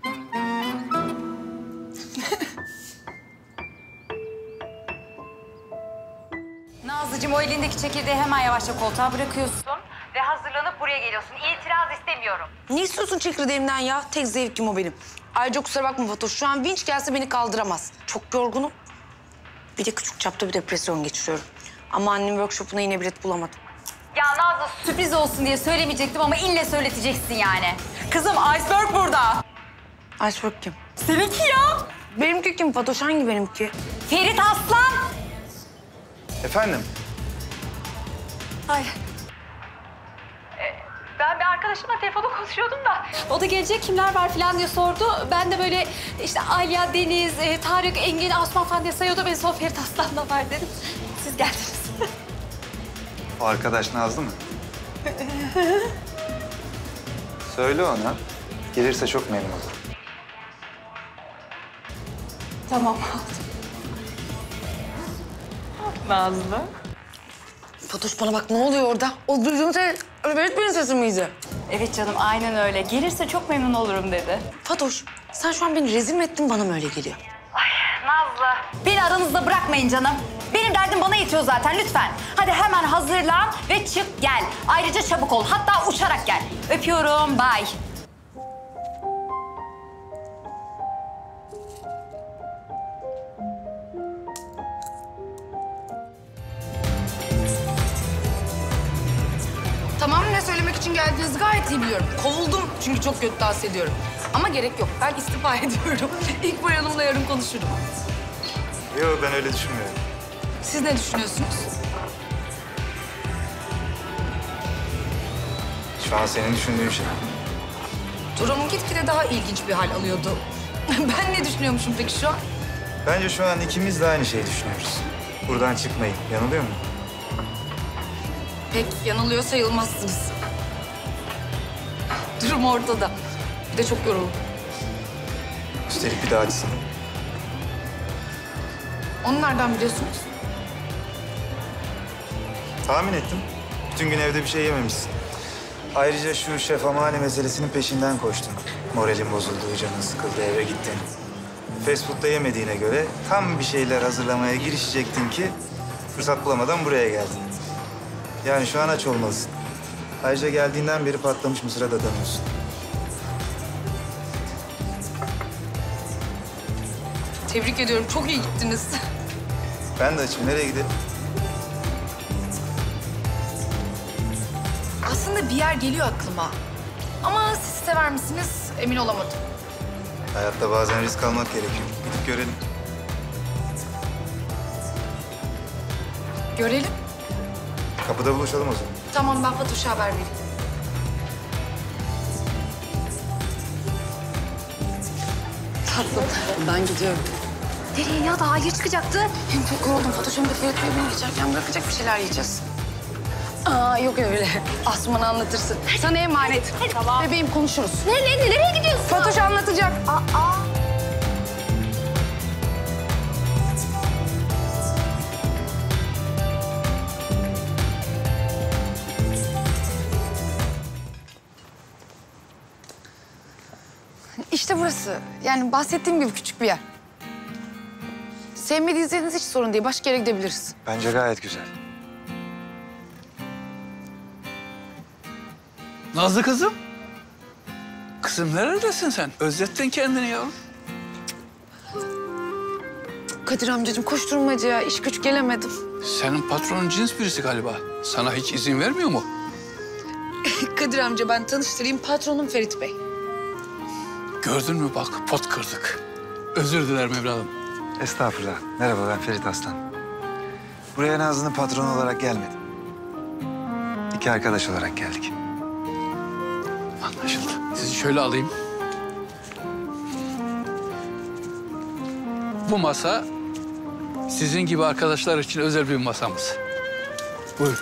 Nazlıcığım, o elindeki çekirdeği hemen yavaşça koltuğa bırakıyorsun. Ve hazırlanıp buraya geliyorsun. İtiraz istemiyorum. Ne istiyorsun çekirdeğimden ya? Tek zevkim o benim. Ayrıca kusura bakma Fatoş. Şu an vinç gelse beni kaldıramaz. Çok yorgunum. Bir de küçük çapta bir depresyon geçiriyorum. Ama annemin workshop'una yine bilet bulamadım. Ya Nazlı, sürpriz olsun diye söylemeyecektim ama ille söyleteceksin yani. Kızım, Iceberg burada. Iceberg kim? Seninki ya. Benimki kim Fatoş? Hangi benimki? Ferit Aslan. Efendim? Ay. Ben bir arkadaşımla telefonda konuşuyordum da o da gelecek, kimler var falan diye sordu. Ben de böyle işte Alya, Deniz, Tarık, Engin, Asman falan diye sayıyordu. Ben son Ferit Aslan da var dedim. Siz geldiniz. O arkadaş Nazlı mı? Söyle ona. Gelirse çok memnun olurum. Tamam. Nazlı. Fatoş bana bak, ne oluyor orada? O duyduğun şey öğretmenin sesi miydi? Evet canım, aynen öyle. Gelirse çok memnun olurum dedi. Fatoş, sen şu an beni rezil mi ettin, bana mı öyle geliyor? Nazlı. Beni aranızda bırakmayın canım. Benim derdim bana yetiyor zaten, lütfen. Hadi hemen hazırlan ve çık gel. Ayrıca çabuk ol, hatta uçarak gel. Öpüyorum, bye. Tamam, ne söylemek için geldiğinizi gayet iyi biliyorum. Kovuldum çünkü çok kötü dans ediyorum. Ama gerek yok, ben istifa ediyorum. İkbal Hanım'la yarın konuşurum. Yok, ben öyle düşünmüyorum. Siz ne düşünüyorsunuz? Şu an senin düşündüğün şey. Durum gitgide daha ilginç bir hal alıyordu. Ben ne düşünüyormuşum peki şu an? Bence şu an ikimiz de aynı şeyi düşünüyoruz. Buradan çıkmayın. Yanılıyor muyum? Pek yanılıyor sayılmazsınız. Durum ortada. Bir de çok yoruldum. Üstelik bir de açsın. Onu nereden biliyorsunuz? Tahmin ettim. Bütün gün evde bir şey yememişsin. Ayrıca şu şef Amani meselesinin peşinden koştun. Moralin bozuldu, canın sıkıldı, eve gittin. Fast food'da yemediğine göre tam bir şeyler hazırlamaya girişecektin ki fırsat bulamadan buraya geldin. Yani şu an aç olmalısın. Ayrıca geldiğinden beri patlamış mısıra dadanıyorsun. Tebrik ediyorum, çok iyi gittiniz. Ben de açım. Nereye gidelim? Aslında bir yer geliyor aklıma. Ama siz sever misiniz emin olamadım. Hayatta bazen risk almak gerekiyor. Gidip görelim. Görelim. Kapıda buluşalım o zaman. Tamam, ben Fatoş'a haber vereyim. Tatlım, ben gidiyorum. Nereye ya? Daha hayır çıkacaktı. Hem çok yoruldum. Fatoş'un bir Ferit Bey'e beni geçerken bırakacak bir şeyler yiyeceğiz. Aa, yok öyle. Asman'a anlatırsın. Sana emanet. Tamam. Bebeğim, konuşuruz. Nereye gidiyorsun? Fatoş anlatacak. İşte burası. Yani bahsettiğim gibi küçük bir yer. Sevmediyseniz hiç sorun değil. Başka yere gidebiliriz. Bence gayet güzel. Nazlı kızım. Kızım neredesin sen? Özlettin kendini yavrum. Kadir amcacığım koşturmaca ya. İş güç gelemedim. Senin patronun cins birisi galiba. Sana hiç izin vermiyor mu? Kadir amca ben tanıştırayım. Patronum Ferit Bey. Gördün mü bak pot kırdık. Özür dilerim evladım. Estağfurullah. Merhaba, ben Ferit Aslan. Buraya Nazlı'nın patronu olarak gelmedim. İki arkadaş olarak geldik. Anlaşıldı. Sizi şöyle alayım. Bu masa sizin gibi arkadaşlar için özel bir masamız. Buyurun.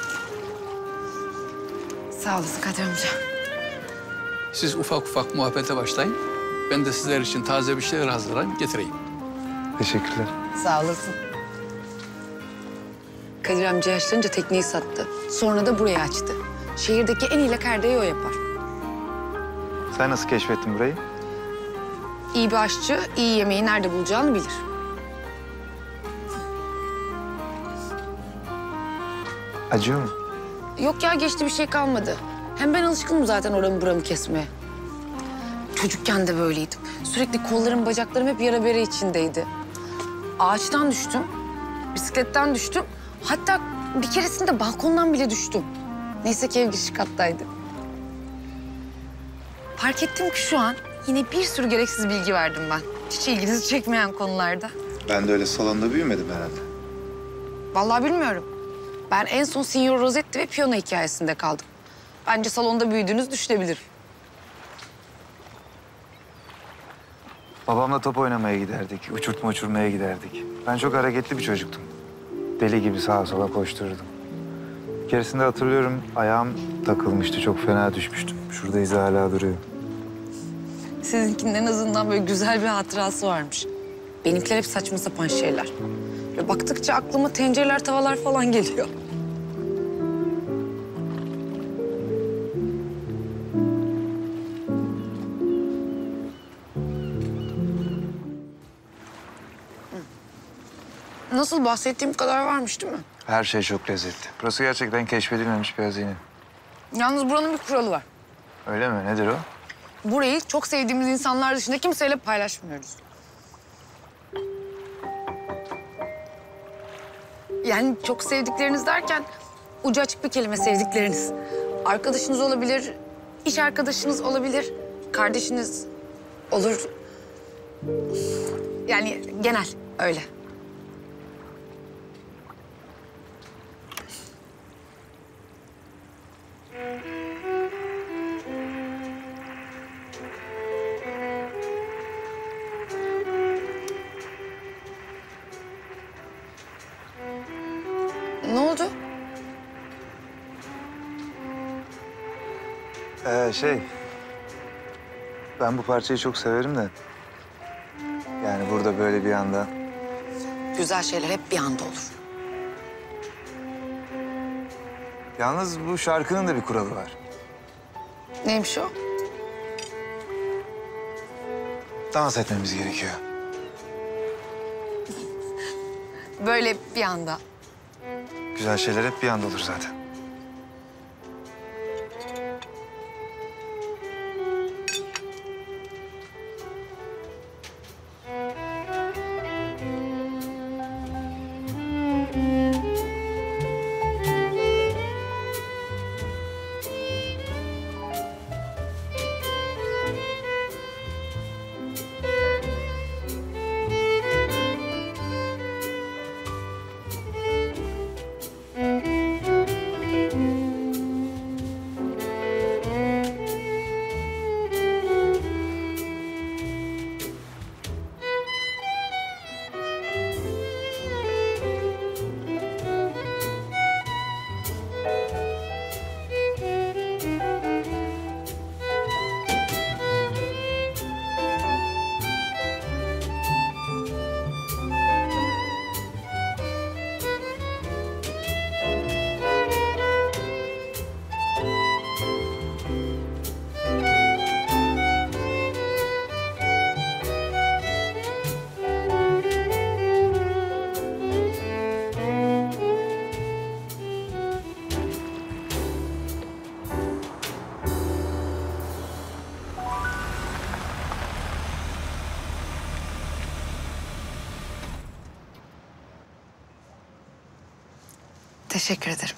Sağ olasın Kadir amca. Siz ufak ufak muhabbete başlayın. Ben de sizler için taze bir şeyler hazırlayayım, getireyim. Teşekkürler. Sağ olasın. Kadir amca yaşlanınca tekneyi sattı. Sonra da burayı açtı. Şehirdeki en iyi lakardeyi o yapar. Sen nasıl keşfettin burayı? İyi bir aşçı, iyi yemeği nerede bulacağını bilir. Acıyor mu? Yok ya geçti bir şey kalmadı. Hem ben alışkınım zaten oramı buramı kesmeye. Çocukken de böyleydim. Sürekli kollarım, bacaklarım hep yara bere içindeydi. Ağaçtan düştüm, bisikletten düştüm. Hatta bir keresinde balkondan bile düştüm. Neyse ki ev giriş kattaydı. Fark ettim ki şu an yine bir sürü gereksiz bilgi verdim ben. Hiç ilginizi çekmeyen konularda. Ben de öyle salonda büyümedim herhalde. Vallahi bilmiyorum. Ben en son Signor Rossetti ve piyano hikayesinde kaldım. Bence salonda büyüdüğünüz düşünebilir. Babamla top oynamaya giderdik, uçurtma uçurmaya giderdik. Ben çok hareketli bir çocuktum. Deli gibi sağa sola koştururdum. Bir keresinde hatırlıyorum, ayağım takılmıştı, çok fena düşmüştüm. Şurada izi hala duruyor. Sizinkinin en azından böyle güzel bir hatırası varmış. Benimkiler hep saçma sapan şeyler. Böyle baktıkça aklıma tencereler, tavalar falan geliyor. Nasıl bahsettiğim kadar varmış değil mi? Her şey çok lezzetli. Burası gerçekten keşfedilmemiş bir hazine. Yalnız buranın bir kuralı var. Öyle mi? Nedir o? Burayı çok sevdiğimiz insanlar dışında kimseyle paylaşmıyoruz. Yani çok sevdikleriniz derken ucu açık bir kelime sevdikleriniz. Arkadaşınız olabilir, iş arkadaşınız olabilir, kardeşiniz olur. Yani genel öyle. Ne oldu? Ben bu parçayı çok severim de. Yani burada böyle bir anda. Güzel şeyler hep bir anda olur. Yalnız bu şarkının da bir kuralı var. Neymiş o? Dans etmemiz gerekiyor. Böyle bir anda. Güzel şeyler hep bir anda olur zaten. Teşekkür ederim.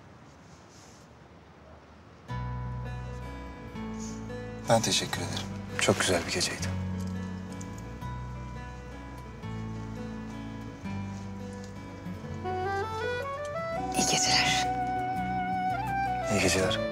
Ben teşekkür ederim. Çok güzel bir geceydi. İyi geceler. İyi geceler.